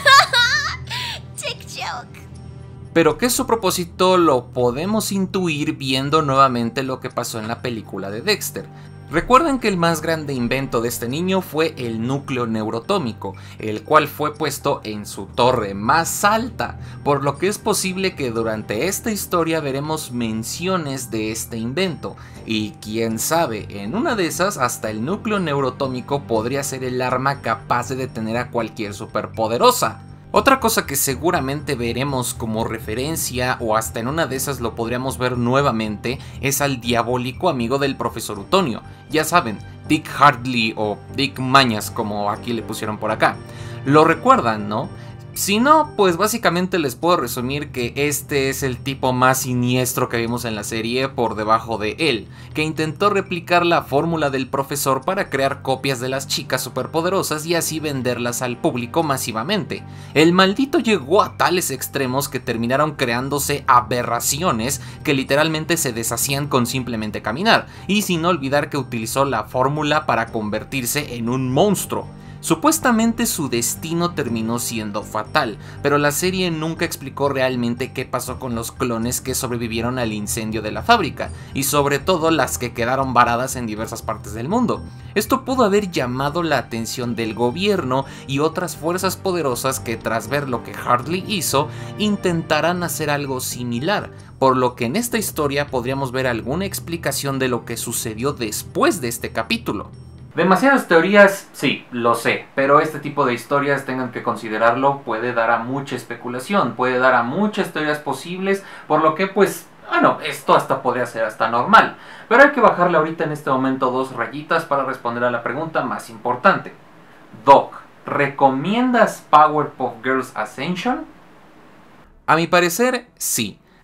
pero que su propósito lo podemos intuir viendo nuevamente lo que pasó en la película de Dexter. Recuerden que el más grande invento de este niño fue el núcleo neurotómico, el cual fue puesto en su torre más alta, por lo que es posible que durante esta historia veremos menciones de este invento, y quién sabe, en una de esas hasta el núcleo neurotómico podría ser el arma capaz de detener a cualquier superpoderosa. Otra cosa que seguramente veremos como referencia o hasta en una de esas lo podríamos ver nuevamente es al diabólico amigo del profesor Utonio, ya saben, Dick Hardly o Dick Mañas como aquí le pusieron por acá. ¿Lo recuerdan, no? Si no, pues básicamente les puedo resumir que este es el tipo más siniestro que vimos en la serie por debajo de él, que intentó replicar la fórmula del profesor para crear copias de las chicas superpoderosas y así venderlas al público masivamente. El maldito llegó a tales extremos que terminaron creándose aberraciones que literalmente se deshacían con simplemente caminar, y sin olvidar que utilizó la fórmula para convertirse en un monstruo. Supuestamente su destino terminó siendo fatal, pero la serie nunca explicó realmente qué pasó con los clones que sobrevivieron al incendio de la fábrica, y sobre todo las que quedaron varadas en diversas partes del mundo. Esto pudo haber llamado la atención del gobierno y otras fuerzas poderosas que tras ver lo que Hardly hizo, intentarán hacer algo similar, por lo que en esta historia podríamos ver alguna explicación de lo que sucedió después de este capítulo. Demasiadas teorías, sí, lo sé, pero este tipo de historias, tengan que considerarlo, puede dar a mucha especulación, puede dar a muchas teorías posibles, por lo que pues, bueno, esto hasta podría ser hasta normal. Pero hay que bajarle ahorita en este momento dos rayitas para responder a la pregunta más importante. Doc, ¿recomiendas Powerpuff Girls Ascension? A mi parecer, sí.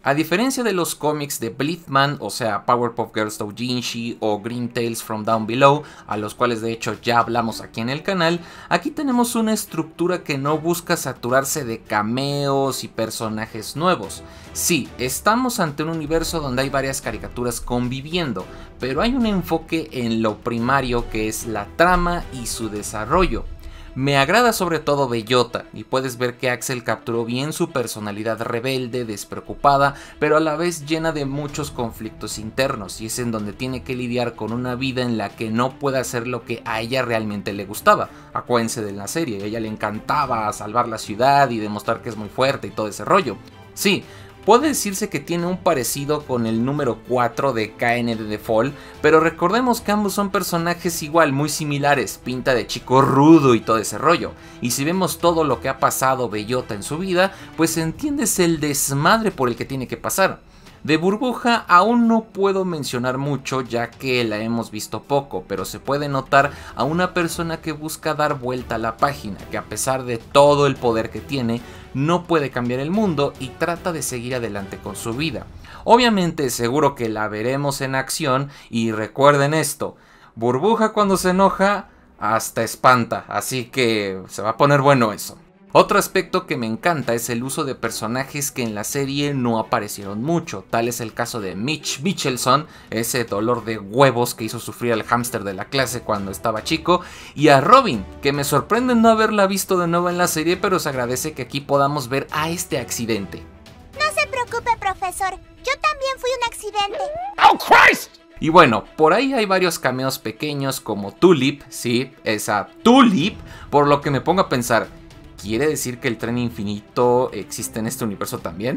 A diferencia de los cómics de Bleedman, o sea Powerpuff Girls Doujinshi o Green Tales from Down Below, a los cuales de hecho ya hablamos aquí en el canal, aquí tenemos una estructura que no busca saturarse de cameos y personajes nuevos. Sí, estamos ante un universo donde hay varias caricaturas conviviendo, pero hay un enfoque en lo primario que es la trama y su desarrollo. Me agrada sobre todo Bellota, y puedes ver que Axel capturó bien su personalidad rebelde, despreocupada, pero a la vez llena de muchos conflictos internos, y es en donde tiene que lidiar con una vida en la que no puede hacer lo que a ella realmente le gustaba. Acuérdense de la serie, a ella le encantaba salvar la ciudad y demostrar que es muy fuerte y todo ese rollo. Sí, puede decirse que tiene un parecido con el número cuatro de K N D The Fall, pero recordemos que ambos son personajes igual, muy similares, pinta de chico rudo y todo ese rollo. Y si vemos todo lo que ha pasado Bellota en su vida, pues entiendes el desmadre por el que tiene que pasar. De Burbuja aún no puedo mencionar mucho ya que la hemos visto poco, pero se puede notar a una persona que busca dar vuelta a la página, que a pesar de todo el poder que tiene, no puede cambiar el mundo y trata de seguir adelante con su vida. Obviamente seguro que la veremos en acción y recuerden esto, Burbuja cuando se enoja hasta espanta, así que se va a poner bueno eso. Otro aspecto que me encanta es el uso de personajes que en la serie no aparecieron mucho, tal es el caso de Mitch Michelson, ese dolor de huevos que hizo sufrir al hámster de la clase cuando estaba chico, y a Robin, que me sorprende no haberla visto de nuevo en la serie, pero se agradece que aquí podamos ver a este accidente. No se preocupe, profesor, yo también fui un accidente. ¡Oh, Christ! Y bueno, por ahí hay varios cameos pequeños como Tulip, sí, esa Tulip, por lo que me pongo a pensar, ¿quiere decir que el tren infinito existe en este universo también?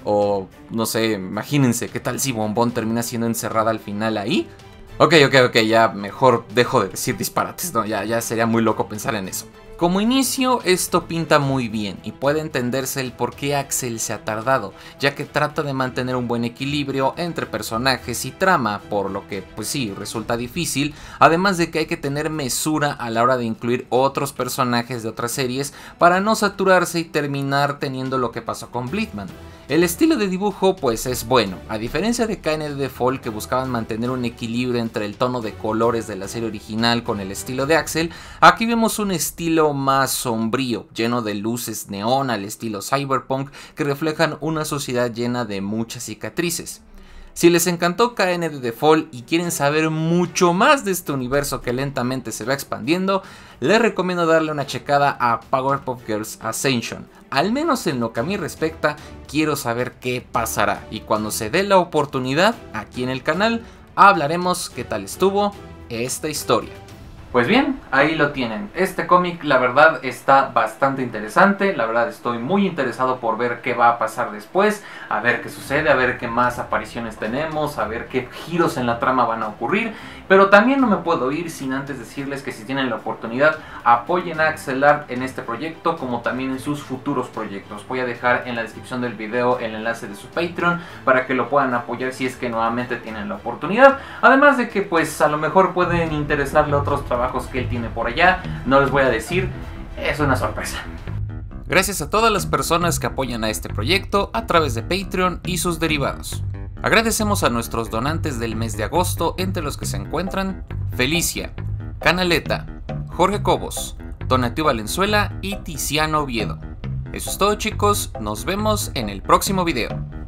O, no sé, imagínense, ¿qué tal si Bombón termina siendo encerrada al final ahí? Ok, ok, ok, ya mejor dejo de decir disparates, ¿no? Ya, ya sería muy loco pensar en eso. Como inicio, esto pinta muy bien y puede entenderse el por qué Axel se ha tardado, ya que trata de mantener un buen equilibrio entre personajes y trama, por lo que, pues sí, resulta difícil, además de que hay que tener mesura a la hora de incluir otros personajes de otras series para no saturarse y terminar teniendo lo que pasó con Bleedman. El estilo de dibujo pues es bueno, a diferencia de K N D The Fall que buscaban mantener un equilibrio entre el tono de colores de la serie original con el estilo de Axel, aquí vemos un estilo más sombrío, lleno de luces neón al estilo cyberpunk que reflejan una sociedad llena de muchas cicatrices. Si les encantó K N D The Fall y quieren saber mucho más de este universo que lentamente se va expandiendo, les recomiendo darle una checada a Powerpuff Girls Ascension. Al menos en lo que a mí respecta, quiero saber qué pasará y cuando se dé la oportunidad, aquí en el canal, hablaremos qué tal estuvo esta historia. Pues bien, ahí lo tienen. Este cómic la verdad está bastante interesante, la verdad estoy muy interesado por ver qué va a pasar después, a ver qué sucede, a ver qué más apariciones tenemos, a ver qué giros en la trama van a ocurrir, pero también no me puedo ir sin antes decirles que si tienen la oportunidad apoyen a Axel Art en este proyecto como también en sus futuros proyectos. Voy a dejar en la descripción del video el enlace de su Patreon para que lo puedan apoyar si es que nuevamente tienen la oportunidad, además de que pues a lo mejor pueden interesarle otros trabajos que él tiene por allá, no les voy a decir, es una sorpresa. Gracias a todas las personas que apoyan a este proyecto a través de Patreon y sus derivados. Agradecemos a nuestros donantes del mes de agosto, entre los que se encuentran Felicia, Canaleta, Jorge Cobos, Donatio Valenzuela y Tiziano Oviedo. Eso es todo, chicos, nos vemos en el próximo video.